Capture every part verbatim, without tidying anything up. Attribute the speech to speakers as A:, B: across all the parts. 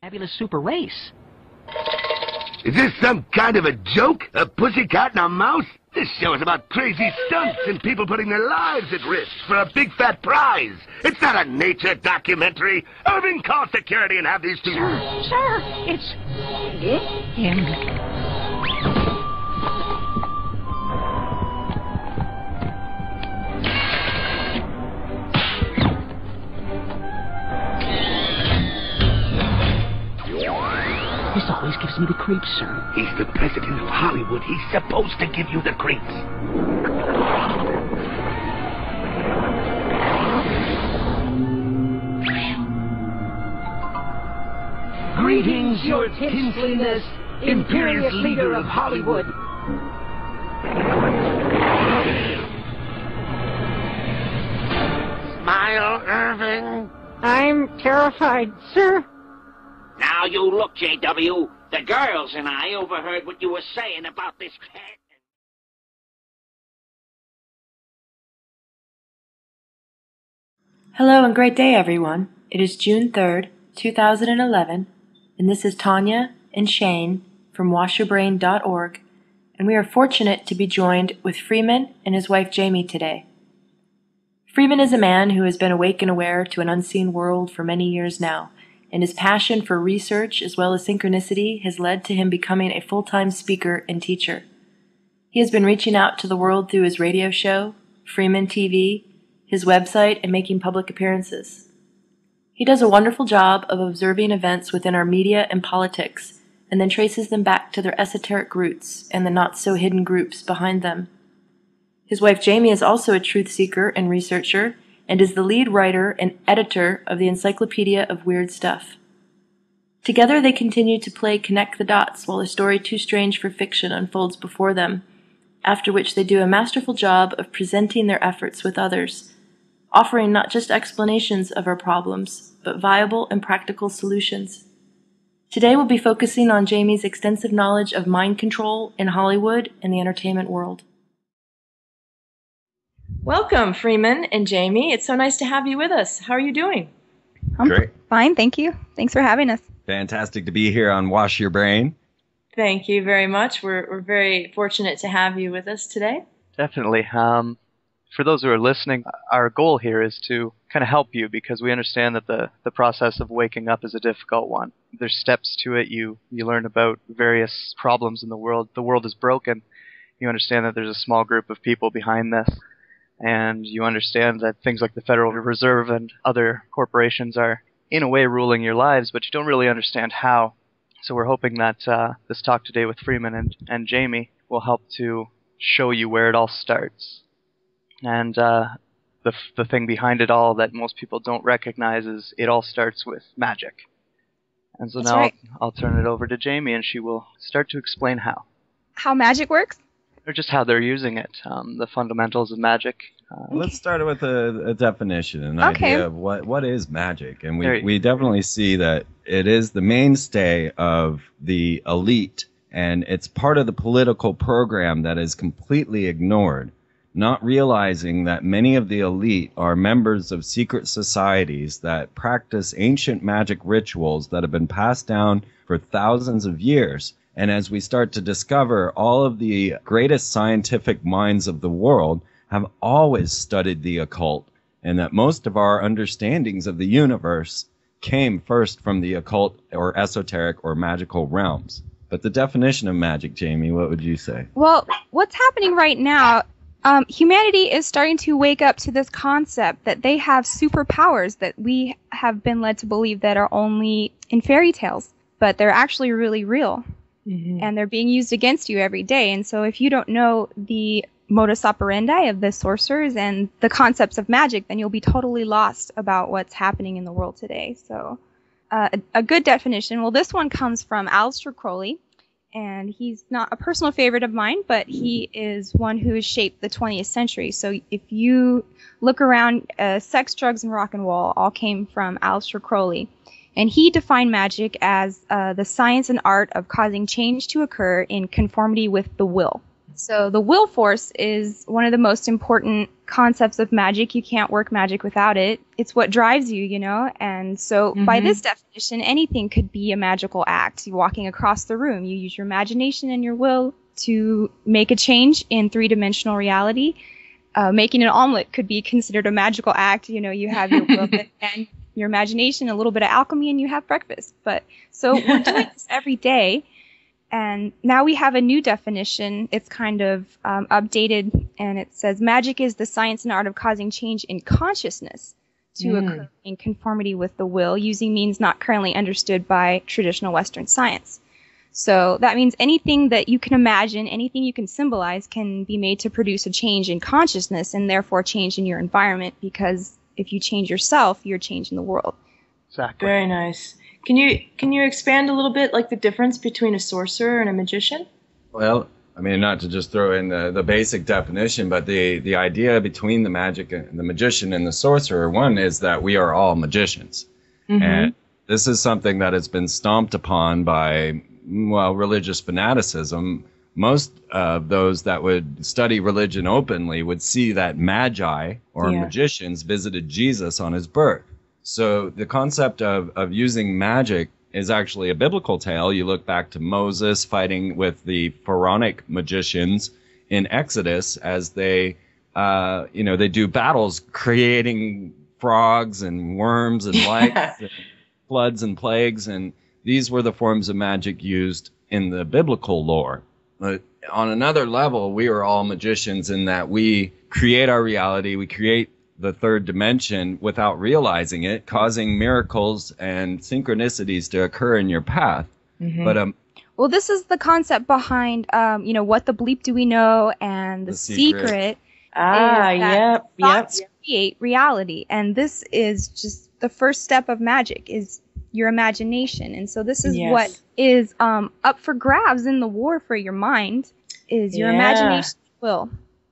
A: Fabulous super race.
B: Is this some kind of a joke? A pussycat and a mouse? This show is about crazy stunts and people putting their lives at risk for a big fat prize. It's not a nature documentary. Irving, call security and have these two...
A: Sir, sir, it's... him. This always gives me the creeps, sir.
B: He's the president of Hollywood. He's supposed to give you the creeps.
A: Greetings, your tinseliness, imperious leader of Hollywood.
B: Smile, Irving.
C: I'm terrified, sir.
D: Now you look, J W. The girls and I overheard what you were saying about this cat.
E: Hello and great day, everyone. It is June third, two thousand eleven, and this is Tanya and Shane from wash your brain dot org, and we are fortunate to be joined with Freeman and his wife Jamie today. Freeman is a man who has been awake and aware to an unseen world for many years now, and his passion for research as well as synchronicity has led to him becoming a full-time speaker and teacher. He has been reaching out to the world through his radio show, Freeman T V, his website, and making public appearances. He does a wonderful job of observing events within our media and politics, and then traces them back to their esoteric roots and the not-so-hidden groups behind them. His wife Jamie is also a truth seeker and researcher, and is the lead writer and editor of the Encyclopedia of Weird Stuff. Together they continue to play connect the dots while a story too strange for fiction unfolds before them, after which they do a masterful job of presenting their efforts with others, offering not just explanations of our problems, but viable and practical solutions. Today we'll be focusing on Jamie's extensive knowledge of mind control in Hollywood and the entertainment world. Welcome, Freeman and Jamie. It's so nice to have you with us. How are you doing?
F: I'm
G: Great.
F: Fine, thank you. Thanks for having us.
G: Fantastic to be here on Wash Your Brain.
E: Thank you very much. We're we're very fortunate to have you with us today.
H: Definitely. Um, for those who are listening, our goal here is to kind of help you because we understand that the, the process of waking up is a difficult one. There's steps to it. You, you learn about various problems in the world. The world is broken. You understand that there's a small group of people behind this. And you understand that things like the Federal Reserve and other corporations are, in a way, ruling your lives, but you don't really understand how. So we're hoping that uh, this talk today with Freeman and, and Jamie will help to show you where it all starts. And uh, the, the thing behind it all that most people don't recognize is it all starts with magic. And so
F: That's
H: now
F: right.
H: I'll, I'll turn it over to Jamie, and she will start to explain how.
F: How magic works?
H: Or just how they're using it, um, the fundamentals of magic. Uh,
G: Let's start with a, a definition, an
F: Okay.
G: idea of what, what is magic. And
H: There
G: we,
H: you-
G: we definitely see that it is the mainstay of the elite, and it's part of the political program that is completely ignored, not realizing that many of the elite are members of secret societies that practice ancient magic rituals that have been passed down for thousands of years. And as we start to discover, all of the greatest scientific minds of the world have always studied the occult, and that most of our understandings of the universe came first from the occult or esoteric or magical realms. But the definition of magic, Jamie, what would you say?
F: Well, what's happening right now, um, humanity is starting to wake up to this concept that they have superpowers that we have been led to believe that are only in fairy tales, but they're actually really real.
E: Mm-hmm.
F: And they're being used against you every day. And so if you don't know the modus operandi of the sorcerers and the concepts of magic, then you'll be totally lost about what's happening in the world today. So uh, a, a good definition, well, this one comes from Aleister Crowley, and he's not a personal favorite of mine, but he is one who has shaped the twentieth century. So if you look around, uh, sex, drugs, and rock and roll all came from Aleister Crowley. And he defined magic as uh, the science and art of causing change to occur in conformity with the will. So the will force is one of the most important concepts of magic. You can't work magic without it. It's what drives you, you know? And so
E: Mhm.
F: by this definition, anything could be a magical act. You're walking across the room. You use your imagination and your will to make a change in three-dimensional reality. Uh, making an omelet could be considered a magical act. You know, you have your will and your imagination, a little bit of alchemy, and you have breakfast. But so we're doing this every day. And now we have a new definition. It's kind of um, updated, and it says magic is the science and art of causing change in consciousness to
E: Mm.
F: occur in conformity with the will using means not currently understood by traditional Western science. So that means anything that you can imagine, anything you can symbolize can be made to produce a change in consciousness and therefore change in your environment, because if you change yourself, you're changing the world.
H: Exactly.
E: Very nice. Can you can you expand a little bit, like the difference between a sorcerer and a magician?
G: Well, I mean, not to just throw in the, the basic definition, but the, the idea between the magic and the magician and the sorcerer, one is that we are all magicians.
E: Mm-hmm.
G: And this is something that has been stomped upon by, well, religious fanaticism. Most of those that would study religion openly would see that magi or
E: Yeah.
G: magicians visited Jesus on his birth. So the concept of, of using magic is actually a biblical tale. You look back to Moses fighting with the pharaonic magicians in Exodus as they, uh, you know, they do battles creating frogs and worms and lights and floods and plagues. And these were the forms of magic used in the biblical lore. But on another level, we are all magicians in that we create our reality. We create the third dimension without realizing it, causing miracles and synchronicities to occur in your path.
E: Mm-hmm.
G: But um,
F: Well, this is the concept behind, um, you know, what the bleep do we know, and the,
G: The secret.
F: secret.
E: Ah,
F: is that
E: yep, yep.
F: thoughts create reality, and this is just the first step of magic is your imagination. And so this is
E: Yes.
F: what is um, up for grabs in the war for your mind, is your
E: Yeah.
F: imagination will.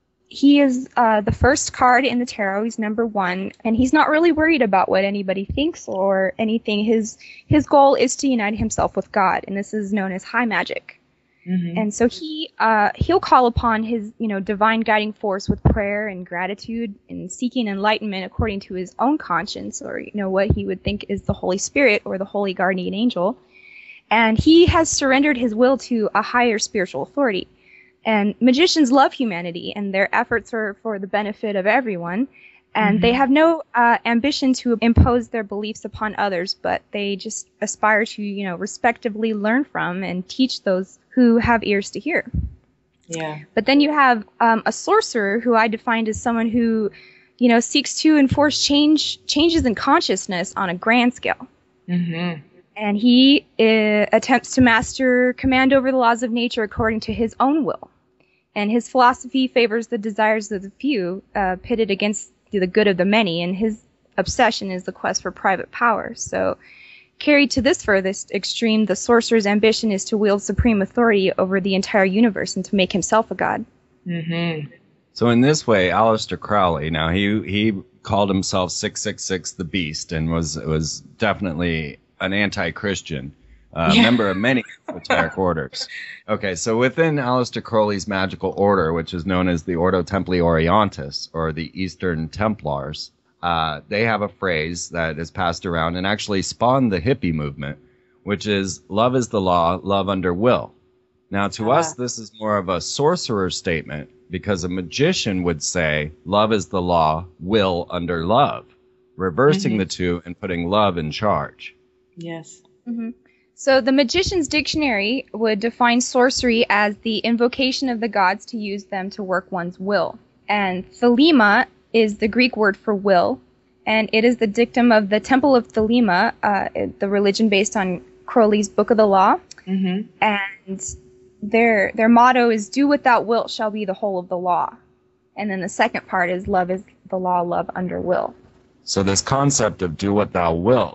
F: He is uh, the first card in the tarot. He's number one, and he's not really worried about what anybody thinks or anything. His his goal is to unite himself with God, and this is known as high magic.
E: Mm-hmm.
F: And so he uh, he'll call upon his you know divine guiding force with prayer and gratitude and seeking enlightenment according to his own conscience, or you know what he would think is the Holy Spirit or the holy guardian angel. And he has surrendered his will to a higher spiritual authority. And magicians love humanity, and their efforts are for the benefit of everyone. And
E: Mhm.
F: they have no uh, ambition to impose their beliefs upon others, but they just aspire to, you know, respectively learn from and teach those who have ears to hear.
E: Yeah.
F: But then you have um, a sorcerer, who I defined as someone who, you know, seeks to enforce change changes in consciousness on a grand scale.
E: Mm-hmm.
F: And he uh, attempts to master command over the laws of nature according to his own will. And his philosophy favors the desires of the few, uh, pitted against the good of the many, and his obsession is the quest for private power. So, carried to this furthest extreme, the sorcerer's ambition is to wield supreme authority over the entire universe and to make himself a god.
E: Mm-hmm.
G: so in this way, Aleister Crowley, now he he called himself six six six the Beast and was was definitely an anti-Christian, uh,
E: Yeah.
G: member of many esoteric orders. Okay, so within Aleister Crowley's magical order, which is known as the Ordo Templi Orientis, or the Eastern Templars, uh, they have a phrase that is passed around and actually spawned the hippie movement, which is, love is the law, love under will. Now, to
E: Ah.
G: us, this is more of a sorcerer's statement, because a magician would say, love is the law, will under love, reversing
E: Mhm.
G: the two and putting love in charge.
E: Yes.
F: hmm So the Magician's Dictionary would define sorcery as the invocation of the gods to use them to work one's will. And Thelema is the Greek word for will, and it is the dictum of the Temple of Thelema, uh, the religion based on Crowley's Book of the Law.
E: Mm-hmm.
F: And their their motto is, "Do what thou wilt shall be the whole of the law." And then the second part is, "Love is the law, love under will."
G: So this concept of do what thou wilt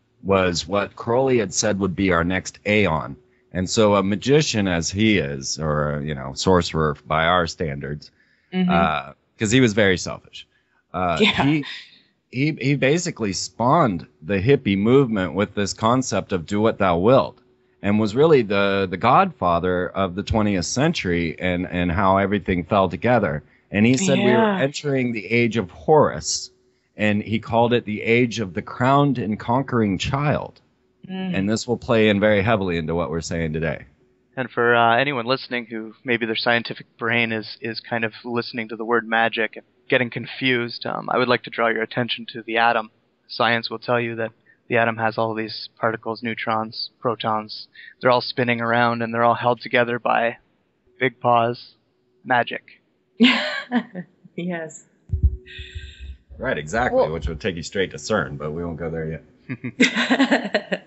G: was what Crowley had said would be our next aeon. And so a magician, as he is, or a, you know, sorcerer by our standards,
E: Mm-hmm.
G: because he was very selfish. Uh,
E: Yeah.
G: he, he he basically spawned the hippie movement with this concept of do what thou wilt. and was really the, the godfather of the twentieth century and, and how everything fell together. And he said we were
E: Yeah.
G: entering the age of Horus, and he called it the age of the crowned and conquering child.
E: Mm.
G: And this will play in very heavily into what we're saying today.
H: And for uh, anyone listening who maybe their scientific brain is, is kind of listening to the word magic and getting confused, um, I would like to draw your attention to the atom. Science will tell you that the atom has all these particles, neutrons, protons. They're all spinning around and they're all held together by big paws, magic.
E: Yes.
G: Right, exactly,
F: Well-
G: which would take you straight to CERN, but we won't go there yet.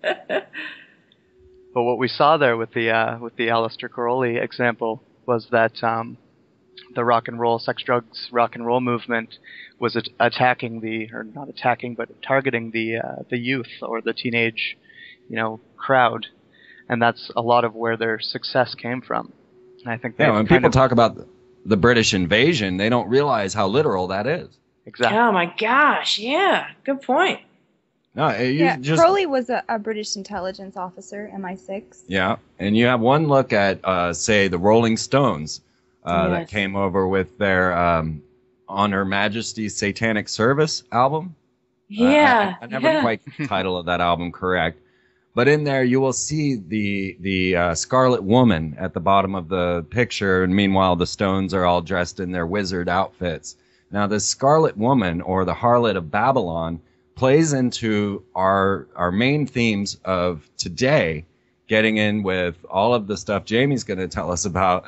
H: But what we saw there with the uh, with the Aleister Crowley example was that um, the rock and roll, sex, drugs, rock and roll movement was at- attacking the, or not attacking, but targeting the uh, the youth or the teenage, you know, crowd, and that's a lot of where their success came from. And I think
G: Yeah,
H: they've
G: when
H: kind
G: people
H: of-
G: talk about the, the British invasion, they don't realize how literal that is.
H: exactly.
E: Oh my gosh, yeah, good point.
G: No, you
F: Yeah,
G: just
F: Crowley was a, a British intelligence officer, M I six.
G: yeah, and you have one look at, uh, say, the Rolling Stones uh, that
E: Yes.
G: came over with their um, On Her Majesty's Satanic Service album. Uh, I-
E: Yeah,
G: I, I never
E: yeah.
G: quite the title of that album correct, but in there you will see the the uh, Scarlet Woman at the bottom of the picture, and meanwhile the Stones are all dressed in their wizard outfits. Now, the Scarlet Woman, or the Harlot of Babylon, plays into our our main themes of today, getting in with all of the stuff Jamie's going to tell us about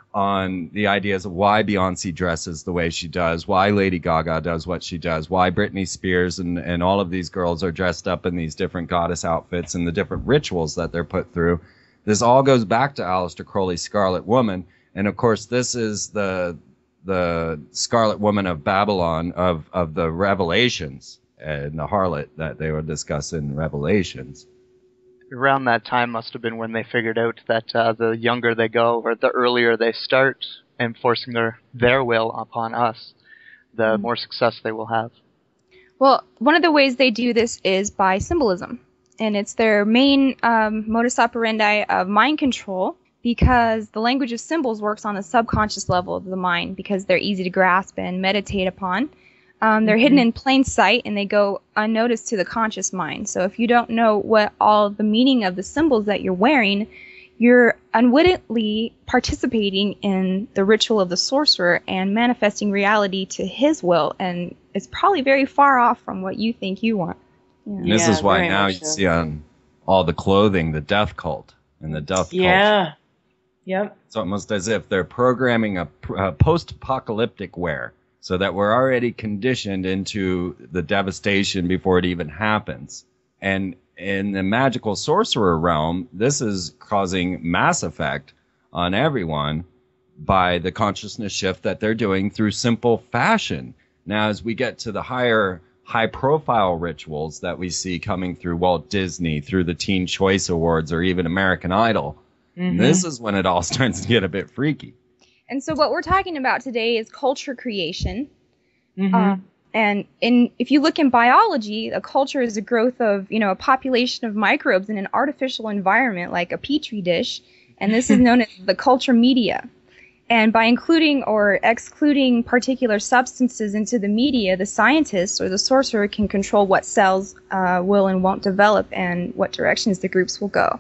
G: on the ideas of why Beyonce dresses the way she does, why Lady Gaga does what she does, why Britney Spears and, and all of these girls are dressed up in these different goddess outfits and the different rituals that they're put through. This all goes back to Aleister Crowley's Scarlet Woman. And of course, this is the the Scarlet Woman of Babylon of, of the Revelations and the harlot that they would discuss in Revelations.
H: Around that time must have been when they figured out that uh, the younger they go, or the earlier they start enforcing their their will upon us, the more success they will have.
F: Well, one of the ways they do this is by symbolism. And it's their main um, modus operandi of mind control, because the language of symbols works on the subconscious level of the mind because they're easy to grasp and meditate upon. Um, they're hidden in plain sight and they go unnoticed to the conscious mind. So if you don't know what all the meaning of the symbols that you're wearing, you're unwittingly participating in the ritual of the sorcerer and manifesting reality to his will. And it's probably very far off from what you think you want. Yeah.
G: And this
E: Yeah,
G: is why
E: very
G: now
E: much
G: you
E: so.
G: see on all the clothing the death cult and the death cult.
E: Yeah. Yep.
G: It's almost as if they're programming a, pr- a post-apocalyptic wear so that we're already conditioned into the devastation before it even happens. And in the magical sorcerer realm, this is causing mass effect on everyone by the consciousness shift that they're doing through simple fashion. Now, as we get to the higher high-profile rituals that we see coming through Walt Disney, through the Teen Choice Awards, or even American Idol,
E: Mhm.
G: this is when it all starts to get a bit freaky.
F: And so what we're talking about today is culture creation.
E: Mhm.
F: Um, and in, if you look in biology, a culture is a growth of, you know, a population of microbes in an artificial environment like a petri dish. And this is known as the culture media. And by including or excluding particular substances into the media, the scientist or the sorcerer can control what cells uh, will and won't develop and what directions the groups will go.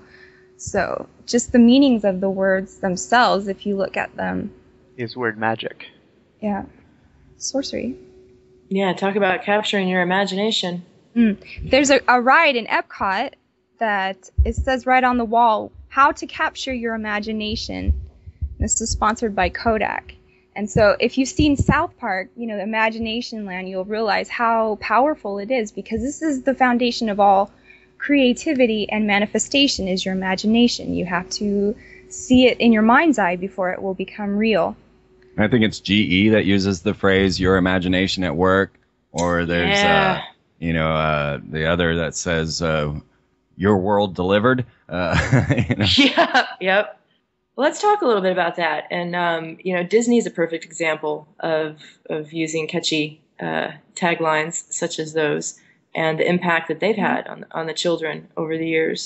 F: So just the meanings of the words themselves, if you look at them,
H: Is word magic.
F: yeah, sorcery.
E: Yeah, talk about capturing your imagination.
F: Mm. There's a, a ride in Epcot that it says right on the wall, how to capture your imagination. This is sponsored by Kodak. And so if you've seen South Park, you know, Imagination Land, you'll realize how powerful it is, because this is the foundation of all creativity and manifestation is your imagination. You have to see it in your mind's eye before it will become real.
G: I think it's G E that uses the phrase "your imagination at work," or there's,
E: Yeah.
G: uh, you know, uh, the other that says uh, "your world delivered." Uh, you know?
E: Yeah, yep. Well, let's talk a little bit about that. And, um, you know, Disney is a perfect example of, of using catchy uh, taglines such as those and the impact that they've had on, on the children over the years.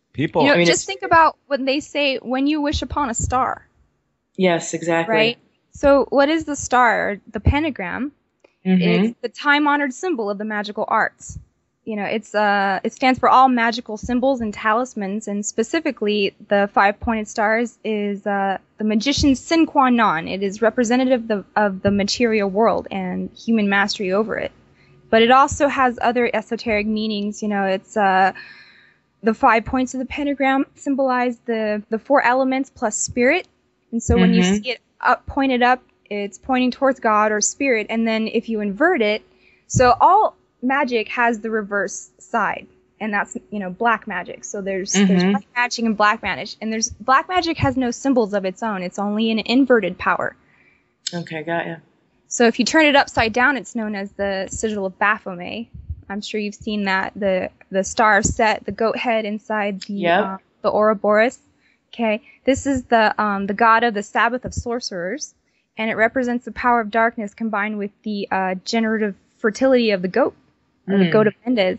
G: People,
F: You know,
E: I mean,
F: just
E: it's-
F: think about when they say, when you wish upon a star,
E: Yes, exactly.
F: right? So what is the star? The pentagram.
E: Mm-hmm.
F: It's the time-honored symbol of the magical arts. You know, it's uh, it stands for all magical symbols and talismans, and specifically, the five-pointed stars is uh, the magician's sine qua non. It is representative of the, of the material world and human mastery over it. But it also has other esoteric meanings. You know, it's uh, the five points of the pentagram symbolize the the four elements plus spirit, and so when you
E: Mhm.
F: see it up pointed up, it's pointing towards God or spirit, and then if you invert it, so all magic has the reverse side, and that's, you know, black magic. So there's there's
E: Mhm.
F: white magic and black magic, and there's black magic has no symbols of its own. It's only an inverted power.
E: Okay, got ya.
F: So if you turn it upside down, it's known as the sigil of Baphomet. I'm sure you've seen that, the the star set, the goat head inside the
E: Yep.
F: uh, the Ouroboros. Okay, this is the um, the god of the Sabbath of sorcerers, and it represents the power of darkness combined with the uh, generative fertility of the goat, or the
E: Mm.
F: goat of Mendes.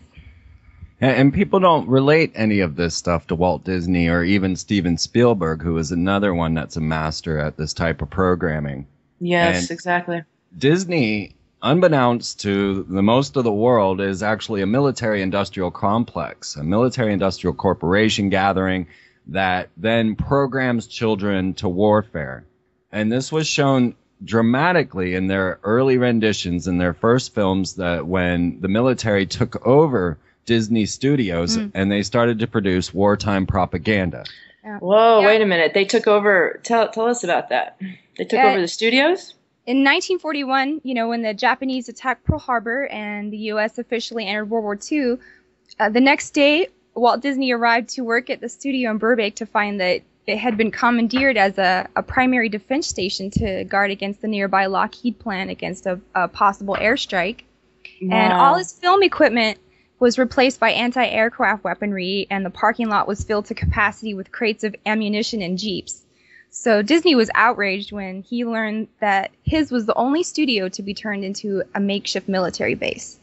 G: And, and people don't relate any of this stuff to Walt Disney or even Steven Spielberg, who is another one that's a master at this type of programming.
E: Yes,
G: And-
E: exactly.
G: Disney, unbeknownst to the most of the world, is actually a military-industrial complex, a military-industrial corporation gathering that then programs children to warfare. And this was shown dramatically in their early renditions in their first films, that when the military took over Disney Studios
F: Mm.
G: and they started to produce wartime propaganda.
E: Whoa,
F: Yeah.
E: wait a minute. They took over. Tell tell us about that. They took
F: Uh,
E: over the studios?
F: In nineteen forty-one, you know, when the Japanese attacked Pearl Harbor and the U S officially entered World War Two, uh, the next day, Walt Disney arrived to work at the studio in Burbank to find that it had been commandeered as a, a primary defense station to guard against the nearby Lockheed plant against a, a possible airstrike. And all his film equipment was replaced by anti-aircraft weaponry, and the parking lot was filled to capacity with crates of ammunition and jeeps. So Disney was outraged when he learned that his was the only studio to be turned into a makeshift military base.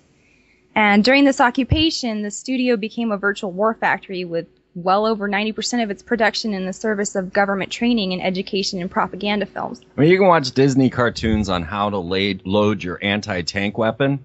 F: And during this occupation, the studio became a virtual war factory with well over ninety percent of its production in the service of government training and education and propaganda films.
G: I mean, you can watch Disney cartoons on how to lay, load your anti-tank weapon.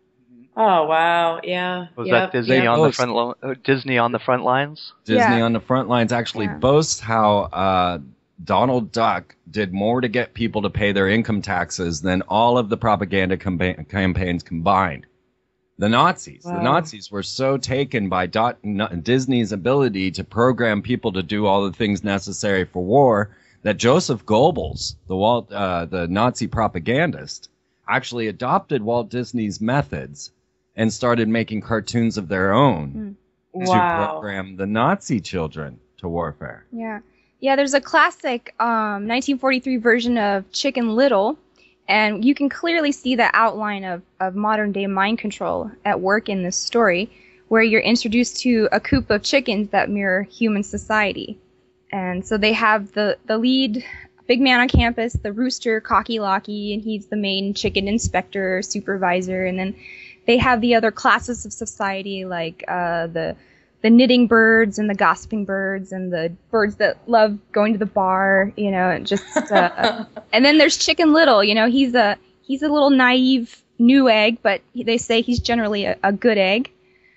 E: Oh, wow. Yeah.
H: Was
E: Yep,
H: that Disney
E: yep.
H: on the
G: Oh,
H: front lo- uh, Disney on the front lines?
G: Disney
F: Yeah.
G: on the front lines actually
F: Yeah.
G: boasts how uh, Donald Duck did more to get people to pay their income taxes than all of the propaganda campa- campaigns combined. The Nazis. The
E: Wow.
G: Nazis were so taken by Dot- N- Disney's ability to program people to do all the things necessary for war that Joseph Goebbels, the Walt, uh, the Nazi propagandist, actually adopted Walt Disney's methods and started making cartoons of their own to
E: Wow.
G: program the Nazi children to warfare.
F: Yeah. Yeah, there's a classic um, nineteen forty-three version of Chicken Little, and you can clearly see the outline of, of modern-day mind control at work in this story, where you're introduced to a coop of chickens that mirror human society. And so they have the, the lead big man on campus, the rooster, Cocky Locky, and he's the main chicken inspector, supervisor, and then they have the other classes of society, like uh, the the knitting birds and the gossiping birds and the birds that love going to the bar, you know, and just uh, and then there's Chicken Little, you know, he's a he's a little naive new egg, but they say he's generally a, a good egg.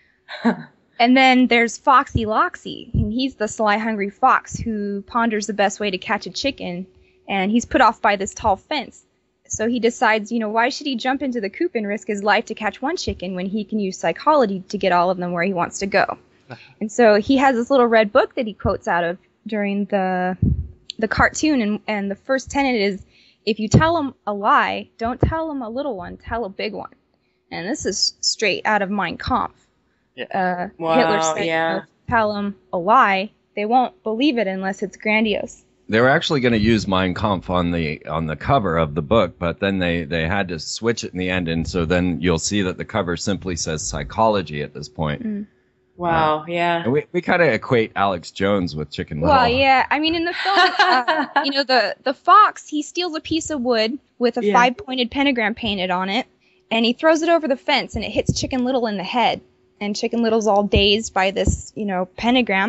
F: And then there's Foxy Loxy, and he's the sly hungry fox who ponders the best way to catch a chicken, and he's put off by this tall fence. So he decides, you know, why should he jump into the coop and risk his life to catch one chicken when he can use psychology to get all of them where he wants to go? And so he has this little red book that he quotes out of during the the cartoon, and, and the first tenet is, if you tell him a lie, don't tell him a little one, tell a big one. And this is straight out of Mein Kampf. Uh,
E: Wow,
F: Hitler said,
E: yeah.
F: you know, tell them a lie, they won't believe it unless it's grandiose.
G: They were actually going to use Mein Kampf on the on the cover of the book, but then they, they had to switch it in the end, and so then you'll see that the cover simply says psychology at this point.
F: Mm.
E: Wow, yeah.
G: And we we kind of equate Alex Jones with Chicken Little.
F: Well, yeah, I mean, in the film, uh, you know, the, the fox, he steals a piece of wood with a
E: Yeah.
F: five-pointed pentagram painted on it, and he throws it over the fence, and it hits Chicken Little in the head. And Chicken Little's all dazed by this, you know, pentagram.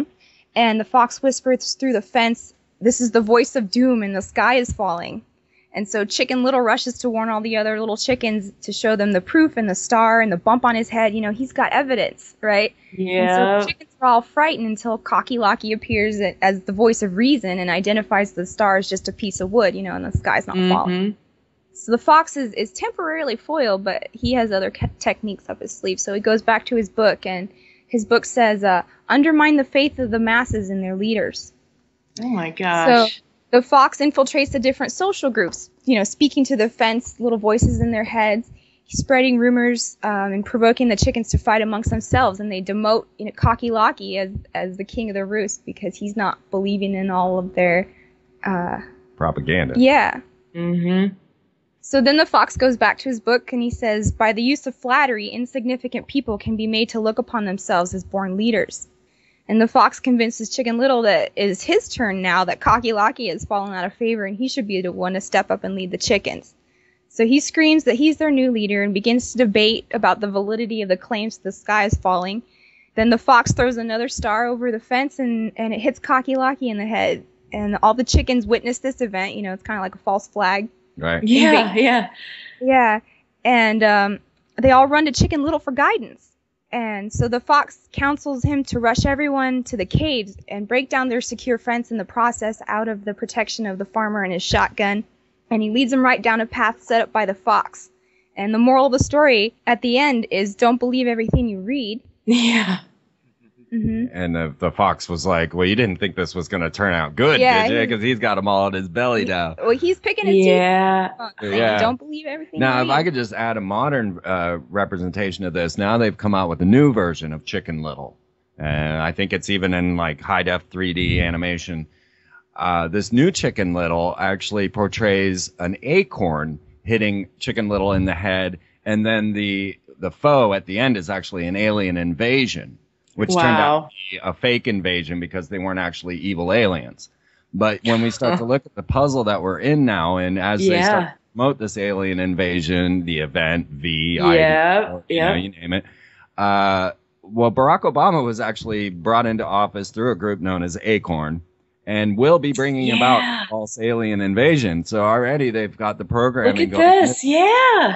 F: And the fox whispers through the fence, "This is the voice of doom and the sky is falling." And so Chicken Little rushes to warn all the other little chickens to show them the proof and the star and the bump on his head. You know, he's got evidence, right?
E: Yeah.
F: And so the chickens are all frightened until Cocky Locky appears as the voice of reason and identifies the star as just a piece of wood, you know, and the sky's not
E: Mm-hmm.
F: falling. So the fox is, is temporarily foiled, but he has other ca- techniques up his sleeve. So he goes back to his book, and his book says, uh, undermine the faith of the masses and their leaders.
E: Oh my gosh.
F: So the fox infiltrates the different social groups, you know, speaking to the fence, little voices in their heads. He's spreading rumors um, and provoking the chickens to fight amongst themselves, and they demote, you know, Cocky Locky as, as the king of the roost because he's not believing in all of their... Uh,
G: propaganda.
F: Yeah.
E: Mm-hmm.
F: So then the fox goes back to his book and he says, by the use of flattery, insignificant people can be made to look upon themselves as born leaders. And the fox convinces Chicken Little that it is his turn now, that Cocky Locky has fallen out of favor and he should be the one to step up and lead the chickens. So he screams that he's their new leader and begins to debate about the validity of the claims that the sky is falling. Then the fox throws another star over the fence and, and it hits Cocky Locky in the head. And all the chickens witness this event. You know, it's kind of like a false flag.
G: Right.
E: Yeah, yeah.
F: Yeah. And um, they all run to Chicken Little for guidance. And so the fox counsels him to rush everyone to the caves and break down their secure fence in the process out of the protection of the farmer and his shotgun. And he leads them right down a path set up by the fox. And the moral of the story at the end is don't believe everything you read.
E: Yeah.
F: Mm-hmm.
G: And the, the fox was like, well, you didn't think this was going to turn out good,
F: Yeah,
G: did you?
F: he-
G: Because he's got them all in his belly now.
F: Well, he's picking his
E: Yeah.
F: teeth. Uh,
G: Yeah.
F: Don't believe everything
G: Now,
F: you
G: if
F: read.
G: I could just add a modern uh, representation of this, now they've come out with a new version of Chicken Little. And I think it's even in like high-def three D animation. Uh, this new Chicken Little actually portrays an acorn hitting Chicken Little in the head, and then the the foe at the end is actually an alien invasion, which turned out
E: Wow.
G: to be a fake invasion because they weren't actually evil aliens. But when we start to look at the puzzle that we're in now, and as they
E: Yeah.
G: start to promote this alien invasion, the event, V, I,
E: Yeah,
G: you know,
E: yeah.
G: you name it. Uh, well, Barack Obama was actually brought into office through a group known as Acorn, and will be bringing
E: Yeah.
G: about a false alien invasion. So already they've got the programming
E: Look at
G: going.
E: this. Yeah.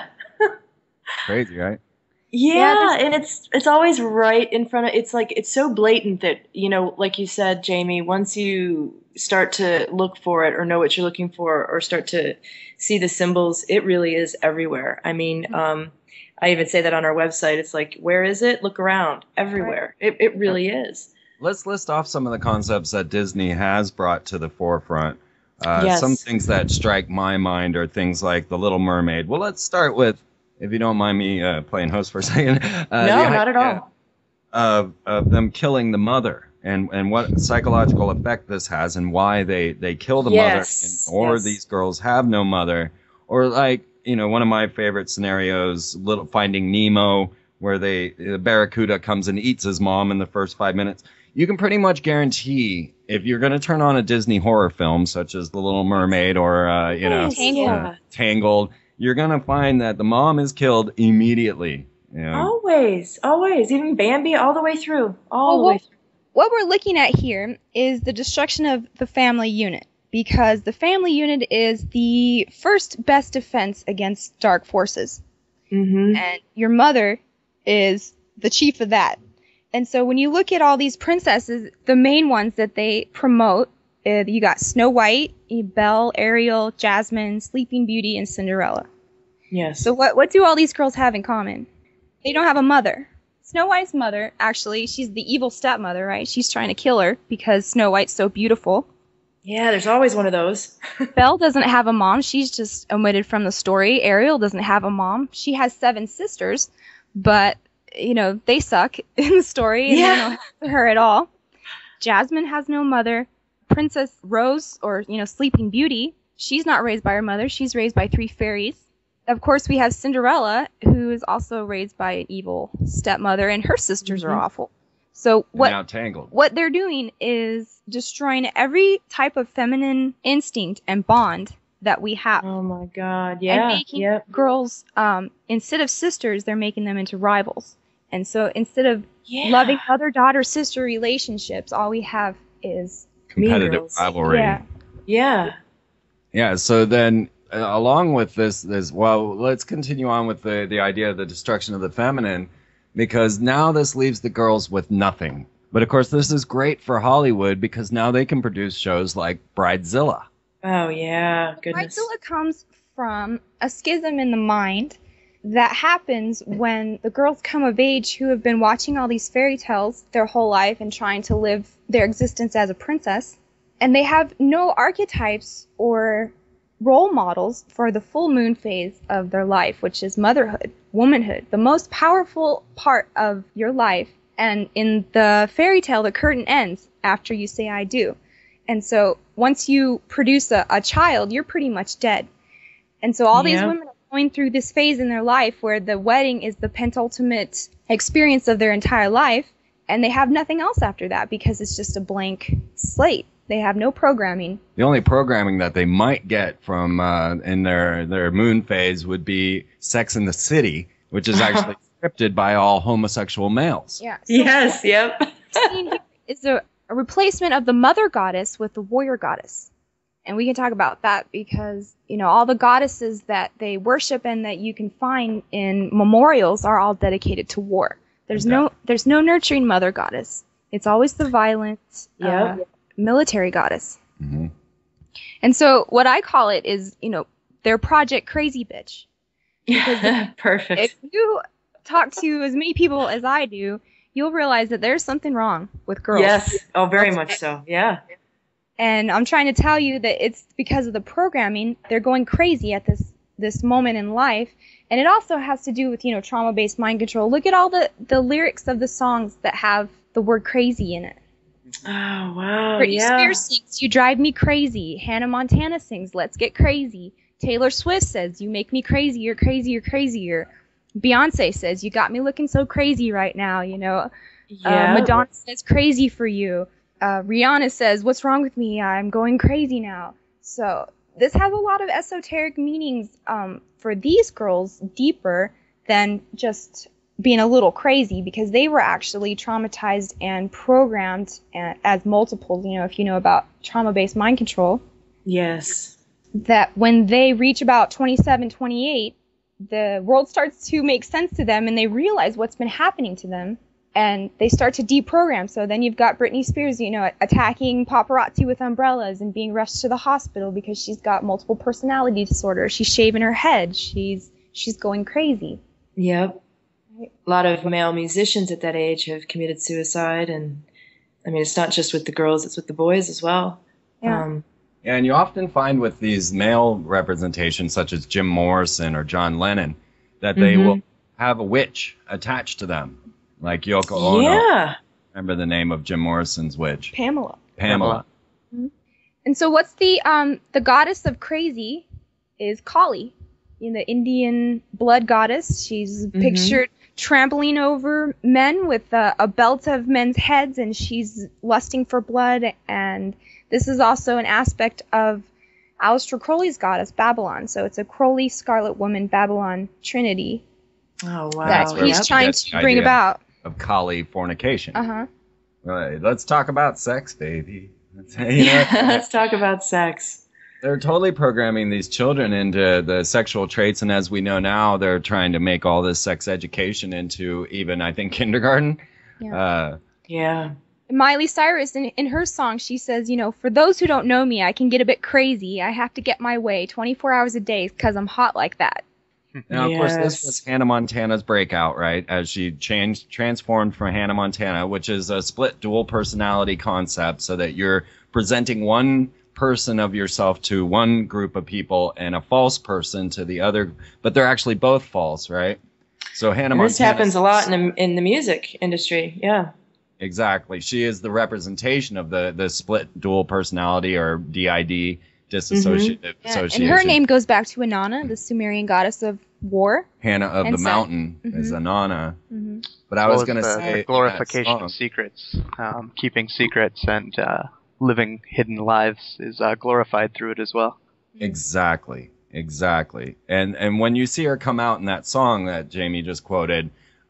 G: Crazy, right?
E: Yeah,
F: Yeah, this-
E: and it's it's always right in front of it's like it's so blatant that, you know, like you said, Jamie, once you start to look for it or know what you're looking for or start to see the symbols, it really is everywhere. I mean, um I even say that on our website. It's like, where is it? Look around. Everywhere. It it really is.
G: Let's list off some of the concepts that Disney has brought to the forefront. Uh,
E: Yes.
G: Some things that strike my mind are things like The Little Mermaid. Well, let's start with, if you don't mind me uh, playing host for a second. Uh,
E: No,
G: the
E: not at
G: idea
E: all.
G: Of, of them killing the mother and, and what psychological effect this has and why they, they kill the
E: Yes,
G: mother and, or
E: yes.
G: these girls have no mother. Or like, you know, one of my favorite scenarios, Little Finding Nemo, where they the barracuda comes and eats his mom in the first five minutes. You can pretty much guarantee if you're going to turn on a Disney horror film, such as The Little Mermaid or, uh, you know,
E: Yes,
F: Tangled.
E: yeah.
G: uh, Tangled, you're going to find that the mom is killed immediately. You know?
E: Always, always. Even Bambi all the way through. All
F: Well,
E: the way
F: what-
E: through.
F: What we're looking at here is the destruction of the family unit, because the family unit is the first best defense against dark forces.
E: Mm-hmm.
F: And your mother is the chief of that. And so when you look at all these princesses, the main ones that they promote, uh, you got Snow White, Belle, Ariel, Jasmine, Sleeping Beauty, and Cinderella.
E: Yes.
F: So what, what do all these girls have in common? They don't have a mother. Snow White's mother, actually, she's the evil stepmother, right? She's trying to kill her because Snow White's so beautiful.
E: Yeah, there's always one of those.
F: Belle doesn't have a mom. She's just omitted from the story. Ariel doesn't have a mom. She has seven sisters, but, you know, they suck in the story, and
E: Yeah.
F: they don't have her at all. Jasmine has no mother. Princess Rose, or, you know, Sleeping Beauty, she's not raised by her mother. She's raised by three fairies. Of course, we have Cinderella, who is also raised by an evil stepmother, and her sisters
E: Mhm.
F: are awful. So
G: And
F: what
G: now Tangled.
F: what they're doing is destroying every type of feminine instinct and bond that we have.
E: Oh my God.
F: And
E: Yeah.
F: making
E: Yep.
F: girls, um, instead of sisters, they're making them into rivals. And so instead of
E: Yeah.
F: loving mother-daughter sister relationships, all we have is
G: Competitive
F: Mean Girls.
G: rivalry.
F: Yeah.
E: Yeah.
G: Yeah, so then uh, along with this, this, well, let's continue on with the, the idea of the destruction of the feminine, because now this leaves the girls with nothing. But of course, this is great for Hollywood because now they can produce shows like Bridezilla.
E: Oh, yeah. Goodness.
F: Bridezilla comes from a schism in the mind that happens when the girls come of age who have been watching all these fairy tales their whole life and trying to live their existence as a princess. And they have no archetypes or role models for the full moon phase of their life, which is motherhood, womanhood, the most powerful part of your life. And in the fairy tale, the curtain ends after you say I do. And so once you produce a, a child, you're pretty much dead. And so all these
E: Yeah.
F: women are going through this phase in their life where the wedding is the penultimate experience of their entire life, and they have nothing else after that because it's just a blank slate. They have no programming.
G: The only programming that they might get from uh, in their, their moon phase would be Sex in the City, which is actually scripted by all homosexual males.
F: Yeah. So
E: Yes, yep.
F: scene here is a, a replacement of the mother goddess with the warrior goddess. And we can talk about that because, you know, all the goddesses that they worship and that you can find in memorials are all dedicated to war. There's
G: Yeah.
F: no there's no nurturing mother goddess. It's always the violent uh,
E: Yep.
F: military goddess.
G: Mm-hmm.
F: And so what I call it is, you know, their Project Crazy Bitch.
E: Perfect.
F: If you talk to as many people as I do, you'll realize that there's something wrong with girls.
E: Yes. Oh, very much so. Yeah.
F: And I'm trying to tell you that it's because of the programming. They're going crazy at this this moment in life. And it also has to do with, you know, trauma-based mind control. Look at all the, the lyrics of the songs that have the word crazy in it.
E: Oh, wow.
F: Britney
E: yeah.
F: Spears sings, You Drive Me Crazy. Hannah Montana sings, Let's Get Crazy. Taylor Swift says, You make me crazy, you're crazy, you're crazier. Beyonce says, You got me looking so crazy right now, you know.
E: Yeah.
F: Uh, Madonna says, Crazy for you. Uh, Rihanna says, What's wrong with me? I'm going crazy now. So this has a lot of esoteric meanings um, for these girls, deeper than just being a little crazy, because they were actually traumatized and programmed a- as multiples. You know, if you know about trauma-based mind control,
E: Yes.
F: that when they reach about twenty-seven, twenty-eight, the world starts to make sense to them and they realize what's been happening to them. And they start to deprogram. So then you've got Britney Spears, you know, attacking paparazzi with umbrellas and being rushed to the hospital because she's got multiple personality disorder. She's shaving her head. She's she's going crazy.
E: Yep. A lot of male musicians at that age have committed suicide, and I mean, it's not just with the girls; it's with the boys as well.
F: Yeah.
E: Um,
G: Yeah, and you often find with these male representations, such as Jim Morrison or John Lennon, that they
E: Mhm.
G: will have a witch attached to them. Like Yoko Ono.
E: yeah.
G: Remember the name of Jim Morrison's witch?
F: Pamela.
G: Pamela.
F: And so what's the um the goddess of crazy is Kali, in the Indian blood goddess. She's
E: Mhm.
F: pictured trampling over men with a, a belt of men's heads, and she's lusting for blood. And this is also an aspect of Aleister Crowley's goddess, Babylon. So it's a Crowley Scarlet Woman Babylon trinity
E: Oh wow.
F: that
G: That's where
F: he's
G: we
F: trying
G: get
F: to
G: the
F: bring
G: idea.
F: about.
G: Of Kali fornication.
F: Uh huh.
G: Right. Let's talk about sex, baby. Let's, you know,
E: Let's talk about sex.
G: they're totally programming these children into the sexual traits, and as we know now, they're trying to make all this sex education into even, I think, kindergarten.
F: Yeah.
G: Uh,
E: Yeah.
F: Miley Cyrus, in, in her song, she says, you know, for those who don't know me, I can get a bit crazy. I have to get my way twenty-four hours a day because I'm hot like that.
G: Now, of course, this
E: Yes.
G: was Hannah Montana's breakout, right? As she changed, transformed from Hannah Montana, which is a split dual personality concept, so that you're presenting one person of yourself to one group of people and a false person to the other, but they're actually both false, right? So Hannah
E: And
G: Montana.
E: this happens a lot in the, in the music industry. Yeah.
G: Exactly. She is the representation of the, the split dual personality, or D I D, disassociative
F: Yeah,
G: association.
F: and her name goes back to Inanna, the Sumerian goddess of war.
G: Hannah of
F: and
G: the
F: sex.
G: Mountain is
F: Mhm.
G: Inanna.
F: Mm-hmm.
G: But I
H: Well,
G: was
H: it's
G: going to
H: the-
G: say
H: the
G: that
H: glorification
G: song-
H: of secrets, um, keeping secrets, and uh, living hidden lives is uh, glorified through it as well.
G: Exactly, exactly. And and when you see her come out in that song that Jamie just quoted,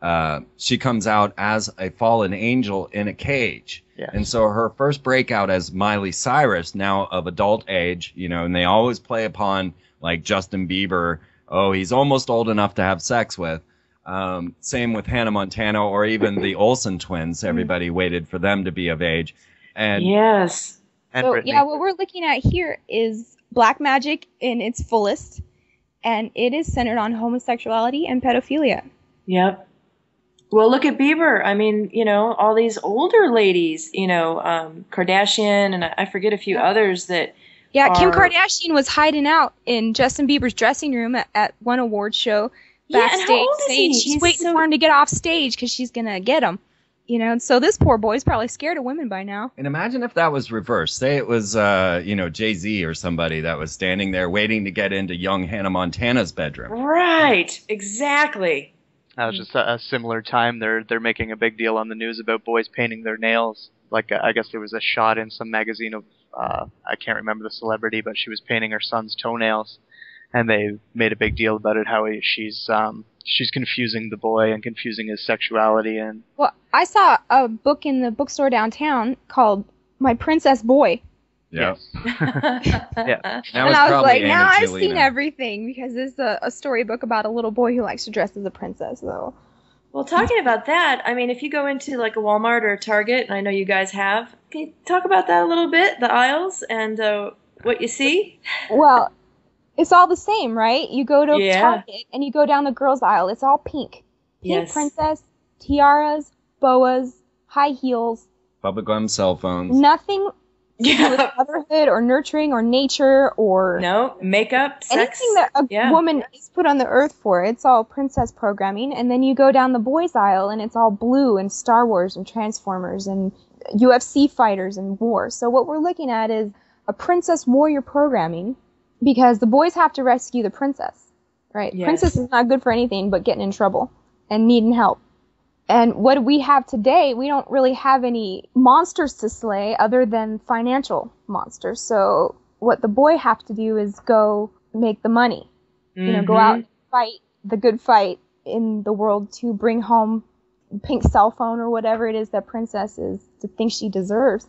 G: uh, she comes out as a fallen angel in a cage.
H: Yes.
G: And so her first breakout as Miley Cyrus, now of adult age, you know, and they always play upon like Justin Bieber. Oh, he's almost old enough to have sex with. Um, same with Hannah Montana or even the Olsen twins. Everybody waited for them to be of age. And
C: Yes.
H: And
F: So
H: Brittany.
F: yeah, what we're looking at here is black magic in its fullest, and it is centered on homosexuality and pedophilia.
E: Yep. Well, look at Bieber. I mean, you know, all these older ladies, you know, um, Kardashian, and I I forget a few others that.
F: Yeah, Kim
E: are-
F: Kardashian was hiding out in Justin Bieber's dressing room at, at one award show
E: Yeah, and
F: backstage,
E: how old is
F: saying
E: he?
F: she's
E: He's
F: waiting
E: so-
F: for him to get off stage because she's gonna get him. You know, and so this poor boy's probably scared of women by now.
G: And imagine if that was reversed. Say it was, uh, you know, Jay-Z or somebody that was standing there waiting to get into young Hannah Montana's bedroom.
E: Right. Exactly.
H: That was just a, a similar time. They're they're making a big deal on the news about boys painting their nails. Like uh, I guess there was a shot in some magazine of uh, I can't remember the celebrity, but she was painting her son's toenails, and they made a big deal about it. How he, she's um, she's confusing the boy and confusing his sexuality. And
F: Well, I saw a book in the bookstore downtown called My Princess Boy.
G: Yeah.
H: yeah,
G: That
F: and
G: was
F: I was
G: probably
F: like, now I've
G: Angelina.
F: seen everything, because it's a, a storybook about a little boy who likes to dress as a princess, though.
E: Well, talking about that, I mean, if you go into like a Walmart or a Target, and I know you guys have, can you talk about that a little bit, the aisles and uh, what you see?
F: Well, it's all the same, right? You go to
E: Yeah.
F: Target and you go down the girls' aisle. It's all pink. Pink
E: Yes.
F: princess, tiaras, boas, high heels.
G: Bubblegum cell phones.
F: Nothing to do with
E: Yeah.
F: motherhood or nurturing or nature or
E: No, makeup, sex.
F: anything that a
E: Yeah.
F: woman is put on the earth for. It's all princess programming. And then you go down the boys' aisle and it's all blue and Star Wars and Transformers and U F C fighters and war. So what we're looking at is a princess warrior programming, because the boys have to rescue the princess, right?
E: Yes.
F: Princess is not good for anything but getting in trouble and needing help. And what we have today, we don't really have any monsters to slay other than financial monsters. So what the boy have to do is go make the money. You know, go out and fight the good fight in the world to bring home pink cell phone or whatever it is that princess is to think she deserves.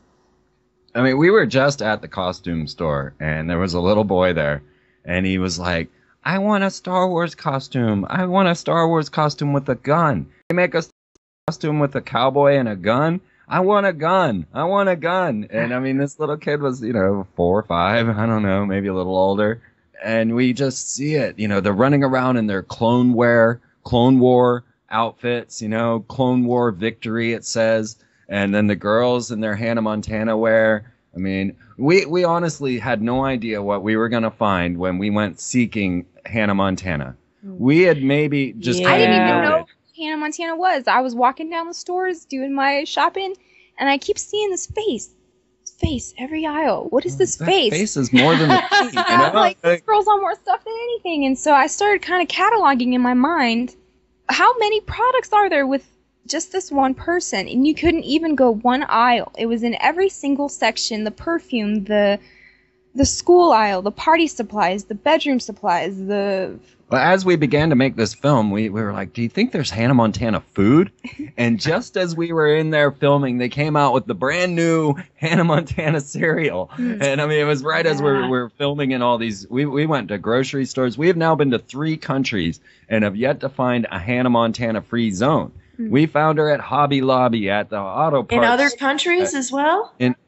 G: I mean, we were just at the costume store, and there was a little boy there, and he was like, I want a Star Wars costume. I want a Star Wars costume with a gun. They make a costume with a cowboy and a gun. I want a gun. I want a gun. And I mean, this little kid was, you know, four or five. I don't know, maybe a little older. And we just see it. You know, they're running around in their Clone Wear, Clone War outfits, you know, Clone War victory, it says. And then the girls in their Hannah Montana wear. I mean, we, we honestly had no idea what we were going to find when we went seeking Hannah Montana. We had maybe just
E: Yeah.
F: I
G: kind of
F: didn't even
G: noted.
F: know who Hannah Montana was. I was walking down the stores doing my shopping, and I keep seeing this face. This face every aisle. What is this
G: That
F: face?
G: face is more than the teeth, you
F: I was
G: know?
F: like, this girl's on more stuff than anything. And so I started kind of cataloging in my mind, how many products are there with just this one person? And you couldn't even go one aisle. It was in every single section: the perfume, the the school aisle, the party supplies, the bedroom supplies, the
G: Well, as we began to make this film, we, we were like, do you think there's Hannah Montana food? And just as we were in there filming, they came out with the brand new Hannah Montana cereal. And I mean, it was right as we were, we were filming in all these. We, we went to grocery stores. We have now been to three countries and have yet to find a Hannah Montana free zone. We found her at Hobby Lobby, at the auto parts.
E: In other countries as well?
G: In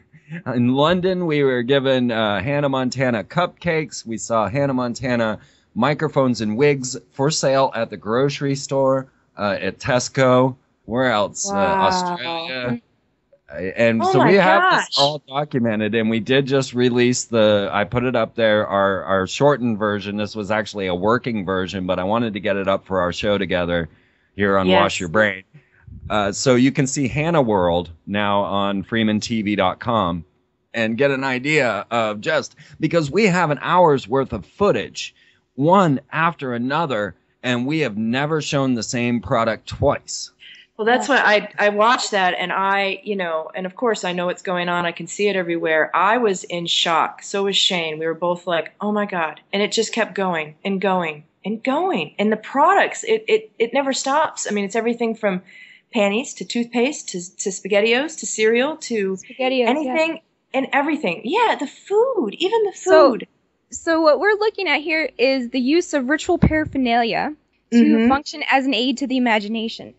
G: in London, we were given uh, Hannah Montana cupcakes. We saw Hannah Montana microphones and wigs for sale at the grocery store, uh, at Tesco. Where else? Uh,
E: Wow.
G: Australia. Uh, And
E: Oh
G: so
E: my
G: we have
E: gosh.
G: this all documented, and we did just release the. I put it up there, our our shortened version. This was actually a working version, but I wanted to get it up for our show together here on
E: Yes.
G: Wash Your Brain. Uh, so you can see Hannah World now on freeman t v dot com and get an idea of just because we have an hour's worth of footage, one after another, and we have never shown the same product twice.
E: Well, that's why I I watched that, and I, you know, and of course I know what's going on. I can see it everywhere. I was in shock. So was Shane. We were both like, oh my God. And it just kept going and going and going. And the products, it, it, it never stops. I mean, it's everything from panties to toothpaste to, to SpaghettiOs to cereal to
F: SpaghettiOs,
E: anything
F: yeah.
E: and everything. Yeah, the food, even the
F: So-
E: food.
F: So what we're looking at here is the use of ritual paraphernalia to
E: Mhm.
F: function as an aid to the imagination.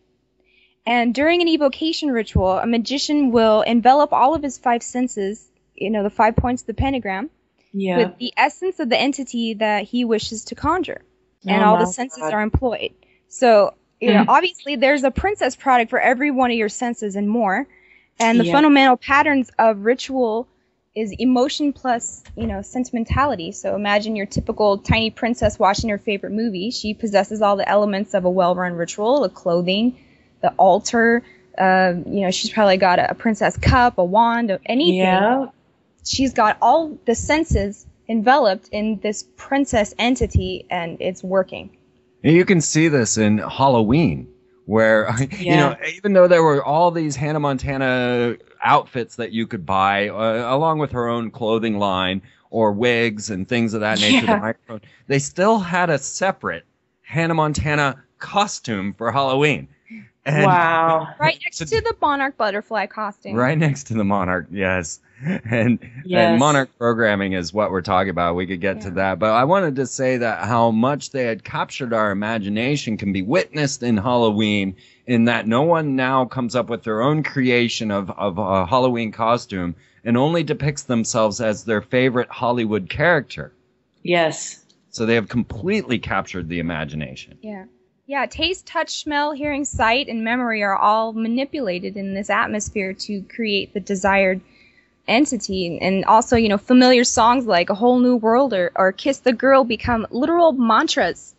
F: And during an evocation ritual, a magician will envelop all of his five senses, you know, the five points of the pentagram,
E: Yeah.
F: with the essence of the entity that he wishes to conjure. And
E: Oh
F: all the
E: my
F: senses
E: God.
F: are employed. So, you know,
E: Mm.
F: obviously there's a princess product for every one of your senses and more. And the
E: Yeah.
F: fundamental patterns of ritual is emotion plus, you know, sentimentality. So imagine your typical tiny princess watching her favorite movie. She possesses all the elements of a well-run ritual, the clothing, the altar. Uh, you know, she's probably got a, a princess cup, a wand, anything.
E: Yeah.
F: She's got all the senses enveloped in this princess entity, and it's working.
G: And you can see this in Halloween, where, you
E: Yeah.
G: know, even though there were all these Hannah Montana outfits that you could buy, uh, along with her own clothing line or wigs and things of that nature,
E: Yeah.
G: the microphone, they still had a separate Hannah Montana costume for Halloween. And
E: Wow.
F: Right next to the monarch butterfly costume.
G: Right next to the monarch, yes. And,
E: Yes.
G: and monarch programming is what we're talking about. We could get to
F: Yeah.
G: that. But I wanted to say that how much they had captured our imagination can be witnessed in Halloween, in that no one now comes up with their own creation of, of a Halloween costume and only depicts themselves as their favorite Hollywood character.
E: Yes.
G: So they have completely captured the imagination.
F: Yeah. Yeah, taste, touch, smell, hearing, sight, and memory are all manipulated in this atmosphere to create the desired entity. And also, you know, familiar songs like A Whole New World or, or Kiss the Girl become literal mantras.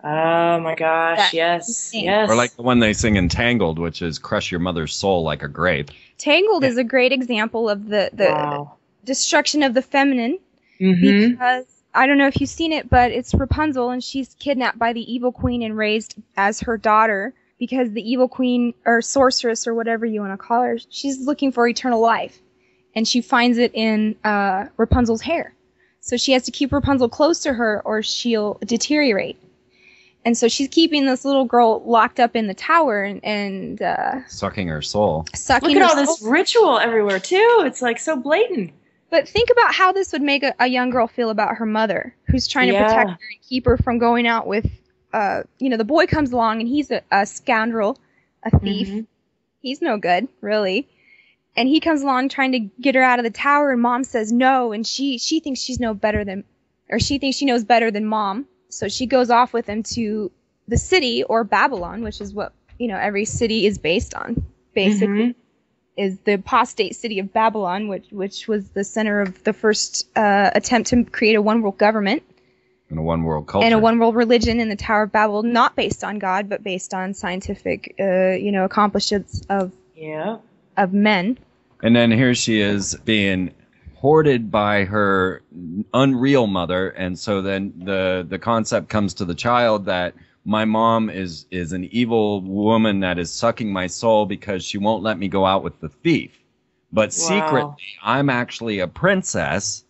E: Oh my gosh.
F: That-
E: Yes.
F: thing.
E: Yes.
G: Or like the one they sing in Tangled, which is crush your mother's soul like a grape.
F: Tangled is a great example of the, the
E: Wow.
F: destruction of the feminine,
E: Mm-hmm.
F: because I don't know if you've seen it, but it's Rapunzel, and she's kidnapped by the evil queen and raised as her daughter because the evil queen, or sorceress, or whatever you want to call her, she's looking for eternal life, and she finds it in uh, Rapunzel's hair. So she has to keep Rapunzel close to her, or she'll deteriorate. And so she's keeping this little girl locked up in the tower and, and uh,
G: Sucking her soul.
F: sucking
E: Look at
F: her
E: all this
F: soul.
E: ritual everywhere too. It's like so blatant.
F: But think about how this would make a, a young girl feel about her mother, who's trying to
E: Yeah.
F: protect her and keep her from going out with, uh, you know, the boy comes along and he's a, a scoundrel, a thief.
E: Mhm.
F: He's no good, really. And he comes along trying to get her out of the tower, and mom says no, and she, she thinks she's no better than, or she thinks she knows better than mom. So she goes off with him to the city, or Babylon, which is what, you know, every city is based on, basically.
E: Mhm.
F: Is the apostate city of Babylon, which which was the center of the first uh, attempt to create a one world government
G: In a one world culture.
F: and a one world religion in the Tower of Babel, not based on God, but based on scientific, uh, you know, accomplishments of
E: Yeah.
F: of men.
G: And then here she is being hoarded by her unreal mother, and so then the the concept comes to the child that my mom is is an evil woman that is sucking my soul because she won't let me go out with the thief. But secretly, I'm actually a princess,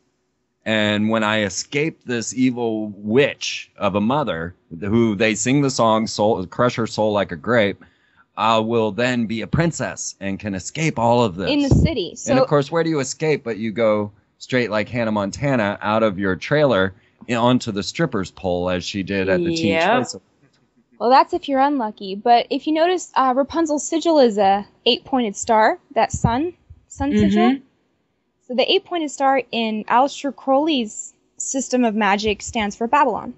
G: and when I escape this evil witch of a mother, who they sing the song "Soul, Crush Her Soul Like a Grape," I will then be a princess and can escape all of this.
F: In the city. So
G: And of course, where do you escape? But you go straight like Hannah Montana out of your trailer onto the stripper's pole, as she did at the Teen
E: Yep.
G: Choice.
F: well, that's if you're unlucky. But if you notice, uh, Rapunzel's sigil is a eight pointed star, that sun, sun sigil.
E: Mhm.
F: So the eight pointed star in Aleister Crowley's system of magic stands for Babylon.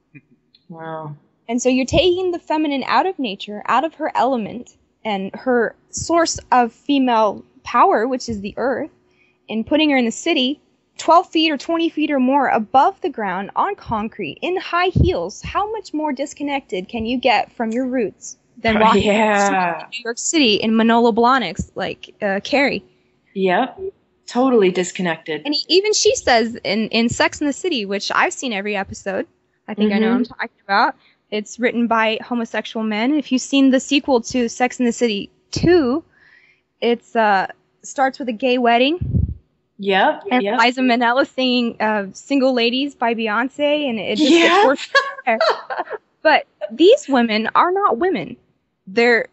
E: Wow.
F: And so you're taking the feminine out of nature, out of her element, and her source of female power, which is the earth, and putting her in the city, twelve feet or twenty feet or more above the ground on concrete, in high heels. How much more disconnected can you get from your roots than walking
E: Yeah.
F: in New York City in Manolo Blahniks, like uh, Carrie?
E: Yep. Totally disconnected.
F: And he, even she says in, in Sex and the City, which I've seen every episode, I think I know what I'm talking about. It's written by homosexual men. If you've seen the sequel to Sex and the City two, it's uh starts with a gay wedding,
E: Yep.
F: And
E: yep.
F: Liza Minnelli singing uh, "Single Ladies" by Beyonce, and it just
E: Yep.
F: gets worse. But these women are not women. They're,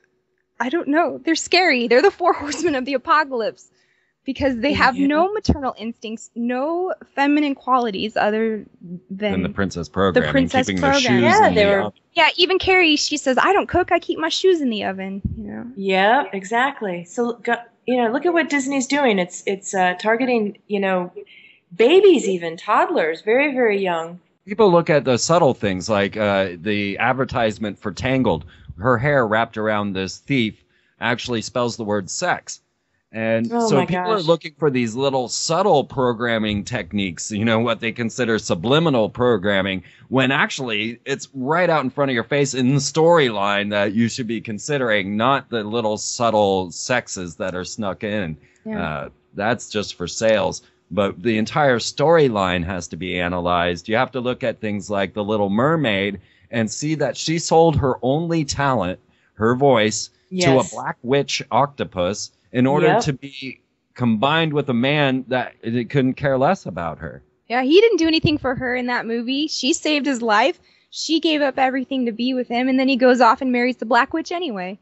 F: I don't know, they're scary. They're the four horsemen of the apocalypse because they have
E: Yeah.
F: no maternal instincts, no feminine qualities other than
G: In the princess program,
F: The princess
G: and keeping
F: program.
G: the shoes
E: Yeah,
G: in
E: they
G: the
E: were-
G: oven.
F: Yeah, even Carrie, she says, "I don't cook. I keep my shoes in the oven." You know.
E: Yeah, exactly. So, go- you know, look at what Disney's doing. It's it's uh, targeting, you know, babies, even toddlers, very very young.
G: People look at the subtle things like uh, the advertisement for Tangled. Her hair wrapped around this thief actually spells the word sex. And
E: Oh
G: so
E: my
G: people
E: gosh.
G: are looking for these little subtle programming techniques, you know, what they consider subliminal programming, when actually it's right out in front of your face in the storyline that you should be considering, not the little subtle sexes that are snuck in.
F: Yeah.
G: Uh, that's just for sales. But the entire storyline has to be analyzed. You have to look at things like The Little Mermaid and see that she sold her only talent, her voice,
E: Yes.
G: to a black witch octopus in order
E: Yep.
G: to be combined with a man that it couldn't care less about her.
F: Yeah, he didn't do anything for her in that movie. She saved his life. She gave up everything to be with him, and then he goes off and marries the Black Witch anyway.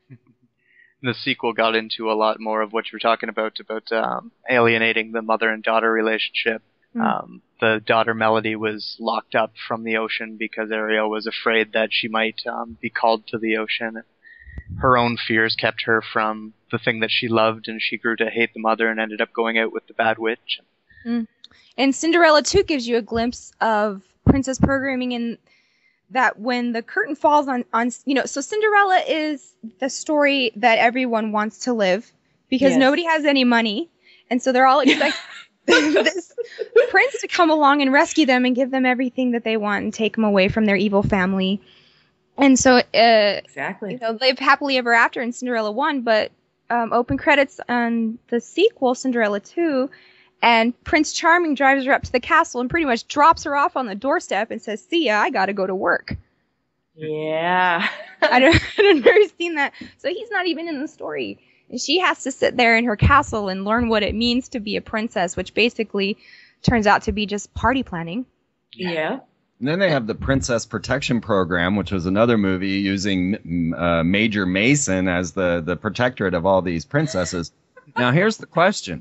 H: The sequel got into a lot more of what you were talking about, about um, alienating the mother and daughter relationship.
F: Mm.
H: Um, the daughter Melody was locked up from the ocean because Ariel was afraid that she might um, be called to the ocean. Her own fears kept her from the thing that she loved, and she grew to hate the mother and ended up going out with the bad witch.
F: Mm. And Cinderella too gives you a glimpse of princess programming in that when the curtain falls on, on you know, so Cinderella is the story that everyone wants to live because
E: Yes.
F: nobody has any money. And so they're all expecting this prince to come along and rescue them and give them everything that they want and take them away from their evil family. And so, uh,
E: Exactly.
F: you know, live happily ever after in Cinderella one, but um, open credits on the sequel, Cinderella two, and Prince Charming drives her up to the castle and pretty much drops her off on the doorstep and says, "See ya, I gotta go to work."
E: Yeah.
F: I don't, I've never seen that. So he's not even in the story. And she has to sit there in her castle and learn what it means to be a princess, which basically turns out to be just party planning.
E: Yeah.
G: And then they have the Princess Protection Program, which was another movie using uh, Major Mason as the, the protectorate of all these princesses. Now, here's the question.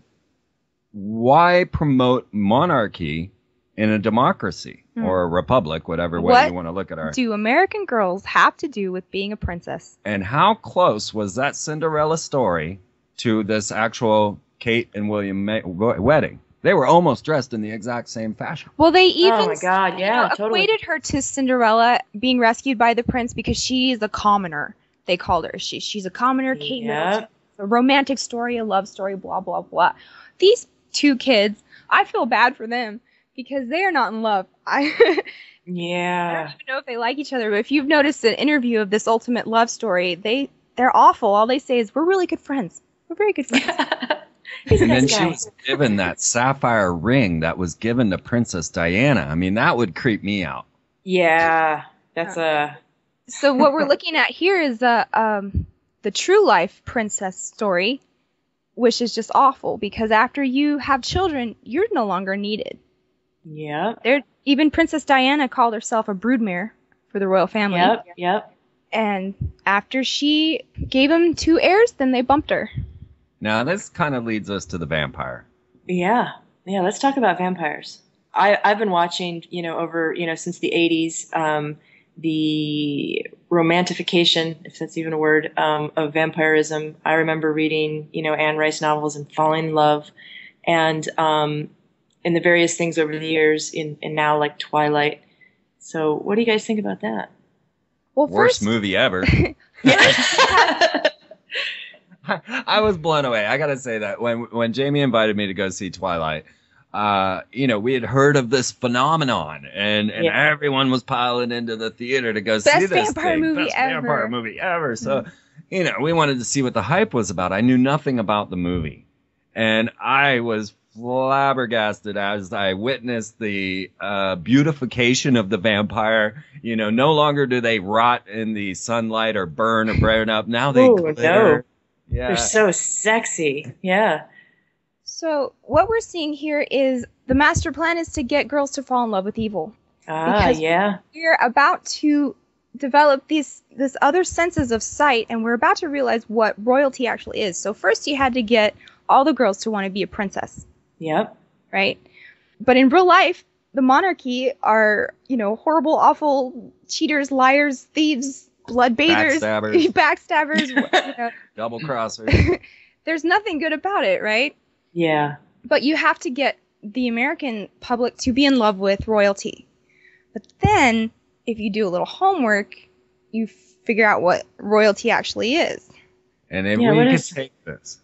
G: Why promote monarchy in a democracy
F: Hmm.
G: or a republic, whatever way
F: What
G: you want to look at it?
F: Do American girls have to do with being a princess?
G: And how close was that Cinderella story to this actual Kate and William Ma- wedding? They were almost dressed in the exact same fashion.
F: Well, they even
E: Oh my God, yeah,
F: you know,
E: totally.
F: equated her to Cinderella being rescued by the prince because she is a commoner. They called her. She, she's a commoner. Kate
E: Yep.
F: Middleton. A romantic story, a love story, blah, blah, blah. These two kids, I feel bad for them because they are not in love. I, I
E: Yeah.
F: don't even know if they like each other, but if you've noticed an interview of this ultimate love story, they, they're awful. All they say is, "We're really good friends. We're very good friends."
E: He's a
G: And then
E: nice
G: she
E: guy.
G: was given that sapphire ring that was given to Princess Diana. I mean, that would creep me out.
E: Yeah. That's a.
F: So what we're looking at here is uh, um, the true life princess story, which is just awful because after you have children, you're no longer needed.
E: Yep.
F: There, even Princess Diana called herself a broodmare for the royal family.
E: Yep. Yep.
F: And after she gave him two heirs, then they bumped her.
G: Now, this kind of leads us to the vampire.
E: Yeah. Yeah. Let's talk about vampires. I, I've been watching, you know, over, you know, since the eighties, um, the romantification, if that's even a word, um, of vampirism. I remember reading, you know, Anne Rice novels and falling in love, and um, in the various things over the years, in, in now like Twilight. So, what do you guys think about that?
F: Well,
G: Worst
F: first,
G: movie ever. I was blown away. I gotta say that when when Jamie invited me to go see Twilight, uh, you know, we had heard of this phenomenon, and, and
E: Yeah.
G: everyone was piling into the theater to go
F: Best
G: see this
F: vampire
G: thing.
F: movie
G: Best
F: ever.
G: vampire movie ever. So, you know, we wanted to see what the hype was about. I knew nothing about the movie, and I was flabbergasted as I witnessed the uh, beautification of the vampire. You know, no longer do they rot in the sunlight or burn or burn up. Now they
E: Ooh,
G: glitter.
E: no.
G: Yeah.
E: They're so sexy. Yeah.
F: So what we're seeing here is the master plan is to get girls to fall in love with evil.
E: Ah,
F: because
E: yeah.
F: we're about to develop these this other senses of sight, and we're about to realize what royalty actually is. So first you had to get all the girls to want to be a princess.
E: Yep.
F: Right? But in real life, the monarchy are, you know, horrible, awful cheaters, liars, thieves, blood bathers,
G: Backstabbers.
F: backstabbers, you know.
G: Double crossers.
F: There's nothing good about it, right?
E: Yeah.
F: But you have to get the American public to be in love with royalty. But then, if you do a little homework, you figure out what royalty actually is.
G: And if
E: Yeah,
G: we
E: what
G: could
E: is-
G: take this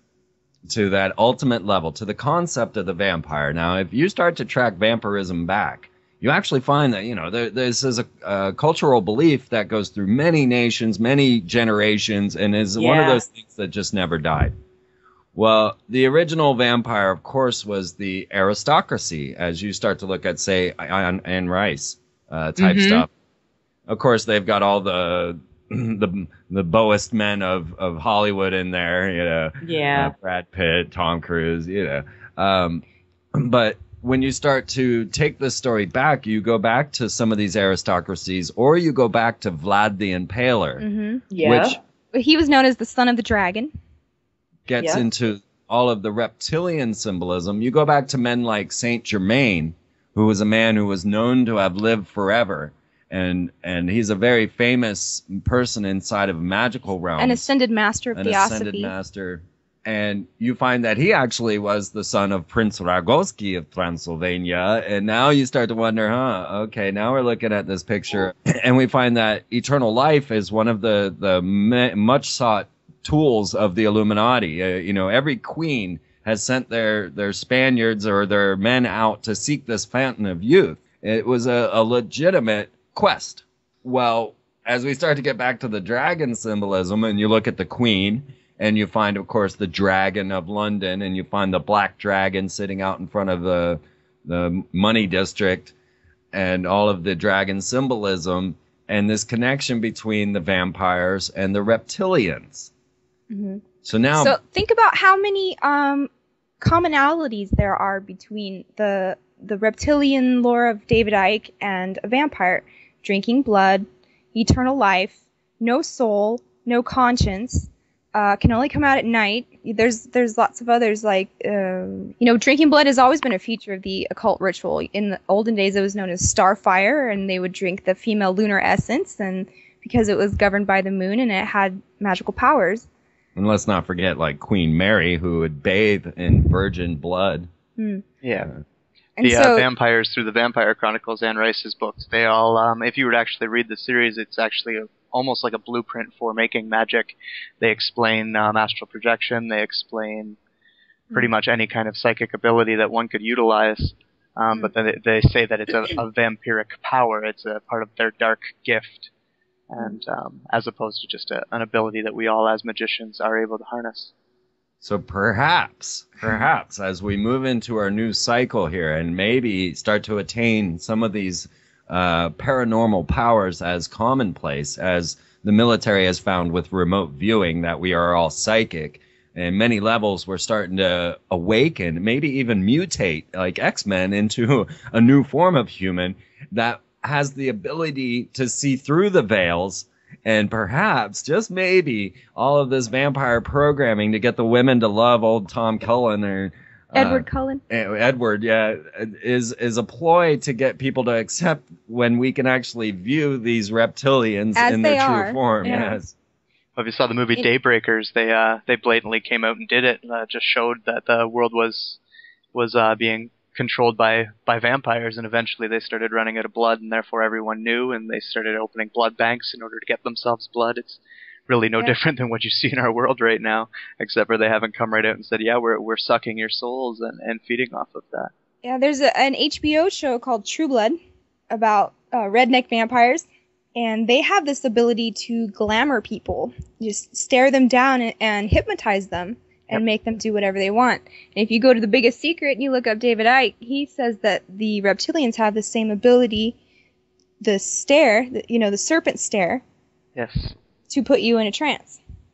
G: to that ultimate level, to the concept of the vampire. Now, if you start to track vampirism back, you actually find that, you know, there, this is a, a cultural belief that goes through many nations, many generations, and is one of
E: Yeah.
G: those things that just never died. Well, the original vampire, of course, was the aristocracy, as you start to look at, say, Anne Anne Rice uh, type
E: Mhm.
G: stuff. Of course, they've got all the the the boest men of, of Hollywood in there, you know.
E: Yeah.
G: Uh, Brad Pitt, Tom Cruise, you know. Um, but when you start to take this story back, you go back to some of these aristocracies, or you go back to Vlad the Impaler,
F: Mm-hmm.
E: Yeah.
G: which
F: He was known as the son of the dragon.
G: gets
E: Yeah.
G: into all of the reptilian symbolism. You go back to men like Saint Germain, who was a man who was known to have lived forever. And and he's a very famous person inside of magical realms.
F: An ascended master of
G: An
F: Theosophy.
G: ascended master. And you find that he actually was the son of Prince Ragoski of Transylvania. And now you start to wonder, huh, okay, now we're looking at this picture. And we find that eternal life is one of the, the me- much sought tools of the Illuminati. Uh, you know, every queen has sent their, their Spaniards or their men out to seek this fountain of youth. It was a, a legitimate quest. Well, as we start to get back to the dragon symbolism, and you look at the queen, and you find, of course, the dragon of London, and you find the black dragon sitting out in front of the the money district, and all of the dragon symbolism, and this connection between the vampires and the reptilians.
F: Mm-hmm.
G: So now,
F: So think about how many um, commonalities there are between the the reptilian lore of David Icke and a vampire. Drinking blood, eternal life, no soul, no conscience, uh, can only come out at night. There's there's lots of others like, um, you know, drinking blood has always been a feature of the occult ritual. In the olden days, it was known as starfire, and they would drink the female lunar essence, and because it was governed by the moon and it had magical powers.
G: and let's not forget, like Queen Mary, who would bathe in virgin blood.
F: Hmm.
H: Yeah.
F: And
H: the
F: so,
H: uh, vampires through the Vampire Chronicles, Anne Rice's books, they all, um, if you were to actually read the series, it's actually a, almost like a blueprint for making magic. They explain um, astral projection. They explain pretty much any kind of psychic ability that one could utilize. Um, but then they, they say that it's a, a vampiric power. It's a part of their dark gift, and um, as opposed to just a, an ability that we all, as magicians, are able to harness.
G: So perhaps, perhaps, as we move into our new cycle here and maybe start to attain some of these uh, paranormal powers as commonplace, as the military has found with remote viewing that we are all psychic, and many levels we're starting to awaken, maybe even mutate, like X-Men, into a new form of human that has the ability to see through the veils. And perhaps, just maybe, all of this vampire programming to get the women to love old Tom Cullen or uh,
F: Edward Cullen.
G: Edward, yeah, is is a ploy to get people to accept when we can actually view these reptilians
F: As
G: in
F: they
G: their
F: are.
G: true form.
F: Yeah.
G: Yes.
H: Well, if you saw the movie
F: It-
H: Daybreakers, they uh, they blatantly came out and did it. Uh, just showed that the world was was uh, being controlled by, by vampires, and eventually they started running out of blood, and therefore everyone knew, and they started opening blood banks in order to get themselves blood. It's really no
F: Yeah.
H: different than what you see in our world right now, except for they haven't come right out and said, yeah, we're we're sucking your souls and, and feeding off of that.
F: Yeah, there's a, an H B O show called True Blood about uh, redneck vampires, and they have this ability to glamour people, just stare them down and, and hypnotize them and
H: Yep.
F: make them do whatever they want. And if you go to The Biggest Secret and you look up David Icke, he says that the reptilians have the same ability, the stare, the, you know, the serpent stare,
H: Yes.
F: to put you in a trance.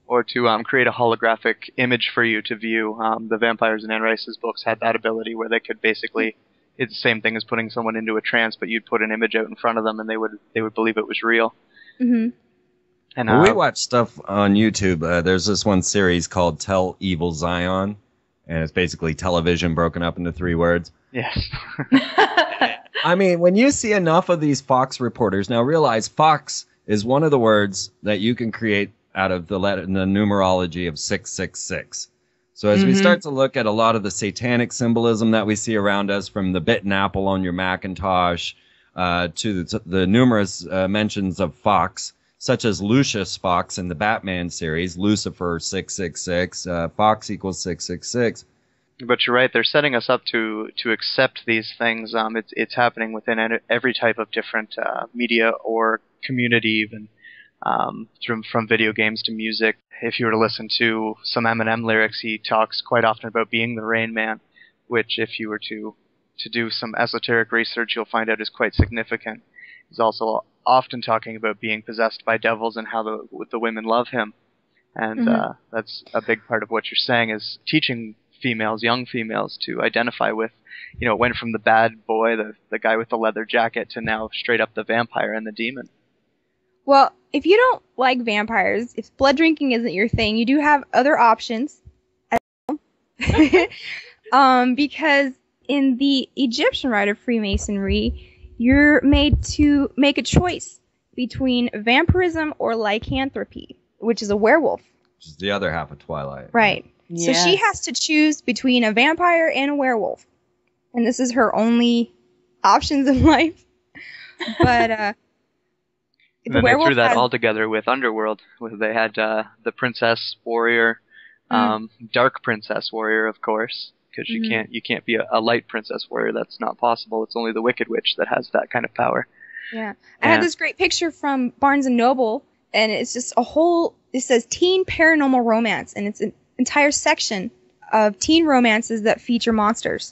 H: or to um, create a holographic image for you to view. Um, the Vampires in Anne Rice's books had that ability where they could basically, it's the same thing as putting someone into a trance, but you'd put an image out in front of them and they would they would believe it was real.
F: Mm-hmm.
H: And
G: Well,
H: uh,
G: we watch stuff on YouTube. Uh, there's this one series called Tell Evil Zion, and it's basically television broken up into three words.
H: yes.
G: I mean, when you see enough of these Fox reporters, now realize Fox is one of the words that you can create out of the letter, the numerology of six six six. So as mm-hmm. we start to look at a lot of the satanic symbolism that we see around us, from the bitten apple on your Macintosh uh, to the, the numerous uh, mentions of Fox, such as Lucius Fox in the Batman series, Lucifer six six six, uh, Fox equals six six six.
H: But you're right, they're setting us up to to accept these things. Um, it's it's happening within every type of different uh, media or community, even um, from from video games to music. If you were to listen to some Eminem lyrics, he talks quite often about being the Rain Man, which, if you were to to do some esoteric research, you'll find out is quite significant. He's also often talking about being possessed by devils and how the the women love him, and mm-hmm. uh, that's a big part of what you're saying, is teaching females, young females, to identify with, you know, it went from the bad boy, the the guy with the leather jacket, to now straight up the vampire and the demon.
F: Well, if you don't like vampires, if blood drinking isn't your thing, you do have other options. um, because in the Egyptian rite of Freemasonry, you're made to make a choice between vampirism or lycanthropy, which is a werewolf.
G: Which is the other half of Twilight.
F: Right.
E: Yes.
F: So she has to choose between a vampire and a werewolf. And this is her only options in life. But uh, the
H: then
F: werewolf
H: they threw that
F: has...
H: all together with Underworld, where they had uh, the princess warrior, um, mm. dark princess warrior, of course, because mm-hmm. you can't you can't be a, a light princess warrior. That's not possible. It's only the Wicked Witch that has that kind of power.
F: Yeah, I have this great picture from Barnes and Noble, and it's just a whole. It says teen paranormal romance, and it's an entire section of teen romances that feature monsters.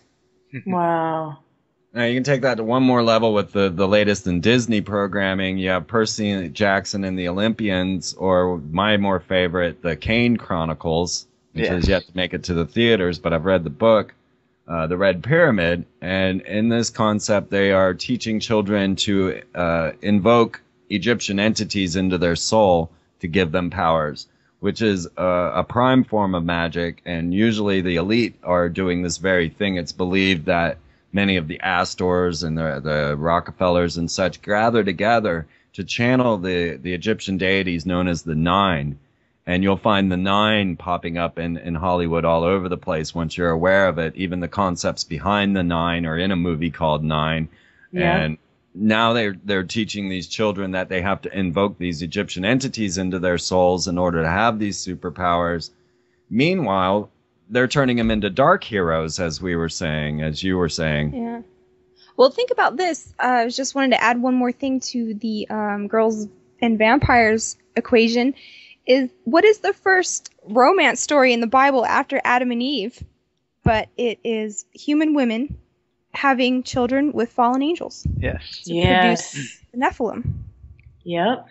E: Wow.
G: Now you can take that to one more level with the, the latest in Disney programming. You have Percy Jackson and the Olympians, or my more favorite, the Kane Chronicles, which yes. has yet to make it to the theaters, but I've read the book, uh, The Red Pyramid. And in this concept, they are teaching children to uh, invoke Egyptian entities into their soul to give them powers, which is a, a prime form of magic. And usually the elite are doing this very thing. It's believed that many of the Astors and the, the Rockefellers and such gather together to channel the, the Egyptian deities known as the Nine. And you'll find the Nine popping up in, in Hollywood all over the place once you're aware of it. Even the concepts behind the Nine are in a movie called Nine. Yeah. And now they're, they're teaching these children that they have to invoke these Egyptian entities into their souls in order to have these superpowers. Meanwhile, they're turning them into dark heroes, as we were saying, as you were saying.
F: Yeah. Well, think about this. Uh, I just wanted to add one more thing to the um, girls and vampires equation. Is what is the first romance story in the Bible after Adam and Eve? But it is human women having children with fallen angels.
H: Yes.
F: To
E: yes.
F: produce the Nephilim.
E: Yep.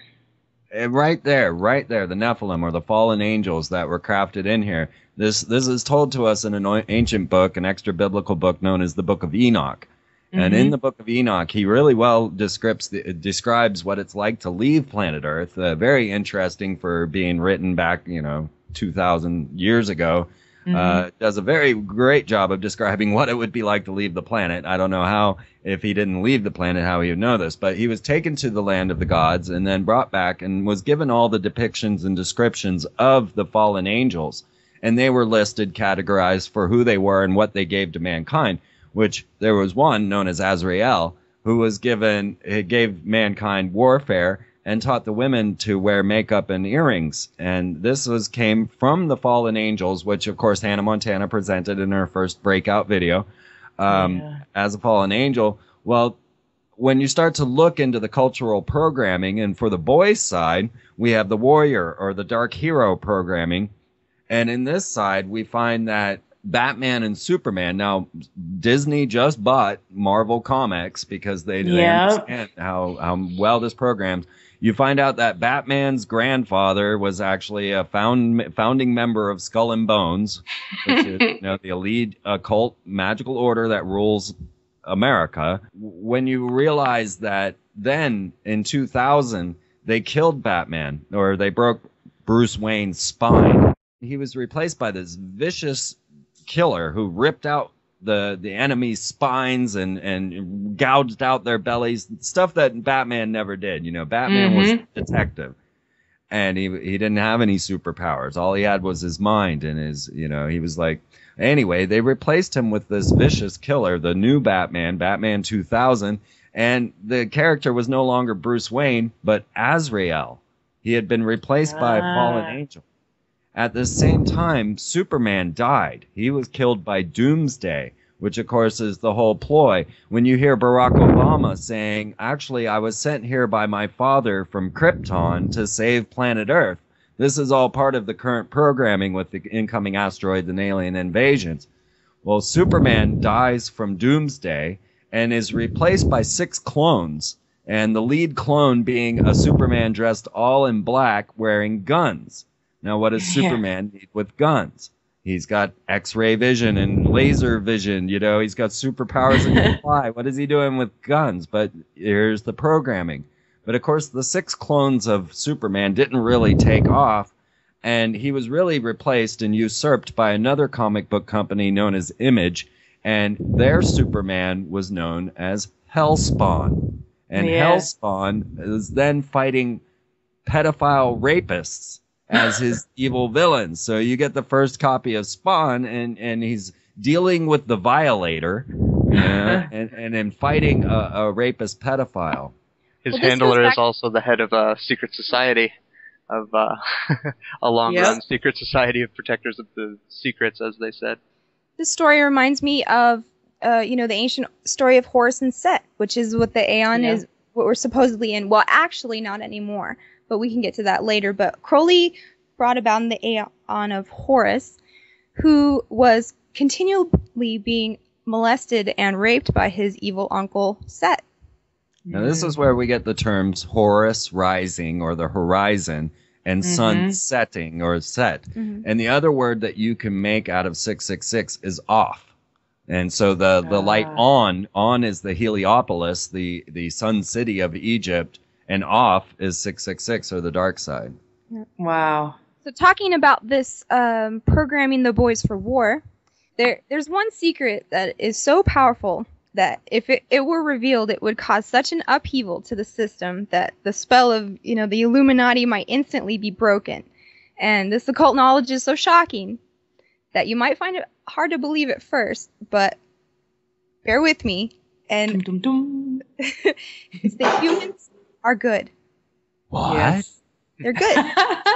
G: Right there, right there, the Nephilim, or the fallen angels that were crafted in here. This this is told to us in an ancient book, an extra biblical book known as the Book of Enoch. Mm-hmm. And in the Book of Enoch, he really well describes the, describes what it's like to leave planet Earth. Uh, very interesting for being written back, you know, two thousand years ago. Mm-hmm. Uh, does a very great job of describing what it would be like to leave the planet. I don't know how, if he didn't leave the planet, how he would know this. But he was taken to the land of the gods and then brought back and was given all the depictions and descriptions of the fallen angels. And they were listed, categorized for who they were and what they gave to mankind, which there was one known as Azrael, who was given, it gave mankind warfare and taught the women to wear makeup and earrings. And this was came from the fallen angels, which, of course, Hannah Montana presented in her first breakout video um, yeah. as a fallen angel. Well, when you start to look into the cultural programming, and for the boys' side, we have the warrior or the dark hero programming. And in this side, we find that Batman and Superman. Now, Disney just bought Marvel Comics because they, they
E: Yep.
G: understand how, how well this programmed. You find out that Batman's grandfather was actually a found, founding member of Skull and Bones, which is, you know, the elite occult magical order that rules America. When you realize that then in two thousand they killed Batman, or they broke Bruce Wayne's spine, he was replaced by this vicious killer who ripped out the the enemy's spines and and gouged out their bellies, stuff that Batman never did. You know, Batman
E: Mhm.
G: was a detective, and he he didn't have any superpowers. All he had was his mind and his, you know, he was like. Anyway, they replaced him with this vicious killer, the new Batman, Batman two thousand, and the character was no longer Bruce Wayne, but Azrael. He had been replaced by a fallen
E: Ah.
G: angel. At the same time, Superman died. He was killed by Doomsday, which of course is the whole ploy. When you hear Barack Obama saying, actually, I was sent here by my father from Krypton to save planet Earth, this is all part of the current programming with the incoming asteroids and alien invasions. Well, Superman dies from Doomsday and is replaced by six clones, and the lead clone being a Superman dressed all in black wearing guns. Now, what does
E: Yeah.
G: Superman need with guns? He's got X-ray vision and laser vision, you know, he's got superpowers and can fly. What is he doing with guns? But here's the programming. But of course, the six clones of Superman didn't really take off, and he was really replaced and usurped by another comic book company known as Image, and their Superman was known as Hellspawn. And
E: Yeah.
G: Hellspawn is then fighting pedophile rapists as his evil villains. So you get the first copy of Spawn, and, and he's dealing with the Violator, you know, and, and then fighting a, a rapist pedophile.
H: His
F: Well, this
H: handler
F: goes
H: is
F: back-
H: also the head of a secret society, of uh, a long-run
E: Yep.
H: secret society of protectors of the secrets, as they said.
F: This story reminds me of, uh, you know, the ancient story of Horus and Set, which is what the Aeon
E: Yeah.
F: is, what we're supposedly in. Well, actually, not anymore, but we can get to that later. But Crowley brought about in the Aeon of Horus, who was continually being molested and raped by his evil uncle Set.
G: Now, this is where we get the terms Horus rising, or the horizon, and sun
E: Mhm.
G: setting, or set.
F: Mhm.
G: And the other word that you can make out of six six six is off. And so the, the light
E: Ah.
G: on, on is the Heliopolis, the, the sun city of Egypt, and off is six six six, or the dark side.
E: Wow.
F: So talking about this um, programming the boys for war, there there's one secret that is so powerful that if it, it were revealed, it would cause such an upheaval to the system that the spell of, you know, the Illuminati might instantly be broken. And this occult knowledge is so shocking that you might find it hard to believe at first, but bear with me. And
E: Dum, dum, dum.
F: it's that humans are good.
G: What?
E: Yes.
F: They're good.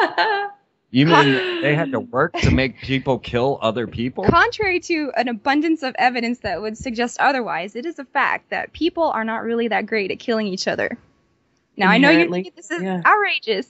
G: You mean they had to work to make people kill other people?
F: Contrary to an abundance of evidence that would suggest otherwise, it is a fact that people are not really that great at killing each other. Now, I know you
E: Inherently,
F: think this is
E: yeah.
F: outrageous,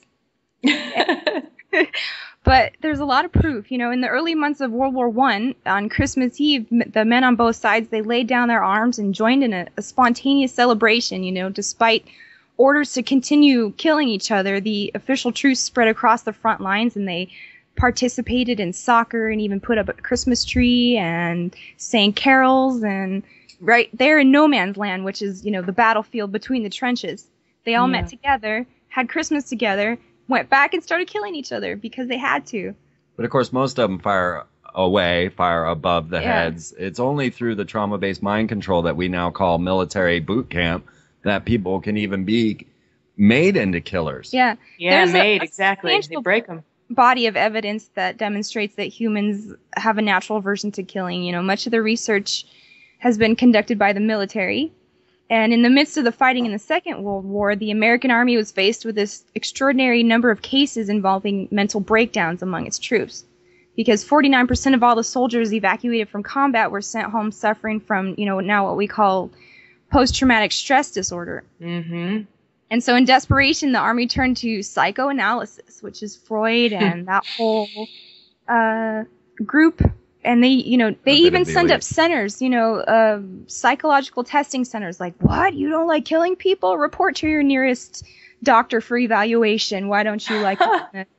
F: but there's a lot of proof. You know, in the early months of World War One, on Christmas Eve, m- the men on both sides, they laid down their arms and joined in a, a spontaneous celebration, you know, despite orders to continue killing each other. The official truce spread across the front lines, and they participated in soccer and even put up a Christmas tree and sang carols, and right there in no man's land, which is, you know, the battlefield between the trenches, they all
E: Yeah.
F: met together, had Christmas together, went back and started killing each other because they had to.
G: But of course, most of them fire away, fire above the
F: Yeah.
G: heads. It's only through the trauma-based mind control that we now call military boot camp that people can even be made into killers.
F: Yeah.
E: Yeah,
F: There's a-
E: made,
F: a
E: exactly. They
F: substantial-
E: break them.
F: Body of evidence that demonstrates that humans have a natural aversion to killing. You know, much of the research has been conducted by the military. And in the midst of the fighting in the Second World War, the American Army was faced with this extraordinary number of cases involving mental breakdowns among its troops. Because forty-nine percent of all the soldiers evacuated from combat were sent home suffering from, you know, now what we call post-traumatic stress disorder.
E: Mm-hmm.
F: And so in desperation, the Army turned to psychoanalysis, which is Freud and that whole uh, group. and they, you know, they
G: A bit
F: even
G: of the
F: send up
G: elite.
F: centers, you know, uh, psychological testing centers. Like, what? You don't like killing people? Report to your nearest doctor for evaluation. Why don't you like it?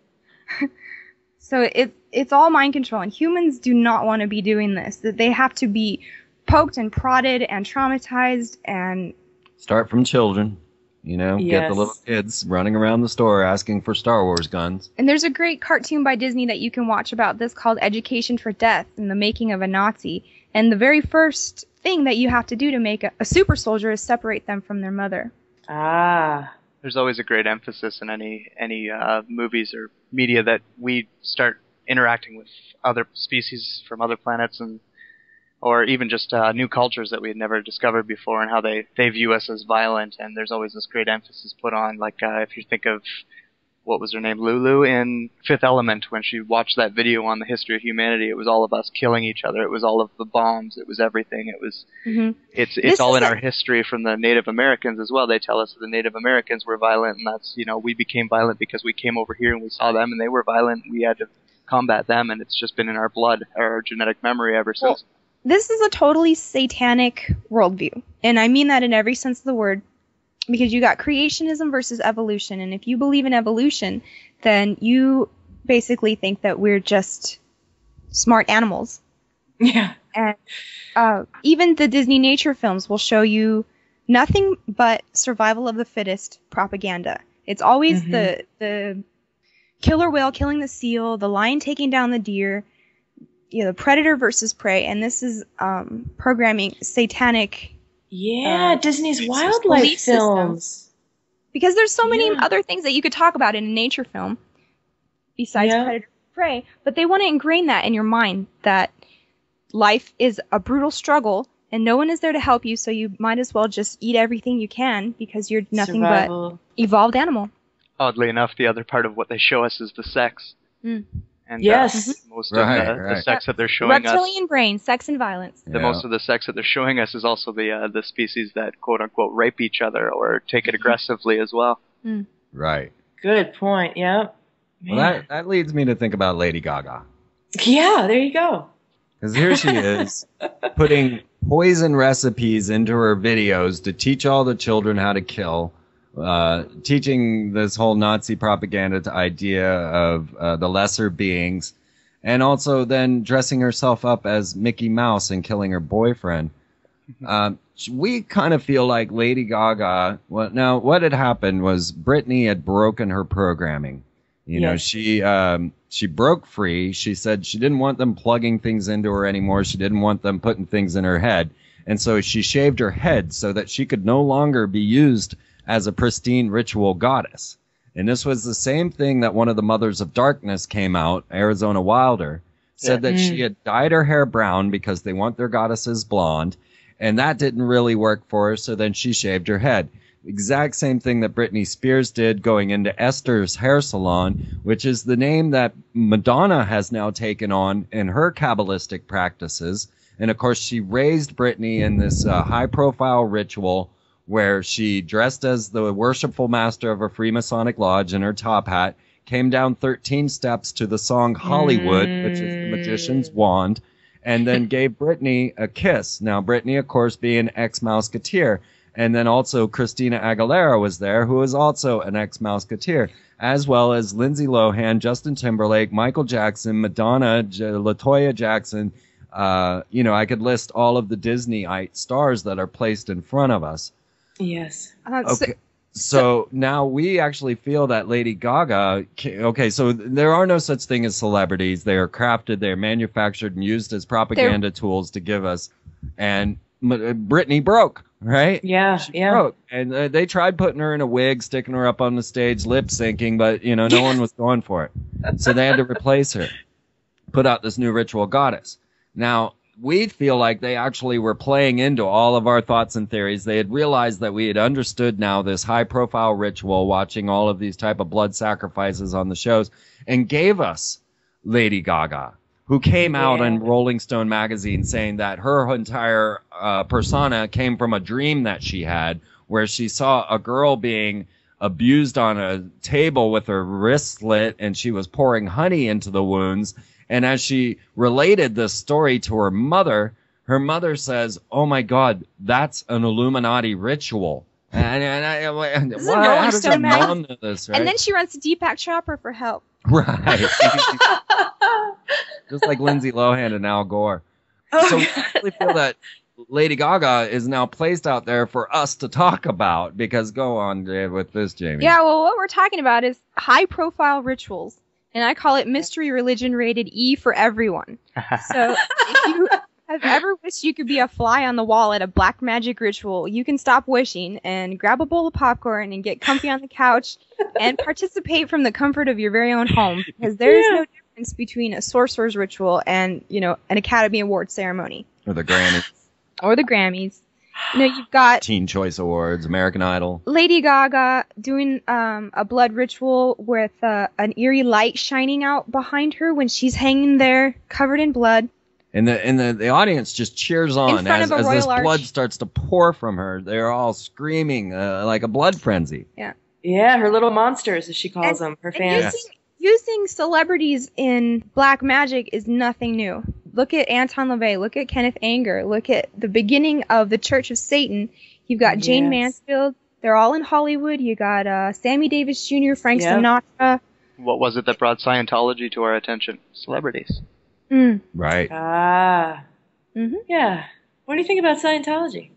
F: So it, it's all mind control, and humans do not want to be doing this. That they have to be poked and prodded and traumatized and...
G: Start from children. You know, get
E: Yes.
G: the little kids running around the store asking for Star Wars guns.
F: And there's a great cartoon by Disney that you can watch about this called Education for Death and the Making of a Nazi. And the very first thing that you have to do to make a, a super soldier is separate them from their mother.
E: Ah.
H: There's always a great emphasis in any any uh, movies or media that we start interacting with other species from other planets, and or even just uh, new cultures that we had never discovered before, and how they, they view us as violent. And there's always this great emphasis put on, like uh, if you think of, what was her name, Lulu in Fifth Element, when she watched that video on the history of humanity, it was all of us killing each other. It was all of the bombs. It was everything. It was,
F: Mm-hmm.
H: it's
F: This
H: it's all
F: is
H: in
F: a-
H: our history from the Native Americans as well. They tell us that the Native Americans were violent, and that's, you know, we became violent because we came over here and we saw them and they were violent. We had to combat them, and it's just been in our blood, our genetic memory ever since.
F: Well, this is a totally satanic worldview. And I mean that in every sense of the word, because you got creationism versus evolution. And if you believe in evolution, then you basically think that we're just smart animals.
E: Yeah.
F: And uh, even the Disney nature films will show you nothing but survival of the fittest propaganda. It's always
E: Mhm.
F: the the killer whale killing the seal, the lion taking down the deer, you know, predator versus prey. And this is um, programming satanic,
E: Yeah,
F: Uh,
E: Disney's
F: belief
E: wildlife
F: system.
E: films.
F: because there's so many
E: Yeah.
F: other things that you could talk about in a nature film besides
E: Yeah.
F: predator and prey, but they want to ingrain that in your mind that life is a brutal struggle and no one is there to help you, so you might as well just eat everything you can because you're nothing
E: Survival.
F: but evolved animal.
H: Oddly enough, the other part of what they show us is the sex.
F: Mm.
H: And
E: Yes.
H: uh, most
G: Right,
H: of the, the
G: right.
H: sex that they're showing
F: Reptilian
H: us,
F: brain, sex and violence.
H: the
G: Yeah.
H: most of the sex that they're showing us is also the uh, the species that quote unquote rape each other or take it aggressively as well.
G: Right.
E: Good point. Yep.
G: Well, that, that leads me to think about Lady Gaga.
E: Yeah, there you go.
G: Because here she is putting poison recipes into her videos to teach all the children how to kill, uh, teaching this whole Nazi propaganda to idea of uh, the lesser beings, and also then dressing herself up as Mickey Mouse and killing her boyfriend. Um, we kind of feel like Lady Gaga. Well, now what had happened was Britney had broken her programming. You know,
E: Yes.
G: she um, she broke free. She said she didn't want them plugging things into her anymore. She didn't want them putting things in her head. And so she shaved her head so that she could no longer be used as a pristine ritual goddess. And this was the same thing that one of the Mothers of Darkness came out, Arizona Wilder, said
H: Yeah.
G: that she
E: Mm.
G: had dyed her hair brown because they want their goddesses blonde. And that didn't really work for her, so then she shaved her head. Exact same thing that Britney Spears did going into Esther's hair salon, which is the name that Madonna has now taken on in her Kabbalistic practices. And of course, she raised Britney in this uh, high-profile ritual where she dressed as the worshipful master of a Freemasonic lodge in her top hat, came down thirteen steps to the song Hollywood, which is the magician's wand, and then gave Britney a kiss. Now, Britney, of course, being an ex-Mouseketeer. And then also Christina Aguilera was there, who is also an ex-Mouseketeer, as well as Lindsay Lohan, Justin Timberlake, Michael Jackson, Madonna, J- LaToya Jackson. Uh, you know, I could list all of the Disneyite stars that are placed in front of us.
E: Yes.
F: Uh, so-
G: Okay. So now we actually feel that Lady Gaga, ca- okay, so there are no such thing as celebrities. They are crafted, they are manufactured and used as propaganda tools to give us. And M- Britney broke, right?
E: Yeah.
G: She
E: yeah.
G: broke. And uh, they tried putting her in a wig, sticking her up on the stage, lip syncing, but, you know, no one was going for it. So they had to replace her, put out this new ritual goddess. Now, we feel like they actually were playing into all of our thoughts and theories. They had realized that we had understood now this high-profile ritual, watching all of these type of blood sacrifices on the shows, and gave us Lady Gaga, who came out
E: Yeah.
G: in Rolling Stone magazine saying that her entire uh, persona came from a dream that she had, where she saw a girl being abused on a table with her wrist slit, and she was pouring honey into the wounds. And as she related this story to her mother, her mother says, "Oh my God, that's an Illuminati ritual." And, and I, what,
F: This is a Rolling
G: how does a
F: Stone mag-
G: mom know this, right?
F: And then she runs to Deepak Chopra for help.
G: Right. Just like Lindsay Lohan and Al Gore.
I: Oh,
G: So I really feel that Lady Gaga is now placed out there for us to talk about, because go on, Dave, with this, Jamie.
F: Yeah, well, what we're talking about is high-profile rituals, and I call it mystery religion rated E for everyone. So if you have ever wished you could be a fly on the wall at a black magic ritual, you can stop wishing and grab a bowl of popcorn and get comfy on the couch and participate from the comfort of your very own home, because there is
I: Yeah.
F: no difference between a sorcerer's ritual and, you know, an Academy Award ceremony.
G: Or the Grammys,
F: Or the Grammys. You know, you've got
G: Teen Choice Awards, American Idol.
F: Lady Gaga doing um, a blood ritual with uh, an eerie light shining out behind her when she's hanging there covered in blood.
G: And the and the, the audience just cheers on
F: front
G: as,
F: of a
G: as this
F: royal arch.
G: blood starts to pour from her. They're all screaming uh, like a blood frenzy.
I: yeah, her little monsters, as she calls them, her
F: And
I: fans.
F: using, using celebrities in black magic is nothing new. Look at Anton LaVey. Look at Kenneth Anger. Look at the beginning of the Church of Satan. You've got Jane
I: Yes.
F: Mansfield. They're all in Hollywood. You got uh, Sammy Davis Junior, Frank
I: Yep.
F: Sinatra.
H: What was it that brought Scientology to our attention? Celebrities.
F: Mm.
G: Right.
I: Ah,
F: hmm
I: yeah. What do you think about Scientology?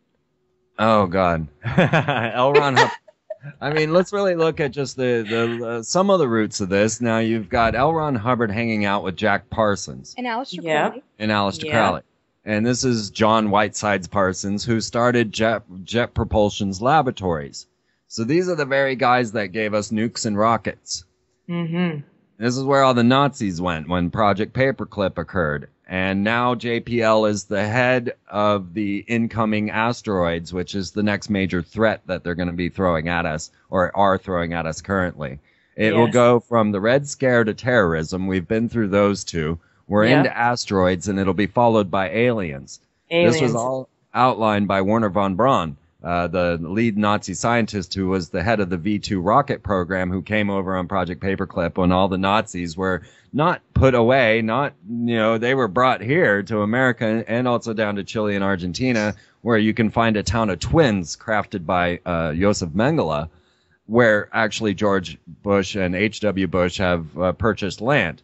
G: Oh God. L. Ron Hubbard. I mean, let's really look at just the, the uh, some of the roots of this. Now you've got L. Ron Hubbard hanging out with Jack Parsons
F: And Aleister
I: Yeah.
F: Crowley.
G: and Aleister
I: Yeah.
G: Crowley. And this is John Whitesides Parsons, who started Jet, Jet Propulsion's laboratories. So these are the very guys that gave us nukes and rockets.
I: Mm-hmm.
G: This is where all the Nazis went when Project Paperclip occurred. And now J P L is the head of the incoming asteroids, which is the next major threat that they're going to be throwing at us, or are throwing at us currently. It will
I: Yes.
G: go from the Red Scare to terrorism. We've been through those two. We're
I: Yeah.
G: into asteroids, and it'll be followed by aliens.
I: Aliens.
G: This was all outlined by Werner von Braun, uh, the lead Nazi scientist who was the head of the V two rocket program, who came over on Project Paperclip when all the Nazis were not put away, not, you know, they were brought here to America and also down to Chile and Argentina, where you can find a town of twins crafted by uh, Josef Mengele, where actually George Bush and H W Bush have uh, purchased land.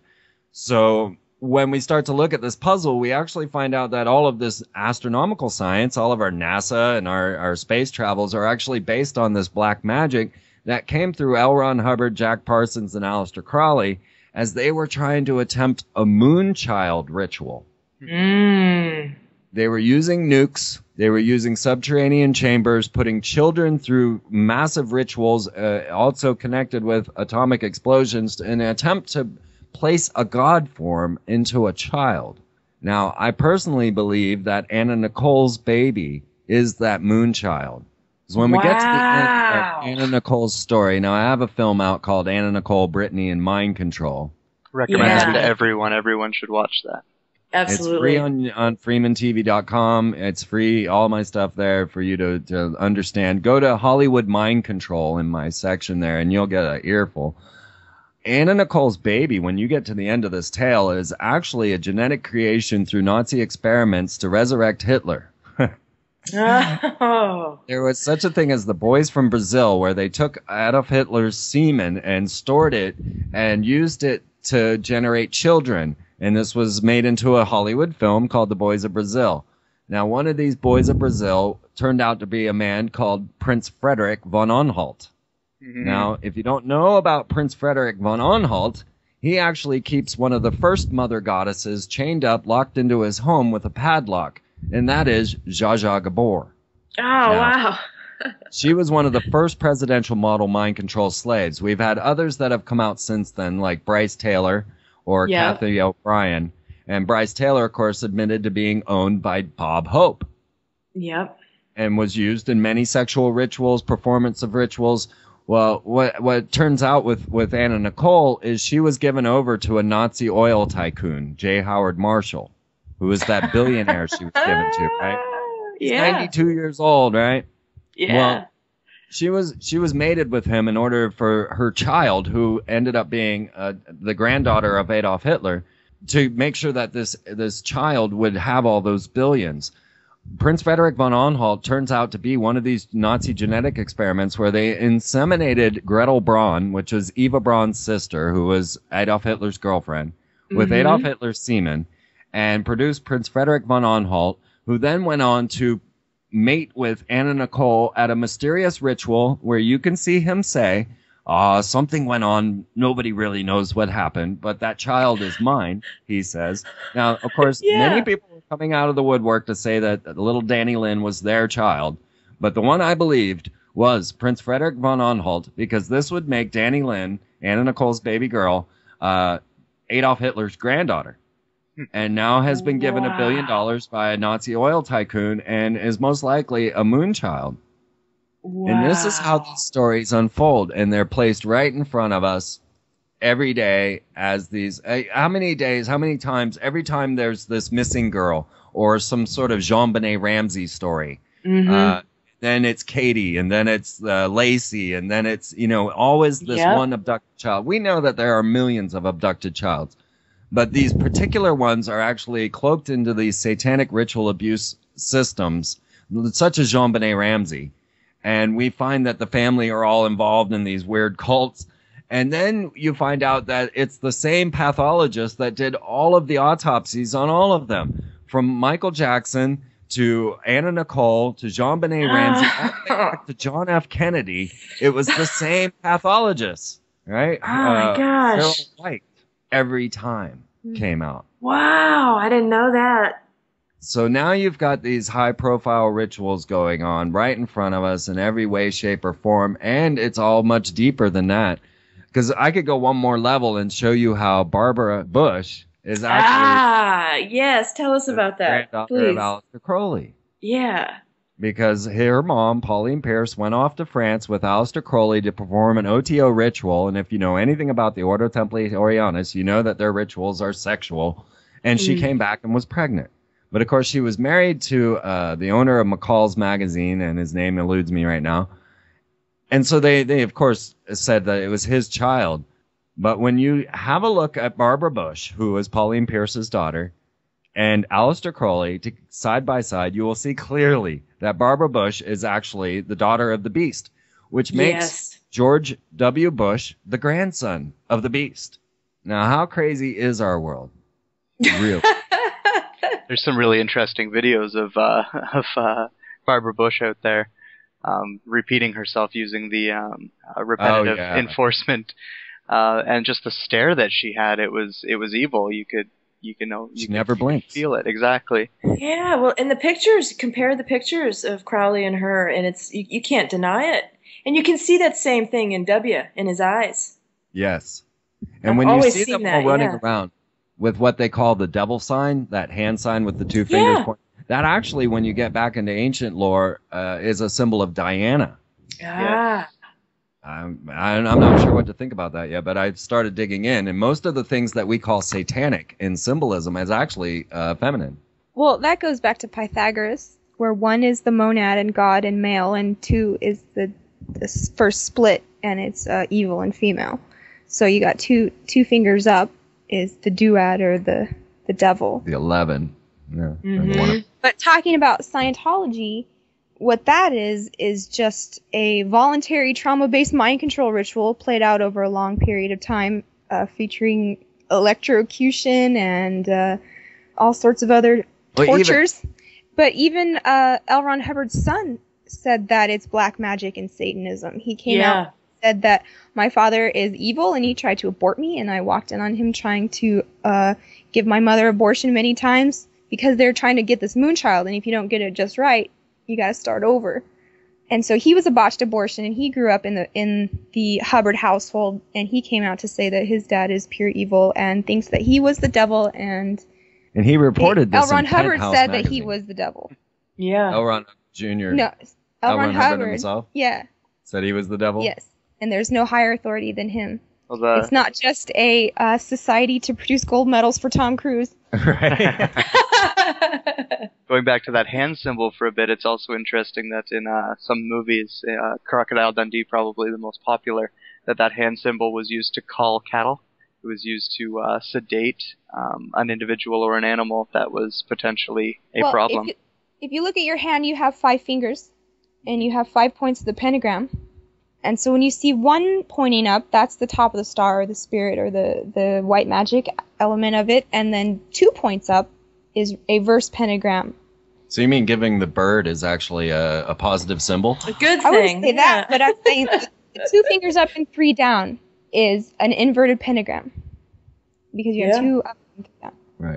G: So when we start to look at this puzzle, we actually find out that all of this astronomical science, all of our NASA and our, our space travels are actually based on this black magic that came through L. Ron Hubbard, Jack Parsons, and Aleister Crowley as they were trying to attempt a moonchild ritual.
I: Mm.
G: They were using nukes. They were using subterranean chambers, putting children through massive rituals, uh, also connected with atomic explosions in an attempt to place a god form into a child. Now, I personally believe that Anna Nicole's baby is that moonchild. So when we get to the end
I: Wow.
G: of Anna Nicole's story, now I have a film out called Anna Nicole, Brittany, and Mind Control.
H: Recommend
I: Yeah.
H: that to everyone. Everyone should watch that.
I: Absolutely.
G: It's free on on freeman t v dot com. It's free, all my stuff there for you to, to understand. Go to Hollywood Mind Control in my section there, and you'll get an earful. Anna Nicole's baby, when you get to the end of this tale, is actually a genetic creation through Nazi experiments to resurrect Hitler.
I: Oh.
G: There was such a thing as the Boys from Brazil, where they took Adolf Hitler's semen and stored it and used it to generate children. And this was made into a Hollywood film called The Boys of Brazil. Now, one of these Boys of Brazil turned out to be a man called Prince Frederick von Anhalt.
H: Mhm.
G: Now, if you don't know about Prince Frederick von Anhalt, he actually keeps one of the first mother goddesses chained up, locked into his home with a padlock, and that is Zsa Zsa Gabor.
I: Oh, wow.
G: She was one of the first presidential model mind control slaves. We've had others that have come out since then, like Bryce Taylor or
I: Yeah.
G: Kathy O'Brien. And Bryce Taylor, of course, admitted to being owned by Bob Hope
I: Yep.
G: and was used in many sexual rituals, performance of rituals. Well, what what turns out with, with Anna Nicole is she was given over to a Nazi oil tycoon, J. Howard Marshall, who was that billionaire she was given to, right? He's
I: Yeah.
G: ninety-two years old, right?
I: Yeah.
G: Well, she was she was mated with him in order for her child, who ended up being uh, the granddaughter of Adolf Hitler, to make sure that this this child would have all those billions. Prince Frederick von Anhalt turns out to be one of these Nazi genetic experiments where they inseminated Gretel Braun, which was Eva Braun's sister, who was Adolf Hitler's girlfriend, with
I: Mhm.
G: Adolf Hitler's semen, and produced Prince Frederick von Anhalt, who then went on to mate with Anna Nicole at a mysterious ritual where you can see him say, uh, something went on, nobody really knows what happened, but that child is mine, he says. Now, of course,
I: Yeah.
G: many people were coming out of the woodwork to say that little Danny Lynn was their child, but the one I believed was Prince Frederick von Anhalt, because this would make Danny Lynn, Anna Nicole's baby girl, uh, Adolf Hitler's granddaughter. And now has been given a billion dollars by a Nazi oil tycoon and is most likely a moonchild.
I: Wow.
G: And this is how these stories unfold, and they're placed right in front of us every day as these, uh, how many days, how many times, every time there's this missing girl or some sort of Jean-Benet Ramsey story,
I: Mhm.
G: uh, then it's Katie, and then it's uh, Lacey, and then it's, you know, always this
I: Yep.
G: one abducted child. We know that there are millions of abducted childs, but these particular ones are actually cloaked into these satanic ritual abuse systems, such as Jean-Benet Ramsey. And we find that the family are all involved in these weird cults. And then you find out that it's the same pathologist that did all of the autopsies on all of them, from Michael Jackson to Anna Nicole to Jean-Benet Ramsey, all the way back to John F. Kennedy. It was the same pathologist, right?
I: Oh, my gosh.
G: Harold White every time came out.
I: Wow, I didn't know that.
G: So now you've got these high-profile rituals going on right in front of us in every way, shape, or form, and it's all much deeper than that. Because I could go one more level and show you how Barbara Bush is actually
I: Ah, yes. Tell us
G: the
I: about that,
G: granddaughter
I: please.
G: of Aleister Crowley.
I: Yeah.
G: Because her mom, Pauline Pierce, went off to France with Aleister Crowley to perform an O T O ritual. And if you know anything about the Ordo Templi Orientis, you know that their rituals are sexual. And she
I: Mm.
G: came back and was pregnant. But of course, she was married to uh, the owner of McCall's magazine, and his name eludes me right now. And so they, they, of course, said that it was his child. But when you have a look at Barbara Bush, who was Pauline Pierce's daughter, and Aleister Crowley, to, side by side, you will see clearly that Barbara Bush is actually the daughter of the Beast, which makes
I: Yes.
G: George W. Bush the grandson of the Beast. Now, how crazy is our world? Really?
H: There's some really interesting videos of uh, of uh, Barbara Bush out there um, repeating herself using the um, uh, repetitive
G: Oh, yeah.
H: enforcement, uh, and just the stare that she had. It was it was evil. You could you can know you
G: She
H: could,
G: never
H: you could
G: blinked.
H: feel it exactly.
I: Yeah, well, and the pictures, compare the pictures of Crowley and her, and it's you, you can't deny it. And you can see that same thing in W, in his eyes.
G: Yes. And
I: I've
G: when you
I: always
G: see
I: seen
G: them all
I: that,
G: running
I: yeah.
G: around with what they call the devil sign, that hand sign with the two fingers
I: Yeah.
G: pointing, that actually, when you get back into ancient lore, uh, is a symbol of Diana.
I: Ah.
G: I'm, I'm I'm not sure what to think about that yet, but I've started digging in, and most of the things that we call satanic in symbolism is actually uh, feminine.
F: Well, that goes back to Pythagoras, where one is the monad and God and male, and two is the, the s- first split, and it's uh, evil and female. So you got two two fingers up is the duad or the the devil.
G: The eleven. Yeah.
I: Mhm.
G: One of-
F: But talking about Scientology, what that is is just a voluntary trauma-based mind control ritual played out over a long period of time, uh, featuring electrocution and uh, all sorts of other
G: Well, even-
F: tortures. But even uh, L. Ron Hubbard's son said that it's black magic and Satanism. He came
I: Yeah.
F: out and said that my father is evil and he tried to abort me, and I walked in on him trying to uh, give my mother abortion many times because they're trying to get this moonchild, and if you don't get it just right, you got to start over. And so he was a botched abortion, and he grew up in the in the Hubbard household, and he came out to say that his dad is pure evil and thinks that he was the devil, and
G: And he reported this
F: L. Ron
G: in
F: Hubbard
G: Penthouse
F: said that he
G: magazine.
F: was the devil.
I: Yeah.
G: L. Ron Junior
F: No, L.
G: L.
F: Ron
G: Ron Hubbard
F: Hubbard,
G: himself?
F: yeah,
G: Said he was the devil?
F: yes, and there's no higher authority than him.
H: Well, the,
F: It's not just a uh, society to produce gold medals for Tom Cruise.
G: Right.
H: Going back to that hand symbol for a bit, it's also interesting that in uh, some movies, uh, Crocodile Dundee probably the most popular, that that hand symbol was used to call cattle It was used to uh, sedate um, an individual or an animal that was potentially a
F: well,
H: problem.
F: If you, if you look at your hand, you have five fingers, and you have five points of the pentagram. And so when you see one pointing up, that's the top of the star, or the spirit, or the, the white magic element of it. And then two points up is a verse pentagram.
G: So you mean giving the bird is actually a, a positive symbol?
I: A good thing.
F: I wouldn't say
I: yeah.
F: that, but I'm saying two fingers up and three down is an inverted pentagram. Because you have
I: Yeah.
F: two up and three down.
G: Right.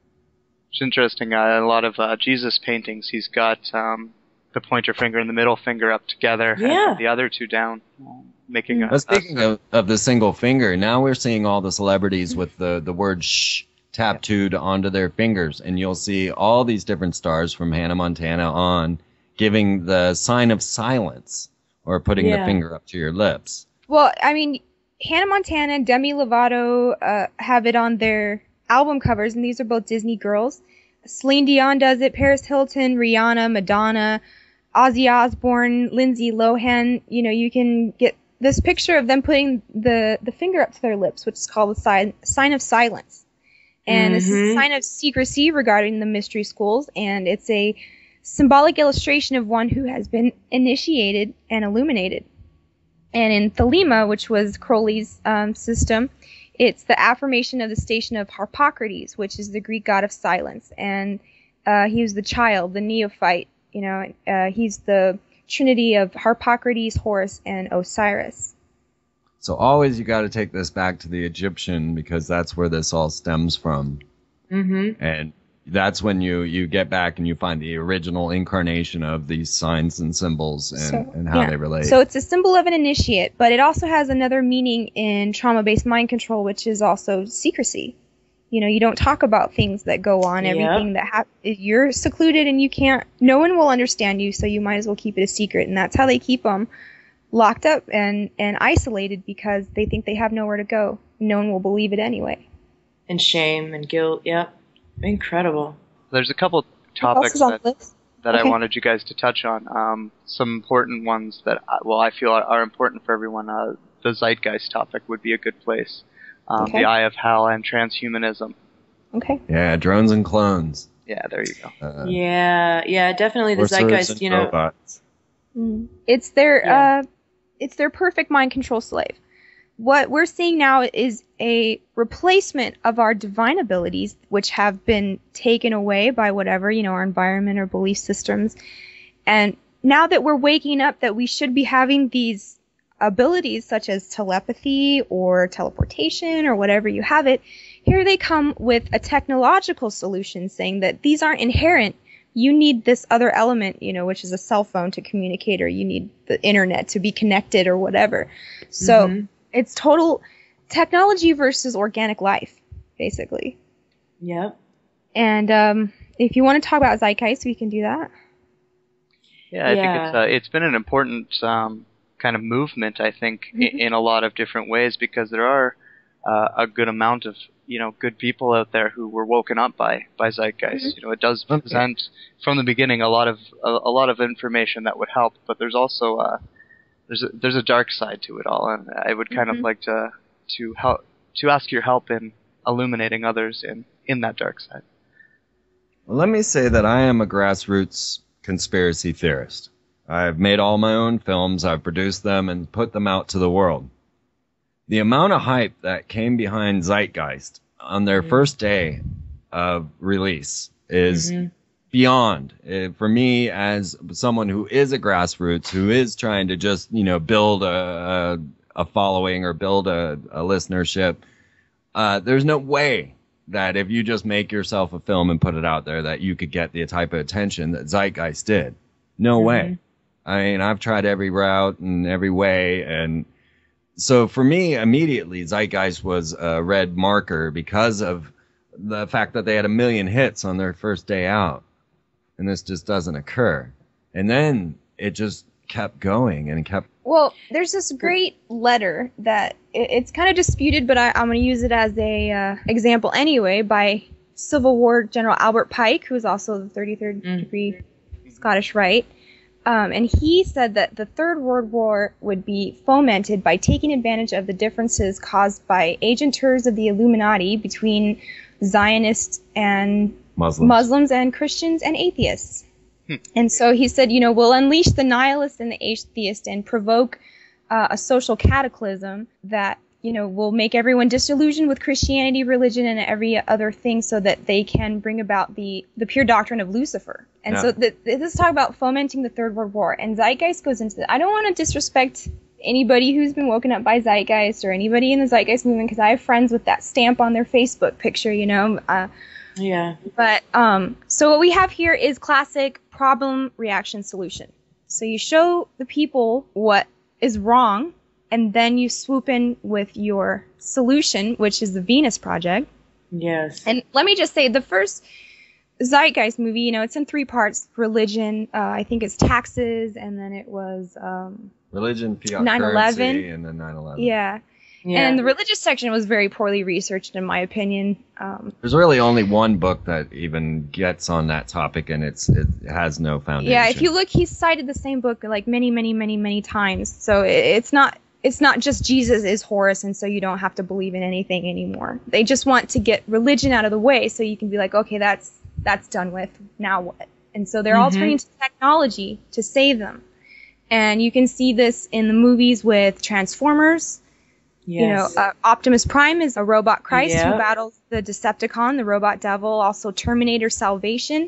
H: It's interesting. Uh, a lot of uh, Jesus paintings, he's got um, the pointer finger and the middle finger up together,
I: Yeah.
H: and the other two down, uh, making a.
G: But speaking of, of the single finger, now we're seeing all the celebrities with the, the word shh tattooed onto their fingers, and you'll see all these different stars from Hannah Montana on giving the sign of silence or putting
I: Yeah.
G: the finger up to your lips.
F: Well, I mean, Hannah Montana and Demi Lovato uh, have it on their album covers, and these are both Disney girls. Celine Dion does it, Paris Hilton, Rihanna, Madonna, Ozzy Osbourne, Lindsay Lohan. You know, you can get this picture of them putting the, the finger up to their lips, which is called the sign, sign of silence. And this is a
I: Mhm.
F: sign of secrecy regarding the mystery schools, and it's a symbolic illustration of one who has been initiated and illuminated. And in Thelema, which was Crowley's um, system, it's the affirmation of the station of Harpocrates, which is the Greek god of silence. And uh, he was the child, the neophyte. You know, uh, he's the trinity of Harpocrates, Horus, and Osiris.
G: So always you got to take this back to the Egyptian, because that's where this all stems from.
I: Mm-hmm.
G: And that's when you, you get back and you find the original incarnation of these signs and symbols and,
F: So,
G: and how
F: yeah.
G: they relate.
F: So it's a symbol of an initiate, but it also has another meaning in trauma-based mind control, which is also secrecy. You know, you don't talk about things that go on.
I: Yep.
F: Everything that ha- you're secluded and you can't. No one will understand you, so you might as well keep it a secret. And that's how they keep them locked up and and isolated, because they think they have nowhere to go. No one will believe it anyway.
I: And shame and guilt. Yep. Incredible.
H: There's a couple
F: What else
H: topics
F: is on
H: that,
F: the list?
H: that
F: Okay.
H: I wanted you guys to touch on. Um, some important ones that, I, well, I feel are, are important for everyone. Uh, the zeitgeist topic would be a good place. Um,
F: Okay.
H: The Eye of Hell and transhumanism.
F: Okay.
G: Yeah, drones and clones.
H: Yeah, there you go.
G: Uh,
I: Yeah, yeah, definitely the
G: sorcerers
I: zeitgeist,
G: and
I: you know.
G: robots.
F: Mm. It's their
I: Yeah.
F: uh, it's their perfect mind control slave. What we're seeing now is a replacement of our divine abilities, which have been taken away by whatever, you know, our environment or belief systems. And now that we're waking up that we should be having these abilities such as telepathy or teleportation or whatever you have it, here they come with a technological solution saying that these aren't inherent. You need this other element, you know, which is a cell phone to communicate, or you need the internet to be connected or whatever. So
I: Mhm.
F: it's total technology versus organic life, basically.
I: Yep.
F: And um, if you want to talk about zeitgeist, we can do that.
H: Yeah, I
I: Yeah.
H: think it's uh, it's been an important um, kind of movement, I think,
F: Mhm.
H: in, in a lot of different ways, because there are uh, a good amount of, you know, good people out there who were woken up by by zeitgeist.
F: Mhm.
H: You know, it does
G: Okay.
H: present from the beginning a lot of a, a lot of information that would help, but there's also uh, there's a, there's a dark side to it all, and I would kind
F: Mhm.
H: of like to to help to ask your help in illuminating others in in that dark side.
G: Well, let me say that I am a grassroots conspiracy theorist. I've made all my own films, I've produced them and put them out to the world. The amount of hype that came behind Zeitgeist on their
I: Mhm.
G: first day of release is
I: Mhm.
G: beyond. Uh, for me, as someone who is a grassroots, who is trying to just, you know, build a, a, a following or build a, a listenership, uh, there's no way that if you just make yourself a film and put it out there that you could get the type of attention that Zeitgeist did. No
I: Mhm.
G: way. I mean, I've tried every route and every way, and so for me, immediately, Zeitgeist was a red marker because of the fact that they had a million hits on their first day out, and this just doesn't occur. And then it just kept going and kept.
F: Well, there's this great letter that it, it's kind of disputed, but I, I'm going to use it as a uh, example anyway, by Civil War General Albert Pike, who is also the thirty-third
I: Mm.
F: degree Scottish Rite. Um, and he said that the Third World War would be fomented by taking advantage of the differences caused by agentures of the Illuminati between Zionists and
G: Muslims,
F: Muslims and Christians and atheists. Hmm. And so he said, you know, we'll unleash the nihilist and the atheist and provoke uh, a social cataclysm that, you know, will make everyone disillusioned with Christianity, religion, and every other thing so that they can bring about the, the pure doctrine of Lucifer. And yeah. so the, this is talk about fomenting the Third World War. And Zeitgeist goes into that. I don't want to disrespect anybody who's been woken up by Zeitgeist or anybody in the Zeitgeist movement because I have friends with that stamp on their Facebook picture, you know. Uh,
I: yeah.
F: But um, so what we have here is classic problem, reaction, solution. So you show the people what is wrong, and then you swoop in with your solution, which is the Venus Project.
I: Yes.
F: And let me just say, the first Zeitgeist movie, you know, it's in three parts. Religion, uh, I think it's taxes, and then it was... Um,
G: Religion, fiat
F: nine eleven.
G: currency, and then nine eleven.
F: Yeah. yeah. And the religious section was very poorly researched, in my opinion. Um,
G: There's really only one book that even gets on that topic, and it's it has no foundation.
F: Yeah, if you look, he's cited the same book like many, many, many, many times. So it, it's not... It's not just Jesus is Horus, and so you don't have to believe in anything anymore. They just want to get religion out of the way so you can be like, okay, that's that's done with. Now what? And so they're mm-hmm. all turning to technology to save them. And you can see this in the movies with Transformers. Yes. You know, uh, Optimus Prime is a robot Christ yep. who battles the Decepticon, the robot devil. Also Terminator Salvation.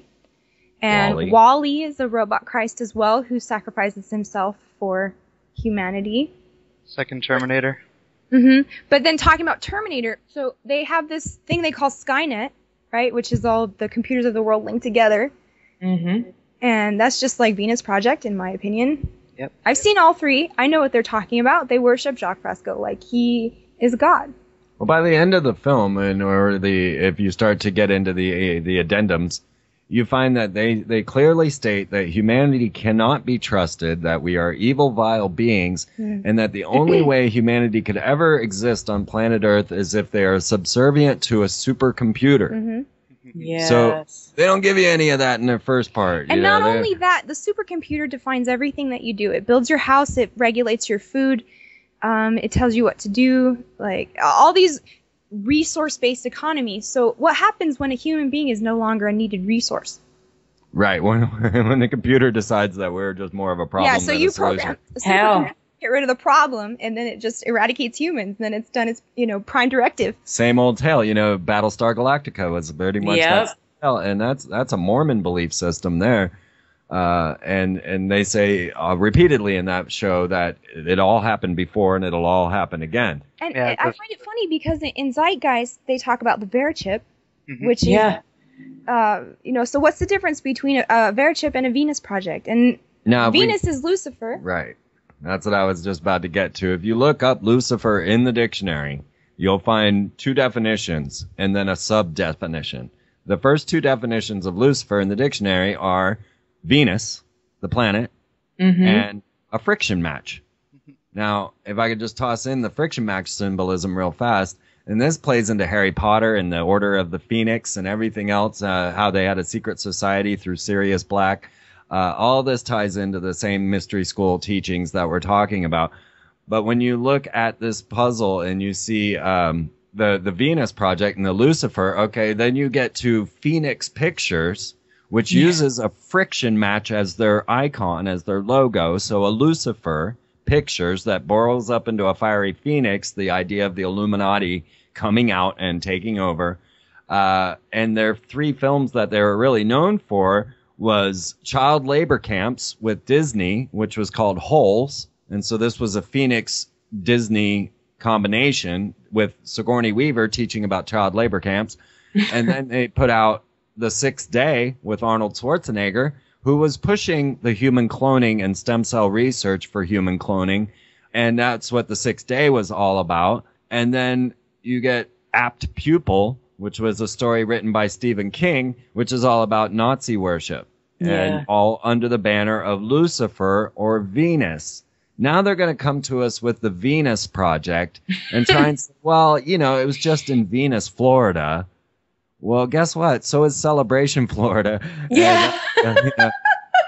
F: And
G: Wall-E.
F: Wall-E is a robot Christ as well who sacrifices himself for humanity.
H: Second Terminator.
F: Mm-hmm. But then talking about Terminator, so they have this thing they call Skynet, right? Which is all the computers of the world linked together.
I: Mm-hmm.
F: And that's just like Venus Project, in my opinion.
H: Yep.
F: I've seen all three. I know what they're talking about. They worship Jacques Fresco like he is God.
G: Well, by the end of the film, and or the if you start to get into the the addendums, you find that they, they clearly state that humanity cannot be trusted, that we are evil, vile beings, mm. and that the only way humanity could ever exist on planet Earth is if they are subservient to a supercomputer.
F: Mm-hmm.
I: Yes.
G: So they don't give you any of that in their first part.
F: And
G: you
F: not
G: know,
F: only that, the supercomputer defines everything that you do. It builds your house, it regulates your food, um, it tells you what to do, like all these resource-based economy. So what happens when a human being is no longer a needed resource?
G: Right, when when the computer decides that we're just more of a problem
F: yeah, so
G: than
F: you
G: a solution.
F: program the supercomputer to get rid of the problem, and then it just eradicates humans, and then it's done its, you know, prime directive.
G: Same old tale, you know, Battlestar Galactica was pretty much
I: yep.
G: that tale, and that's that's a Mormon belief system there. Uh, and and they say uh, repeatedly in that show that it all happened before and it'll all happen again.
F: And
H: yeah,
F: I find it funny because in Zeitgeist they talk about the Verichip, mm-hmm. which is,
I: yeah.
F: uh, you know, so what's the difference between a, a Verichip and a Venus Project? And
G: now,
F: Venus
G: we,
F: is Lucifer.
G: Right. That's what I was just about to get to. If you look up Lucifer in the dictionary, you'll find two definitions and then a sub-definition. The first two definitions of Lucifer in the dictionary are Venus, the planet,
I: mm-hmm.
G: and a friction match. Now, if I could just toss in the friction match symbolism real fast, and this plays into Harry Potter and the Order of the Phoenix and everything else, uh, how they had a secret society through Sirius Black. Uh, all this ties into the same mystery school teachings that we're talking about. But when you look at this puzzle and you see um, the, the Venus Project and the Lucifer, okay, then you get to Phoenix Pictures, which yeah. uses a friction match as their icon, as their logo. So a Lucifer Pictures that boils up into a fiery phoenix, the idea of the Illuminati coming out and taking over. Uh, and their three films that they were really known for was child labor camps with Disney, which was called Holes. And so this was a Phoenix Disney combination with Sigourney Weaver teaching about child labor camps. And then they put out The Sixth Day with Arnold Schwarzenegger, who was pushing the human cloning and stem cell research for human cloning. And that's what The Sixth Day was all about. And then you get Apt Pupil, which was a story written by Stephen King, which is all about Nazi worship.
I: Yeah.
G: And all under the banner of Lucifer or Venus. Now they're going to come to us with the Venus Project and try and say, well, you know, it was just in Venus, Florida. Well, guess what? So is Celebration, Florida.
I: Yeah.
G: And, uh,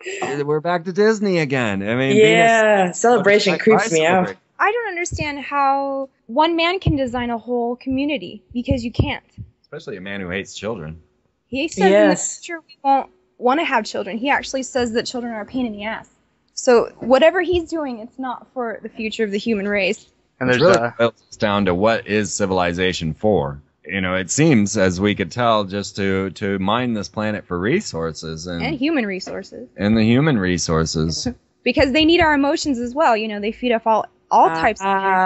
G: we're back to Disney again. I mean,
I: Yeah,
G: Venus,
I: celebration
G: like
I: creeps me out.
G: celebrate.
F: I don't understand how one man can design a whole community, because you can't.
G: Especially a man who hates children.
F: He says in the
I: Yes.
F: future we won't want to have children. He actually says that children are a pain in the ass. So whatever he's doing, it's not for the future of the human race.
H: And
G: It
H: there's
G: really
H: uh,
G: boils down to what is civilization for. You know, it seems, as we could tell, just to, to mine this planet for resources and,
F: And human resources.
G: and the human resources.
F: Because they need our emotions as well. You know, they feed off all, all types of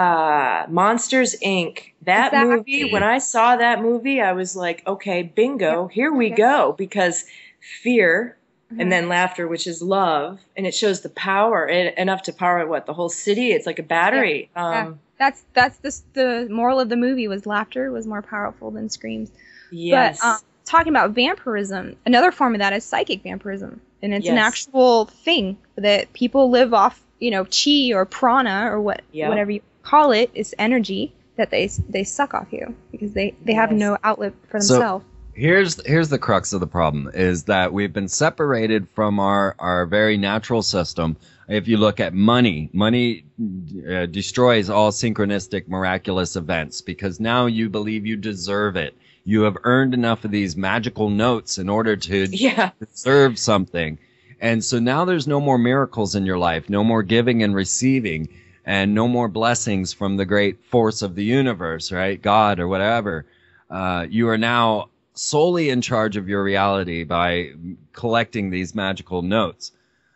I: Ah, Monsters, Incorporated. That
F: Exactly.
I: movie, when I saw that movie, I was like, okay, bingo, here we go. Because fear and then laughter, which is love, and it shows the power, e- enough to power, what, the whole city? It's like a battery.
F: Yeah.
I: Um,
F: That's that's the the moral of the movie was laughter was more powerful than screams.
I: yes.
F: But um, talking about vampirism, another form of that is psychic vampirism, and it's an
I: Yes.
F: actual thing that people live off. You know, chi or prana or what
I: Yep.
F: whatever you call it is energy that they they suck off you because they they have
I: Yes.
F: no outlet for
G: So-
F: themselves.
G: Here's here's the crux of the problem is that we've been separated from our, our very natural system. If you look at money, money uh, destroys all synchronistic miraculous events because now you believe you deserve it. You have earned enough of these magical notes in order to
I: Yeah.
G: deserve something. And so now there's no more miracles in your life, no more giving and receiving, and no more blessings from the great force of the universe, right? God or whatever. Uh, you are now solely in charge of your reality by collecting these magical notes.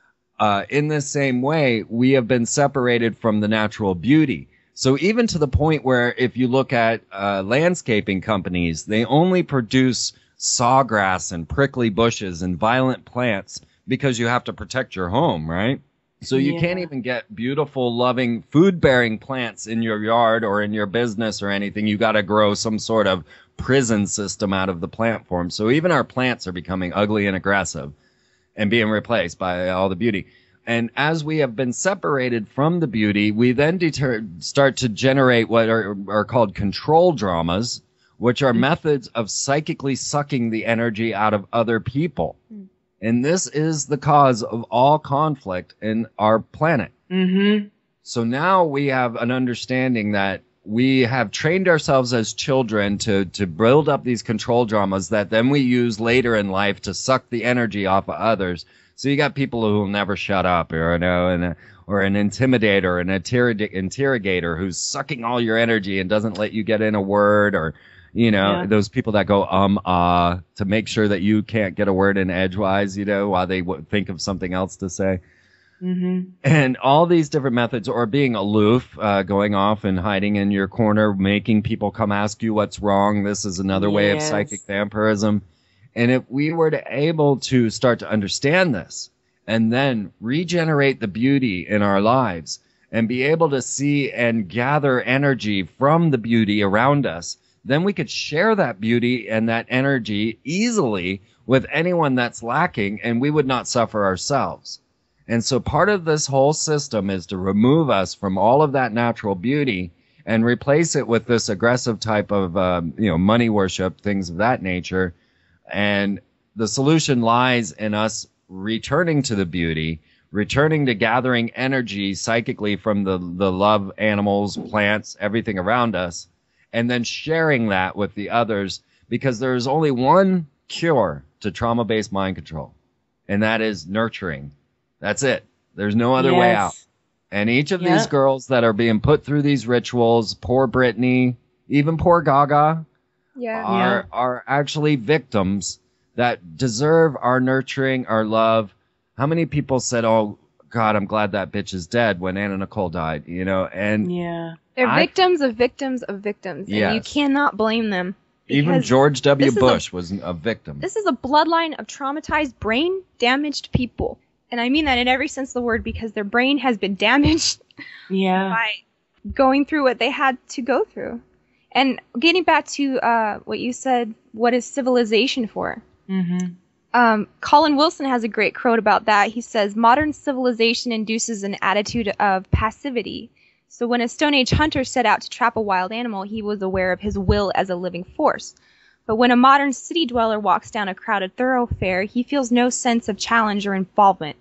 G: Uh, in the same way, we have been separated from the natural beauty. So even to the point where if you look at uh, landscaping companies, they only produce sawgrass and prickly bushes and violent plants because you have to protect your home, right? So you
I: Yeah.
G: can't even get beautiful, loving, food-bearing plants in your yard or in your business or anything. You got to grow some sort of prison system out of the plant form. So even our plants are becoming ugly and aggressive and being replaced by all the beauty. And as we have been separated from the beauty, we then deter- start to generate what are, are called control dramas, which are methods of psychically sucking the energy out of other people. And this is the cause of all conflict in our planet.
I: Mm-hmm.
G: So now we have an understanding that we have trained ourselves as children to, to build up these control dramas that then we use later in life to suck the energy off of others. So you got people who will never shut up, or, you know, and, or an intimidator, an interrog- interrogator who's sucking all your energy and doesn't let you get in a word, or, you know,
I: Yeah.
G: those people that go, um, uh, to make sure that you can't get a word in edgewise, you know, while they w- think of something else to say.
I: Mm-hmm.
G: And all these different methods, or being aloof, uh, going off and hiding in your corner, making people come ask you what's wrong. This is another way of
I: Yes.
G: psychic vampirism. And if we were to able to start to understand this and then regenerate the beauty in our lives and be able to see and gather energy from the beauty around us, then we could share that beauty and that energy easily with anyone that's lacking, and we would not suffer ourselves. And so part of this whole system is to remove us from all of that natural beauty and replace it with this aggressive type of, um, you know, money worship, things of that nature. And the solution lies in us returning to the beauty, returning to gathering energy psychically from the, the love animals, plants, everything around us, and then sharing that with the others, because there is only one cure to trauma-based mind control, and that is nurturing. That's it. There's no other way
I: Yes.
G: out. And each of
I: Yeah.
G: these girls that are being put through these rituals, poor Britney, even poor Gaga,
F: Yeah.
G: are are actually victims that deserve our nurturing, our love. How many people said, "Oh God, I'm glad that bitch is dead" when Anna Nicole died, you know? And
I: Yeah.
F: They're
G: I-
F: victims of victims of victims, and you
G: Yes.
F: cannot blame them.
G: even
F: because
G: George W.
F: this is a-
G: Bush was a victim.
F: This is a bloodline of traumatized, brain-damaged people. And I mean that in every sense of the word, because their brain has been damaged
I: Yeah.
F: by going through what they had to go through. And getting back to uh, what you said, what is civilization for?
I: Mm-hmm.
F: Um, Colin Wilson has a great quote about that. He says, modern civilization induces an attitude of passivity. So when a Stone Age hunter set out to trap a wild animal, he was aware of his will as a living force. But when a modern city dweller walks down a crowded thoroughfare, he feels no sense of challenge or involvement.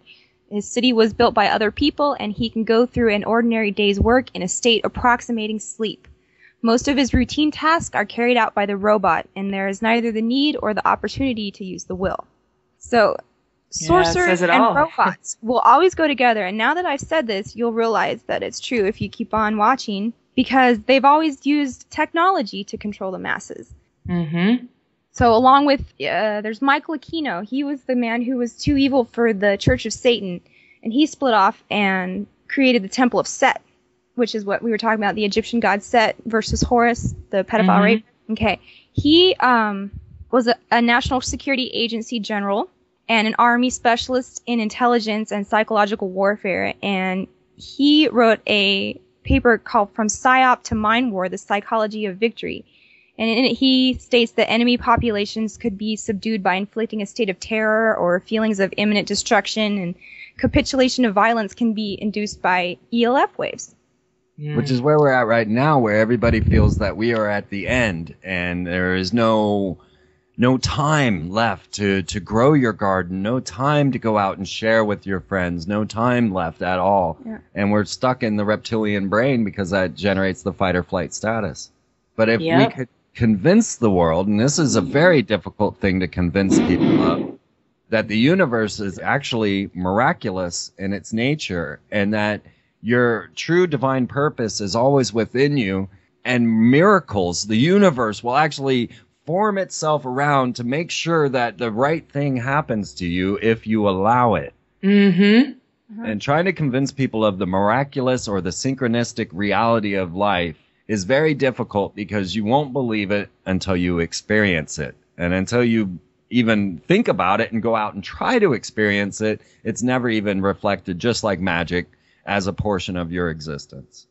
F: His city was built by other people, and he can go through an ordinary day's work in a state approximating sleep. Most of his routine tasks are carried out by the robot, and there is neither the need or the opportunity to use the will. So, sorcerers and all. robots will always go together, and now that I've said this, you'll realize that it's true if you keep on watching, because they've always used technology to control the masses.
I: Mm-hmm.
F: So along with, uh, there's Michael Aquino. He was the man who was too evil for the Church of Satan, and he split off and created the Temple of Set, which is what we were talking about, the Egyptian god Set versus Horus, the pedophile
I: Mm-hmm.
F: rape. Okay. He um, was a, a national security agency general and an army specialist in intelligence and psychological warfare, and he wrote a paper called From Psyop to Mind War, The Psychology of Victory. And in it, he states that enemy populations could be subdued by inflicting a state of terror or feelings of imminent destruction, and capitulation of violence can be induced by E L F waves.
G: Which is where we're at right now, where everybody feels that we are at the end, and there is no no time left to, to grow your garden, no time to go out and share with your friends, no time left at all.
F: Yeah.
G: And we're stuck in the reptilian brain because that generates the fight or flight status. But if
I: Yep.
G: we could convince the world, and this is a very difficult thing to convince people of, that the universe is actually miraculous in its nature, and that your true divine purpose is always within you, and miracles, the universe will actually form itself around to make sure that the right thing happens to you if you allow it.
I: Mm-hmm.
G: And trying to convince people of the miraculous or the synchronistic reality of life is very difficult, because you won't believe it until you experience it. And until you even think about it and go out and try to experience it, it's never even reflected, just like magic, as a portion of your existence.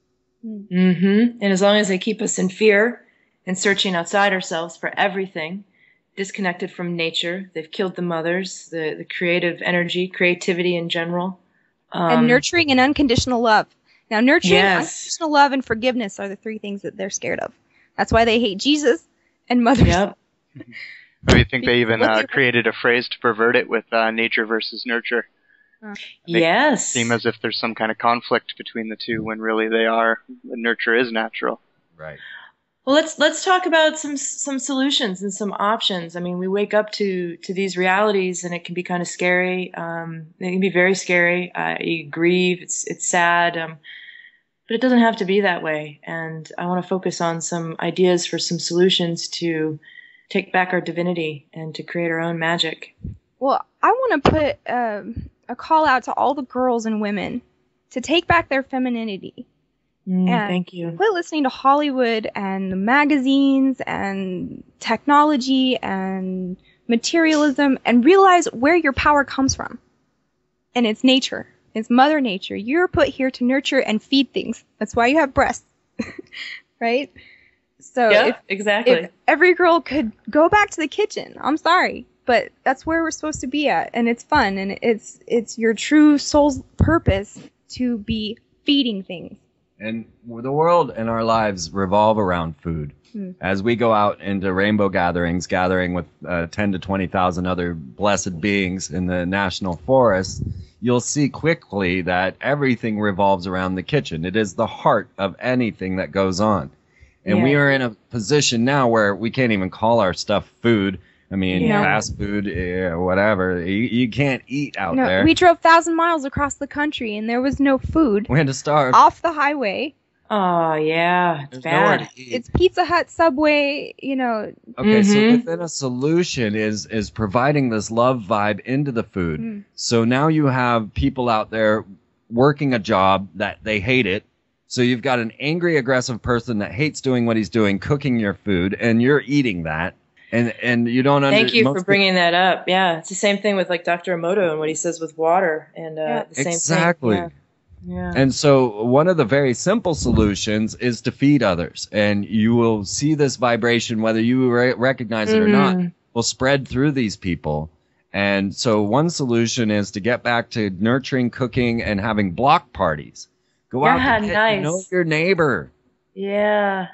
I: Mm-hmm. And as long as they keep us in fear and searching outside ourselves for everything, disconnected from nature, they've killed the mothers, the, the creative energy, creativity in general. Um,
F: And nurturing and unconditional love. Now, nurturing,
I: Yes.
F: unconditional love, and forgiveness are the three things that they're scared of. That's why they hate Jesus and mothers.
I: Yep.
H: Do you think they even
F: What's
H: uh,
F: your-
H: created a phrase to pervert it with uh, nature versus nurture? They
I: Yes.
H: seem as if there's some kind of conflict between the two, when really they are. Nurture is natural.
G: Right.
I: Well, let's let's talk about some some solutions and some options. I mean, we wake up to to these realities, and it can be kind of scary. Um, it can be very scary. Uh, you grieve. It's it's sad. Um, but it doesn't have to be that way. And I want to focus on some ideas for some solutions to take back our divinity and to create our own magic.
F: Well, I want to put um, a call out to all the girls and women to take back their femininity.
I: Mm,
F: And
I: thank you.
F: Quit listening to Hollywood and the magazines and technology and materialism, and realize where your power comes from. And it's nature. It's Mother Nature. You're put here to nurture and feed things. That's why you have breasts. Right? So
I: Yeah,
F: if,
I: exactly.
F: if every girl could go back to the kitchen, I'm sorry, but that's where we're supposed to be at. And it's fun, and it's it's your true soul's purpose to be feeding things.
G: And the world and our lives revolve around food.
F: Hmm.
G: As we go out into rainbow gatherings, gathering with uh, ten to twenty thousand other blessed beings in the national forest, you'll see quickly that everything revolves around the kitchen. It is the heart of anything that goes on. And
I: Yeah.
G: we are in a position now where we can't even call our stuff food. I mean,
F: Yeah.
G: fast food, eh, whatever. You, you can't eat out
F: No,
G: there.
F: we drove thousand miles across the country, and there was no food
G: We had to starve.
F: off the highway.
I: Oh, yeah. It's
G: There's nowhere
I: bad.
G: to eat.
F: It's Pizza Hut, Subway, you know.
G: Okay, so
I: Mhm.
G: within a solution is is providing this love vibe into the food.
F: Mm.
G: So now you have people out there working a job that they hate it. So you've got an angry, aggressive person that hates doing what he's doing, cooking your food, and you're eating that. And and you don't under-
I: Thank you
G: most
I: for bringing that up. Yeah, it's the same thing with like Doctor Emoto and what he says with water, and uh,
F: Yeah.
I: the same
G: Exactly.
I: thing. Yeah. Yeah.
G: And so one of the very simple solutions is to feed others. And you will see this vibration, whether you re- recognize it or not,
I: Mhm.
G: will spread through these people. And so one solution is to get back to nurturing, cooking, and having block parties. Go out
I: Yeah,
G: and get
I: nice.
G: to know your neighbor.
I: Yeah.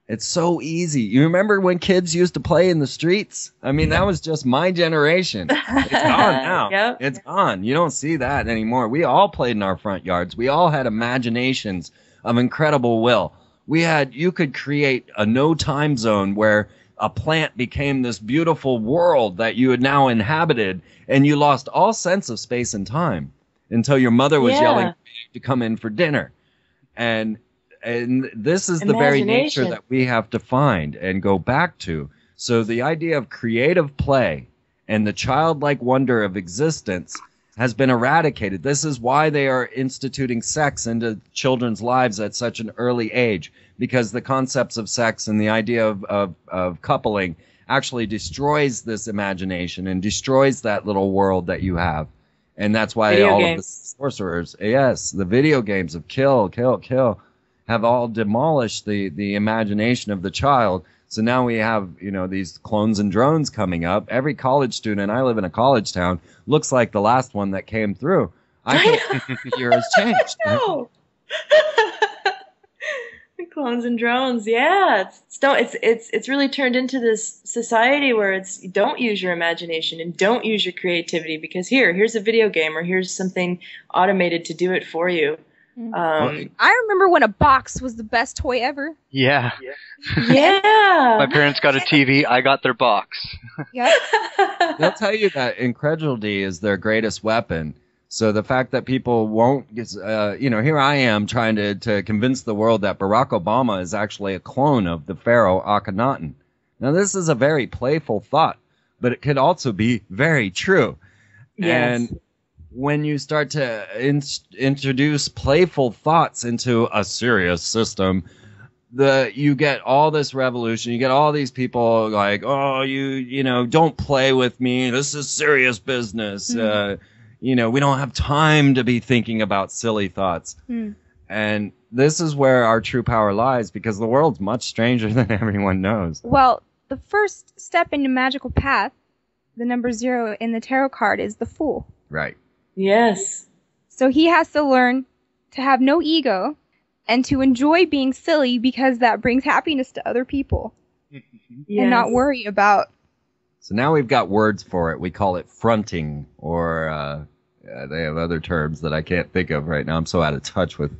G: It's so easy. You remember when kids used to play in the streets? I mean, that was just my generation. It's gone now.
I: Yep.
G: It's gone. You don't see that anymore. We all played in our front yards. We all had imaginations of incredible will. We had, you could create a no time zone where a plant became this beautiful world that you had now inhabited, and you lost all sense of space and time until your mother was
I: Yeah.
G: yelling to come in for dinner. And and this is the very nature
I: Imagination.
G: that we have to find and go back to. So the idea of creative play and the childlike wonder of existence has been eradicated. This is why they are instituting sex into children's lives at such an early age, because the concepts of sex and the idea of, of, of coupling actually destroys this imagination and destroys that little world that you have. And that's why
I: Video
G: all
I: games.
G: of the sorcerers, yes, the video games of kill, kill, kill, have all demolished the, the imagination of the child. So now we have, you know, these clones and drones coming up. Every college student, I live in a college town, looks like the last one that came through. I think the year has changed.
I: No. Clones and drones, yeah. It's, it's don't it's it's it's really turned into this society where it's don't use your imagination and don't use your creativity, because here, here's a video game or here's something automated to do it for you. Um,
F: I remember when a box was the best toy ever.
H: Yeah.
I: yeah.
H: My parents got a T V. I got their box.
F: Yep.
G: They'll tell you that incredulity is their greatest weapon. So the fact that people won't, uh, you know, here I am trying to, to convince the world that Barack Obama is actually a clone of the pharaoh Akhenaten. Now, this is a very playful thought, but it could also be very true.
I: Yes.
G: And when you start to in- introduce playful thoughts into a serious system, the you get all this revolution. You get all these people like, oh, you you know, don't play with me. This is serious business. Mm. Uh, you know, we don't have time to be thinking about silly thoughts. Mm. And this is where our true power lies, because the world's much stranger than everyone knows.
F: Well, the first step in the magical path, the number zero in the tarot card, is the Fool.
G: Right.
I: Yes.
F: So he has to learn to have no ego and to enjoy being silly, because that brings happiness to other people.
I: Yes.
F: And not worry about.
G: So now we've got words for it. We call it fronting, or uh, uh, they have other terms that I can't think of right now. I'm so out of touch with.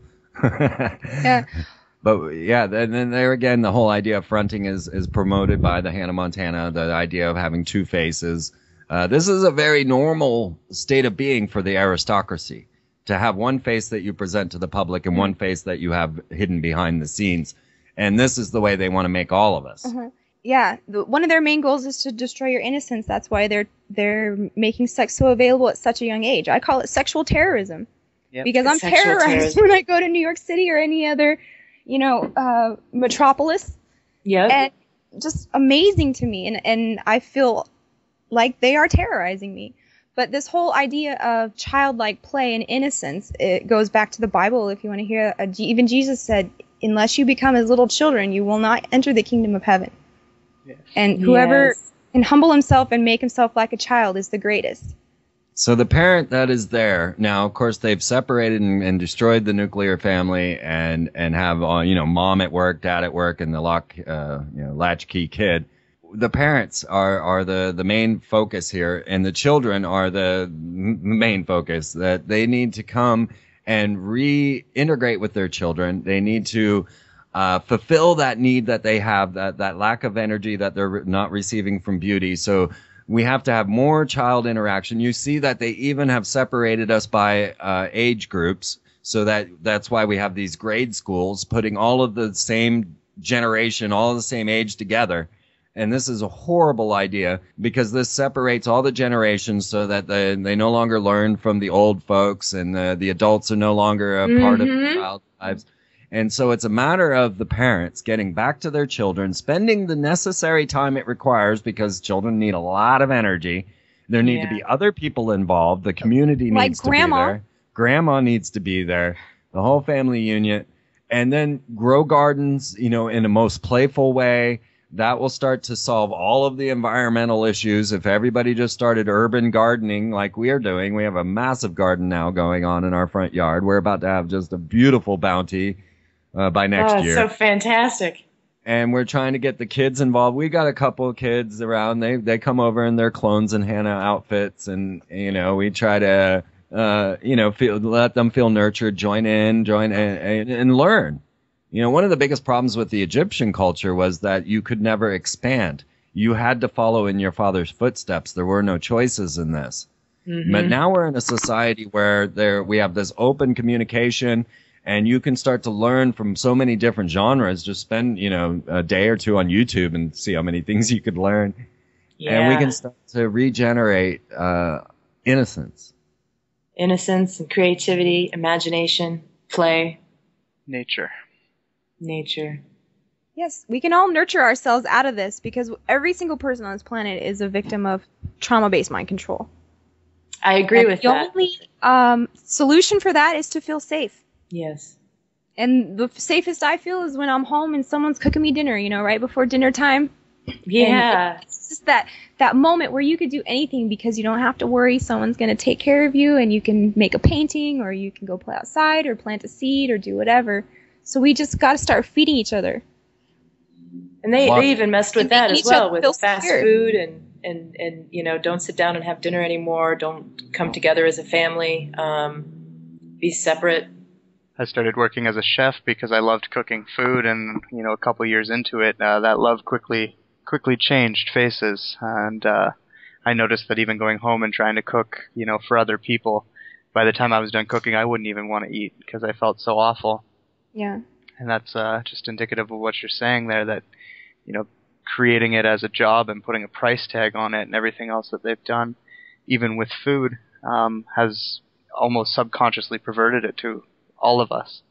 F: Yeah.
G: But yeah, and then there again, the whole idea of fronting is, is promoted by the Hannah Montana, the idea of having two faces. Uh, this is a very normal state of being for the aristocracy, to have one face that you present to the public and one face that you have hidden behind the scenes. And this is the way they want to make all of us.
F: Uh-huh. Yeah, the, one of their main goals is to destroy your innocence. That's why they're they're making sex so available at such a young age. I call it sexual terrorism. Yep. Because I'm
I: Sexual
F: terrorized
I: terrorism.
F: when I go to New York City or any other, you know, uh, metropolis.
I: Yep.
F: And just amazing to me. And, and I feel like they are terrorizing me. But this whole idea of childlike play and innocence, it goes back to the Bible. If you want to hear, uh, even Jesus said, unless you become as little children, you will not enter the kingdom of heaven. Yes. And whoever
I: Yes.
F: can humble himself and make himself like a child is the greatest.
G: So the parent that is there now, of course, they've separated and, and destroyed the nuclear family, and and have uh, you know, mom at work, dad at work, and the lock uh, you know, latchkey kid. The parents are are the the main focus here, and the children are the main focus. That they need to come and reintegrate with their children. They need to Uh, fulfill that need that they have, that, that lack of energy that they're not receiving from beauty. So we have to have more child interaction. You see that they even have separated us by uh, age groups. So that that's why we have these grade schools, putting all of the same generation, all the same age together. And this is a horrible idea, because this separates all the generations so that they, they no longer learn from the old folks, and the, the adults are no longer a part
I: Mm-hmm.
G: of their child's lives. And so it's a matter of the parents getting back to their children, spending the necessary time it requires, because children need a lot of energy. There need
I: Yeah.
G: to be other people involved. The community
F: Like
G: needs
F: grandma.
G: to be there. Grandma needs to be there. The whole family unit. And then grow gardens, you know, in a most playful way. That will start to solve all of the environmental issues. If everybody just started urban gardening like we are doing, we have a massive garden now going on in our front yard. We're about to have just a beautiful bounty Uh, by next
I: oh,
G: year.
I: so fantastic.
G: and we're trying to get the kids involved. We got a couple of kids around. They they come over in their clones and Hannah outfits, and you know we try to uh, you know feel let them feel nurtured, join in, join in, and, and learn. You know, one of the biggest problems with the Egyptian culture was that you could never expand. You had to follow in your father's footsteps. There were no choices in this. Mm-hmm. But now we're in a society where there we have this open communication. And you can start to learn from so many different genres. Just spend, you know, a day or two on YouTube and see how many things you could learn. Yeah. And we can start to regenerate uh, innocence.
I: Innocence and creativity, imagination, play.
H: Nature.
I: Nature.
F: Yes, we can all nurture ourselves out of this because every single person on this planet is a victim of trauma-based mind control.
I: I agree
F: and
I: with
F: the
I: that.
F: The only um, solution for that is to feel safe.
I: Yes.
F: And the safest I feel is when I'm home and someone's cooking me dinner, you know, right before dinner time.
I: Yeah.
F: And it's just that, that moment where you could do anything because you don't have to worry someone's going to take care of you, and you can make a painting, or you can go play outside or plant a seed or do whatever. So we just got to start feeding each other.
I: And they, they even messed with
F: and
I: that as well, with fast
F: secure.
I: food and, and, and, you know, don't sit down and have dinner anymore. Don't come together as a family. Um, be separate.
H: I started working as a chef because I loved cooking food, and you know, a couple years into it, uh, that love quickly quickly changed faces, and uh, I noticed that even going home and trying to cook, you know, for other people, by the time I was done cooking, I wouldn't even want to eat because I felt so awful.
F: Yeah.
H: And that's uh, just indicative of what you're saying there, that you know, creating it as a job and putting a price tag on it and everything else that they've done, even with food, um, has almost subconsciously perverted it to all of us.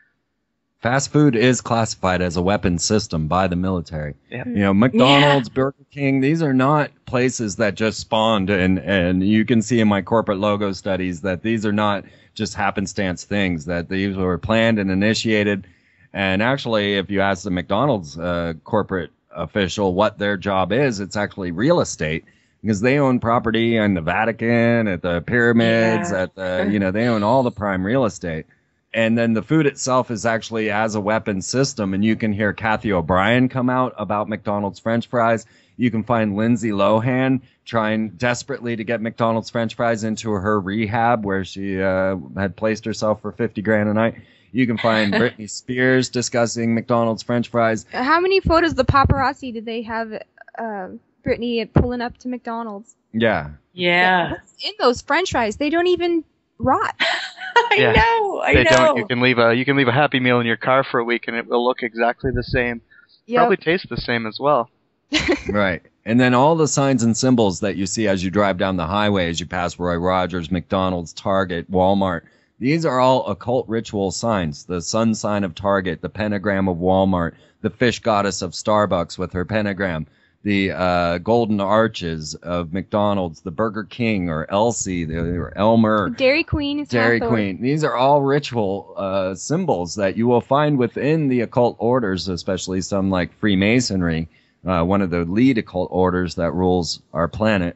G: Fast food is classified as a weapon system by the military.
H: Yeah.
G: You know, McDonald's, yeah. Burger King, these are not places that just spawned, and, and you can see in my corporate logo studies that these are not just happenstance things, that these were planned and initiated. And actually, if you ask the McDonald's uh, corporate official what their job is, it's actually real estate. Because they own property in the Vatican, at the pyramids, yeah. at the, you know, they own all the prime real estate. And then the food itself is actually as a weapon system. And you can hear Kathy O'Brien come out about McDonald's French fries. You can find Lindsay Lohan trying desperately to get McDonald's French fries into her rehab where she uh, had placed herself for fifty grand a night. You can find Britney Spears discussing McDonald's French fries.
F: How many photos of the paparazzi did they have uh, Britney pulling up to McDonald's?
G: Yeah.
I: Yeah.
F: What's in those French fries? They don't even rot.
I: I
H: yeah.
I: know. I
H: they
I: know.
H: Don't. You can leave a you can leave a Happy Meal in your car for a week and it will look exactly the same. Yep. Probably taste the same as well.
G: Right. And then all the signs and symbols that you see as you drive down the highway, as you pass Roy Rogers, McDonald's, Target, Walmart, these are all occult ritual signs. The sun sign of Target, the pentagram of Walmart, the fish goddess of Starbucks with her pentagram, the uh, golden arches of McDonald's, the Burger King or Elsie the, or Elmer.
F: Dairy Queen. Is
G: Dairy Queen. These are all ritual uh, symbols that you will find within the occult orders, especially some like Freemasonry, uh, one of the lead occult orders that rules our planet.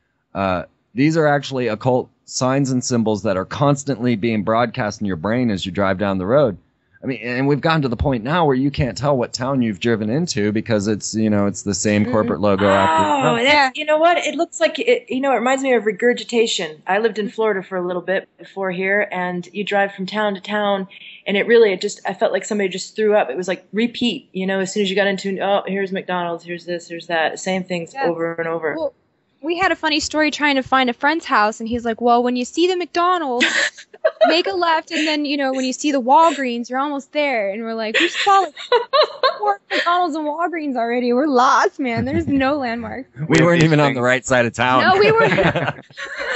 G: Uh, these are actually occult signs and symbols that are constantly being broadcast in your brain as you drive down the road. I mean, and we've gotten to the point now where you can't tell what town you've driven into because it's, you know, it's the same corporate logo.
I: Oh,
G: after.
I: that's, you know what? It looks like, it, you know, it reminds me of regurgitation. I lived in Florida for a little bit before here, and you drive from town to town, and it really, it just, I felt like somebody just threw up. It was like repeat, you know, as soon as you got into, oh, here's McDonald's, here's this, here's that, same things yeah. over and over.
F: Well, we had a funny story trying to find a friend's house, and he's like, well, when you see the McDonald's, make a left, and then, you know, when you see the Walgreens, you're almost there. And we're like, we saw like four McDonald's and Walgreens already. We're lost, man. There's no landmarks.
G: We weren't even on the right side of town.
F: No, we weren't.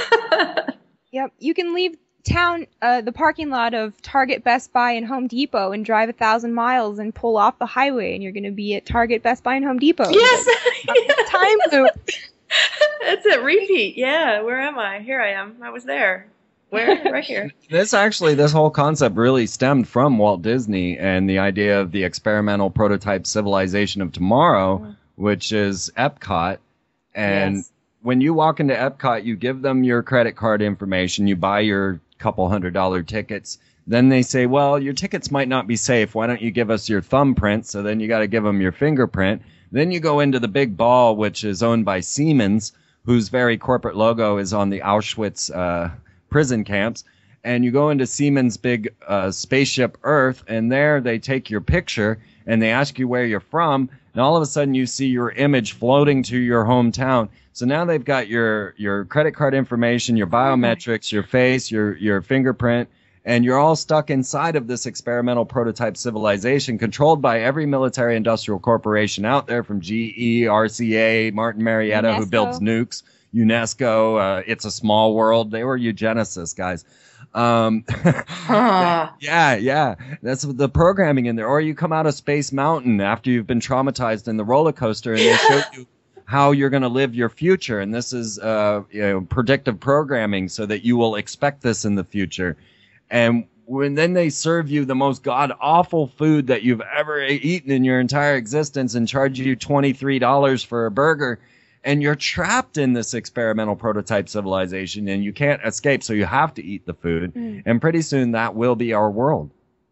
F: Yep. You can leave town, uh, the parking lot of Target, Best Buy, and Home Depot and drive a thousand miles and pull off the highway, and you're going to be at Target, Best Buy, and Home Depot.
I: Yes!
F: yes. Time loop.
I: That's it. Repeat. Yeah. Where am I? Here I am. I was there. Where? Right here.
G: This actually, this whole concept really stemmed from Walt Disney and the idea of the experimental prototype civilization of tomorrow, mm. which is Epcot. And yes. when you walk into Epcot, you give them your credit card information, you buy your couple hundred dollar tickets. Then they say, well, your tickets might not be safe. Why don't you give us your thumbprint? So then you got to give them your fingerprint. Then you go into the big ball, which is owned by Siemens, whose very corporate logo is on the Auschwitz uh, prison camps. And you go into Siemens' big uh, spaceship Earth, and there they take your picture, and they ask you where you're from, and all of a sudden you see your image floating to your hometown. So now they've got your, your credit card information, your biometrics, your face, your, your fingerprint, and you're all stuck inside of this experimental prototype civilization controlled by every military industrial corporation out there, from G E, R C A, Martin Marietta,
F: UNESCO.
G: who builds nukes, UNESCO, uh, It's a Small World. They were eugenicists, guys. Um,
I: Huh.
G: yeah, yeah. That's the programming in there. Or you come out of Space Mountain after you've been traumatized in the roller coaster, and they show you how you're going to live your future. And this is uh, you know, predictive programming so that you will expect this in the future. And when then they serve you the most god-awful food that you've ever eaten in your entire existence and charge you twenty-three dollars for a burger, and you're trapped in this experimental prototype civilization, and you can't escape, so you have to eat the food. Mm. And pretty soon that will be our world.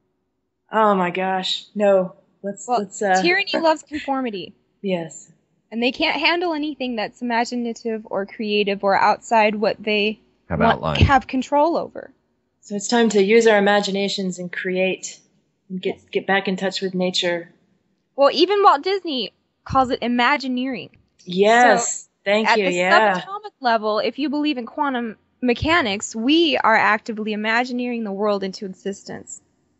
I: Oh my gosh. No. Let's
F: well,
I: let's uh
F: tyranny loves conformity.
I: Yes.
F: And they can't handle anything that's imaginative or creative or outside what they
G: have
F: want,
G: outlined.
F: have control over.
I: So it's time to use our imaginations and create and get get back in touch with nature.
F: Well, even Walt Disney calls it Imagineering.
I: Yes. So thank
F: at
I: you.
F: the
I: yeah.
F: subatomic level, if you believe in quantum mechanics, we are actively Imagineering the world into existence.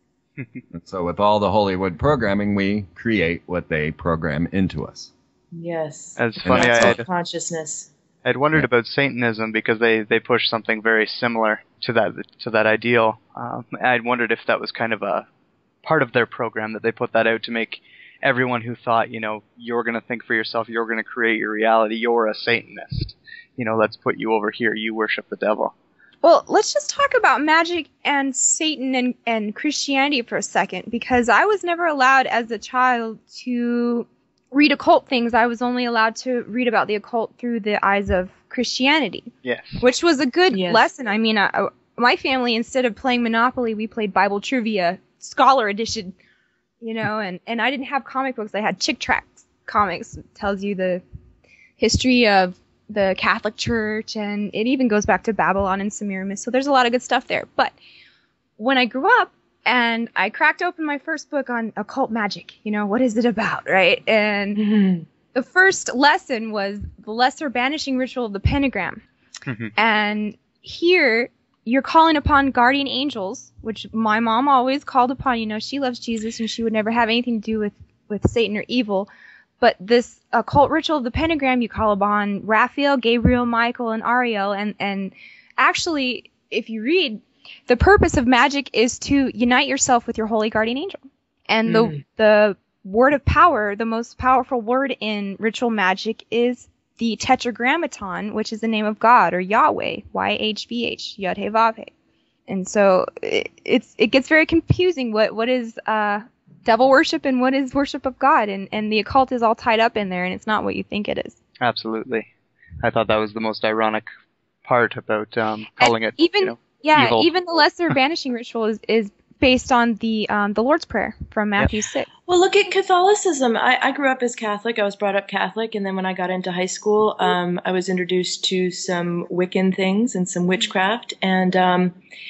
G: So with all the Hollywood programming, we create what they program into us.
I: Yes.
H: That's funny.
I: That's
H: I had,
I: consciousness.
H: I'd wondered yeah. about Satanism because they, they push something very similar to that to that ideal. Um, I'd wondered if that was kind of a part of their program, that they put that out to make everyone who thought, you know, you're going to think for yourself, you're going to create your reality, you're a Satanist. You know, let's put you over here. You worship the devil.
F: Well, let's just talk about magic and Satan and, and Christianity for a second, because I was never allowed as a child to read occult things. I was only allowed to read about the occult through the eyes of Christianity.
H: Yes.
F: Which was a good
I: yes.
F: lesson. I mean, I, my family, instead of playing Monopoly, we played Bible Trivia, Scholar Edition, you know, and, and I didn't have comic books. I had Chick Tracts comics. It tells you the history of the Catholic Church, and it even goes back to Babylon and Semiramis. So there's a lot of good stuff there. But when I grew up, and I cracked open my first book on occult magic. You know, what is it about, right? And mm-hmm. the first lesson was the lesser banishing ritual of the pentagram. Mm-hmm. And here, you're calling upon guardian angels, which my mom always called upon. You know, she loves Jesus, and she would never have anything to do with, with Satan or evil. But this occult ritual of the pentagram, you call upon Raphael, Gabriel, Michael, and Ariel. And, and actually, if you read, the purpose of magic is to unite yourself with your holy guardian angel. And the mm. the word of power, the most powerful word in ritual magic, is the tetragrammaton, which is the name of God, or Yahweh, Y H V H, Yod He Vav He. And so it, it's it gets very confusing. What what is uh, devil worship and what is worship of God? And, and the occult is all tied up in there, and it's not what you think it is.
H: Absolutely. I thought that was the most ironic part about um, calling
F: and
H: it,
F: even,
H: you know,
F: Yeah,
H: evil.
F: Even the lesser banishing ritual is, is based on the um, the Lord's Prayer from Matthew yep. six.
I: Well, look at Catholicism. I, I grew up as Catholic. I was brought up Catholic, and then when I got into high school, um, I was introduced to some Wiccan things and some witchcraft, and um,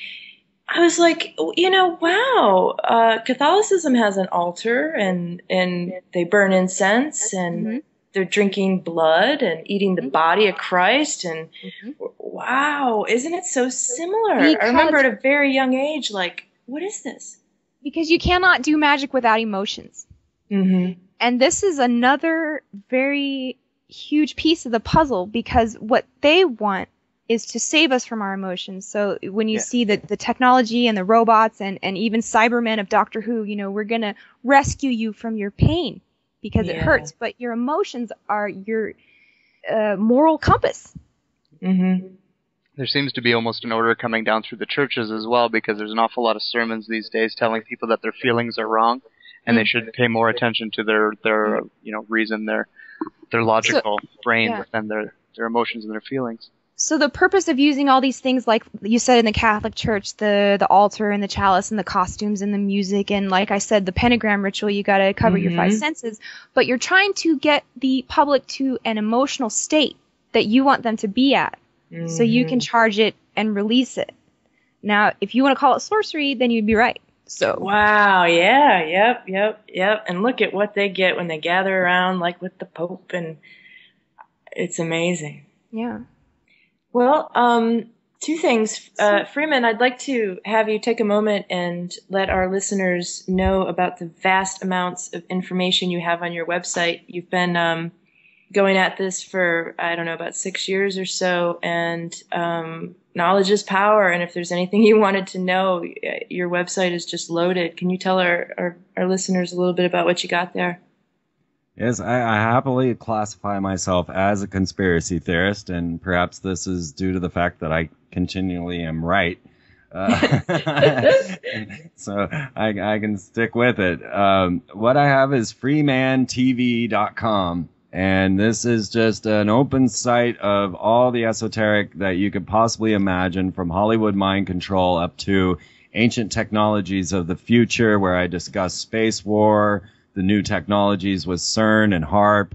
I: I was like, you know, wow, uh, Catholicism has an altar, and and they burn incense, and mm-hmm. they're drinking blood and eating the body of Christ, and mm-hmm. wow, isn't it so similar? Because I remember at a very young age, like, what is this?
F: Because you cannot do magic without emotions.
I: Mm-hmm.
F: And this is another very huge piece of the puzzle, because what they want is to save us from our emotions. So when you yeah. see the, the technology and the robots and, and even Cybermen of Doctor Who, you know, we're going to rescue you from your pain because yeah. it hurts. But your emotions are your uh, moral compass.
I: Mm-hmm.
H: There seems to be almost an order coming down through the churches as well, because there's an awful lot of sermons these days telling people that their feelings are wrong, and mm-hmm. they should pay more attention to their, their you know, reason, their their logical so, brain
F: yeah.
H: than their, their emotions and their feelings.
F: So the purpose of using all these things, like you said in the Catholic Church, the the altar and the chalice and the costumes and the music, and like I said, the pentagram ritual, you got to cover mm-hmm. your five senses. But you're trying to get the public to an emotional state that you want them to be at, mm-hmm. so you can charge it and release it. Now, if you want to call it sorcery, then you'd be right. So
I: wow, yeah, yep, yep, yep. And look at what they get when they gather around, like with the Pope, and it's amazing.
F: Yeah.
I: Well, um, two things. Uh, Freeman, I'd like to have you take a moment and let our listeners know about the vast amounts of information you have on your website. You've been um, going at this for, I don't know, about six years or so, and um, knowledge is power. And if there's anything you wanted to know, your website is just loaded. Can you tell our, our, our listeners a little bit about what you got there?
G: Yes, I, I happily classify myself as a conspiracy theorist, and perhaps this is due to the fact that I continually am right. Uh, so I, I can stick with it. Um, what I have is freeman t v dot com, and this is just an open site of all the esoteric that you could possibly imagine, from Hollywood mind control up to ancient technologies of the future, where I discuss space war, the new technologies with CERN and HARP.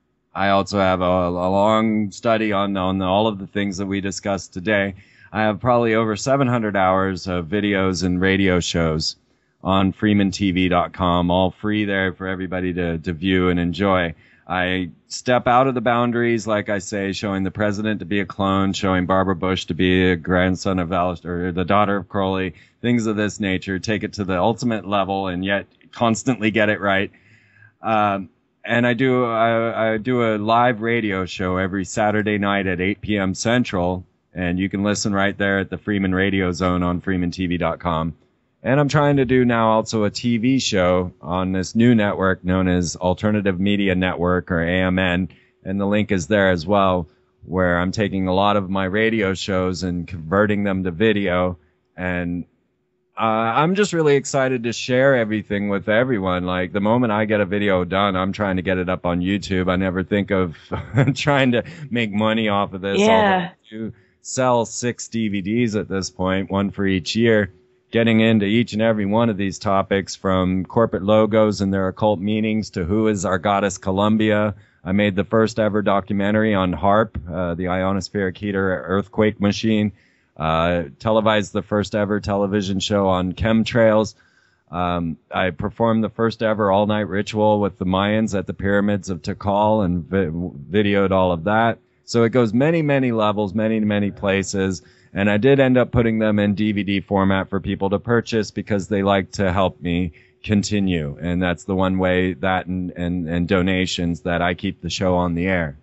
G: I also have a, a long study on, on all of the things that we discussed today. I have probably over seven hundred hours of videos and radio shows on freeman t v dot com, all free there for everybody to, to view and enjoy. I step out of the boundaries, like I say, showing the president to be a clone, showing Barbara Bush to be a grandson of Alistair, or the daughter of Crowley, things of this nature, take it to the ultimate level and yet constantly get it right. Um, and I do, I, I do a live radio show every Saturday night at eight p.m. Central, and you can listen right there at the Freeman Radio Zone on freeman t v dot com. And I'm trying to do now also a T V show on this new network known as Alternative Media Network, or A M N, and the link is there as well, where I'm taking a lot of my radio shows and converting them to video. And uh, I'm just really excited to share everything with everyone. Like, the moment I get a video done, I'm trying to get it up on YouTube. I never think of trying to make money off of this.
I: Yeah.
G: I do sell six D V Ds at this point, one for each year, getting into each and every one of these topics, from corporate logos and their occult meanings to who is our goddess Columbia. I made the first ever documentary on HARP, uh, the ionospheric heater earthquake machine. Uh, televised the first ever television show on chemtrails. Um, I performed the first ever all-night ritual with the Mayans at the pyramids of Tikal, and vi- videoed all of that. So it goes many, many levels, many, many places. And I did end up putting them in D V D format for people to purchase, because they like to help me continue. And that's the one way, that and, and, and donations, that I keep the show on the air.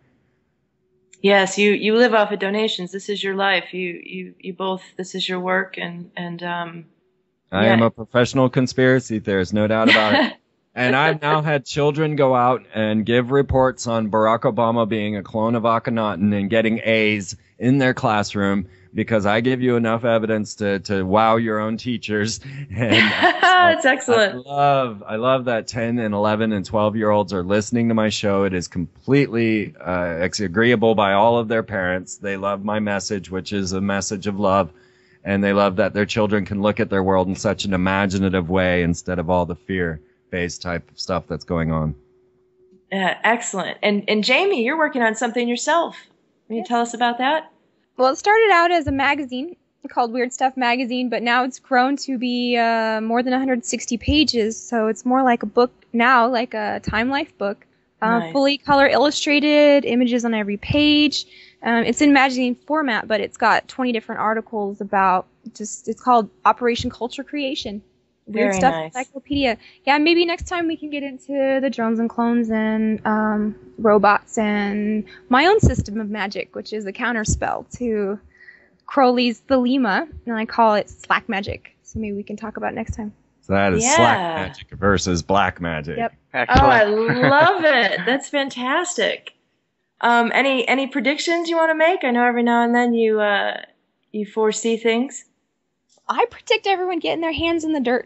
I: Yes, you, you live off of donations. This is your life. You, you, you both, this is your work. And, and, um,
G: I
I: yeah.
G: am a professional conspiracy theorist, no doubt about it. And I've now had children go out and give reports on Barack Obama being a clone of Akhenaten and getting A's in their classroom, because I give you enough evidence to, to wow your own teachers. And
I: that's excellent.
G: I love, I love that ten and eleven and twelve year olds are listening to my show. It is completely uh, agreeable by all of their parents. They love my message, which is a message of love. And they love that their children can look at their world in such an imaginative way, instead of all the fear-based type of stuff that's going on.
I: Uh, excellent. And, and Jamie, you're working on something yourself. Can you tell us about that?
F: Well, it started out as a magazine called Weird Stuff Magazine, but now it's grown to be uh, more than one hundred sixty pages, so it's more like a book now, like a Time Life book. Uh,
I: Nice.
F: Fully color illustrated, images on every page. Um, it's in magazine format, but it's got twenty different articles about just, it's called Operation Culture Creation. Weird
I: Very
F: Stuff
I: nice.
F: Encyclopedia. Yeah, maybe next time we can get into the drones and clones and um, robots and my own system of magic, which is a counterspell to Crowley's The Lima, and I call it Slack Magic. So maybe we can talk about it next time.
G: So that is
I: Yeah.
G: Slack magic versus black magic.
F: Yep.
I: Oh,
H: Excellent.
I: I love it. That's fantastic. Um, any, any predictions you want to make? I know every now and then you, uh, you foresee things.
F: I predict everyone getting their hands in the dirt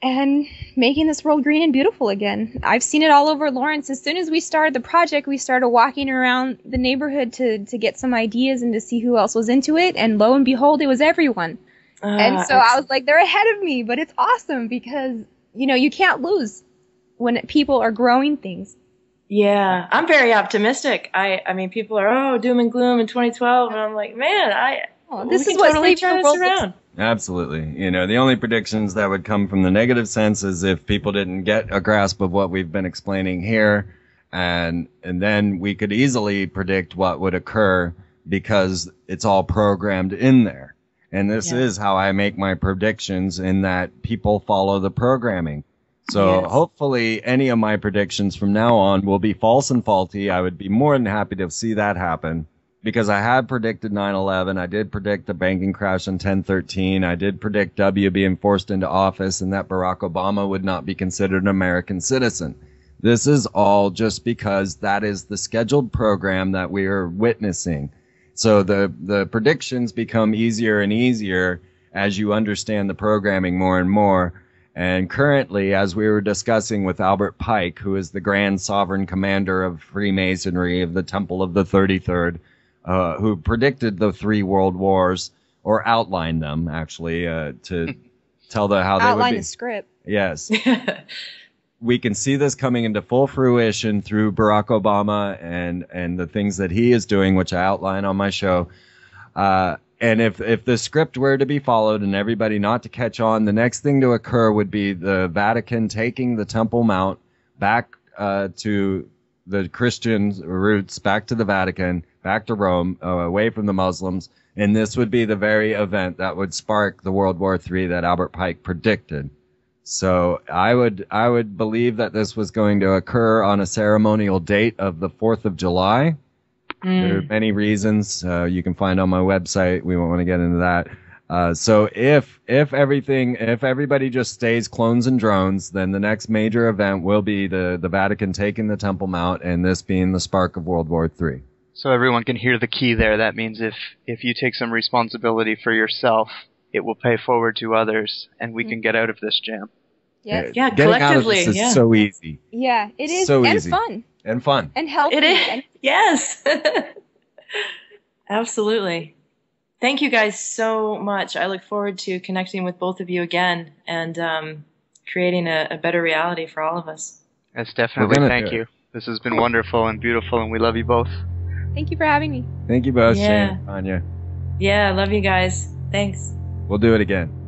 F: and making this world green and beautiful again. I've seen it all over Lawrence. As soon as we started the project, we started walking around the neighborhood to, to get some ideas and to see who else was into it, and lo and behold, it was everyone. Uh, and so I was like, they're ahead of me, but it's awesome because, you know, you can't lose when people are growing things.
I: Yeah, I'm very optimistic. I, I mean, people are, oh, doom and gloom in twenty twelve, and I'm like, man, I oh,
F: this is what
I: totally turn us around.
G: Absolutely. You know, the only predictions that would come from the negative sense is if people didn't get a grasp of what we've been explaining here, and and then we could easily predict what would occur because it's all programmed in there. And this yeah. is how I make my predictions, in that people follow the programming. So yes. hopefully any of my predictions from now on will be false and faulty. I would be more than happy to see that happen, because I had predicted nine eleven. I did predict the banking crash on ten thirteen. I did predict W being forced into office and that Barack Obama would not be considered an American citizen. This is all just because that is the scheduled program that we are witnessing. So the, the predictions become easier and easier as you understand the programming more and more. And currently, as we were discussing with Albert Pike, who is the Grand Sovereign Commander of Freemasonry of the Temple of the thirty-third, uh, who predicted the three world wars, or outlined them, actually, uh, to tell the how they would be.
F: Outline the script.
G: Yes. We can see this coming into full fruition through Barack Obama and, and the things that he is doing, which I outline on my show. Uh, And if, if the script were to be followed and everybody not to catch on, the next thing to occur would be the Vatican taking the Temple Mount back uh, to the Christian roots, back to the Vatican, back to Rome, uh, away from the Muslims. And this would be the very event that would spark the World War Three that Albert Pike predicted. So I would I would believe that this was going to occur on a ceremonial date of the fourth of July. Mm. There are many reasons uh, you can find on my website. We won't want to get into that. Uh, so if if everything, if everybody just stays clones and drones, then the next major event will be the, the Vatican taking the Temple Mount, and this being the spark of World War Three.
H: So everyone can hear the key there. That means if, if you take some responsibility for yourself, it will pay forward to others, and we mm. can get out of this jam.
F: Yes.
I: Yeah,
G: Getting
I: collectively.
G: out of this is
I: yeah.
G: so easy.
F: Yeah, it is.
G: So
F: and
G: easy.
F: fun.
G: And fun.
F: And healthy.
I: It is.
F: And-
I: yes. Absolutely. Thank you guys so much. I look forward to connecting with both of you again and um, creating a, a better reality for all of us.
H: Yes, definitely. Thank you. This has been wonderful and beautiful, and we love you both.
F: Thank you for having me.
G: Thank you both,
I: yeah.
G: Shane and Anya.
I: Yeah, love you guys. Thanks.
G: We'll do it again.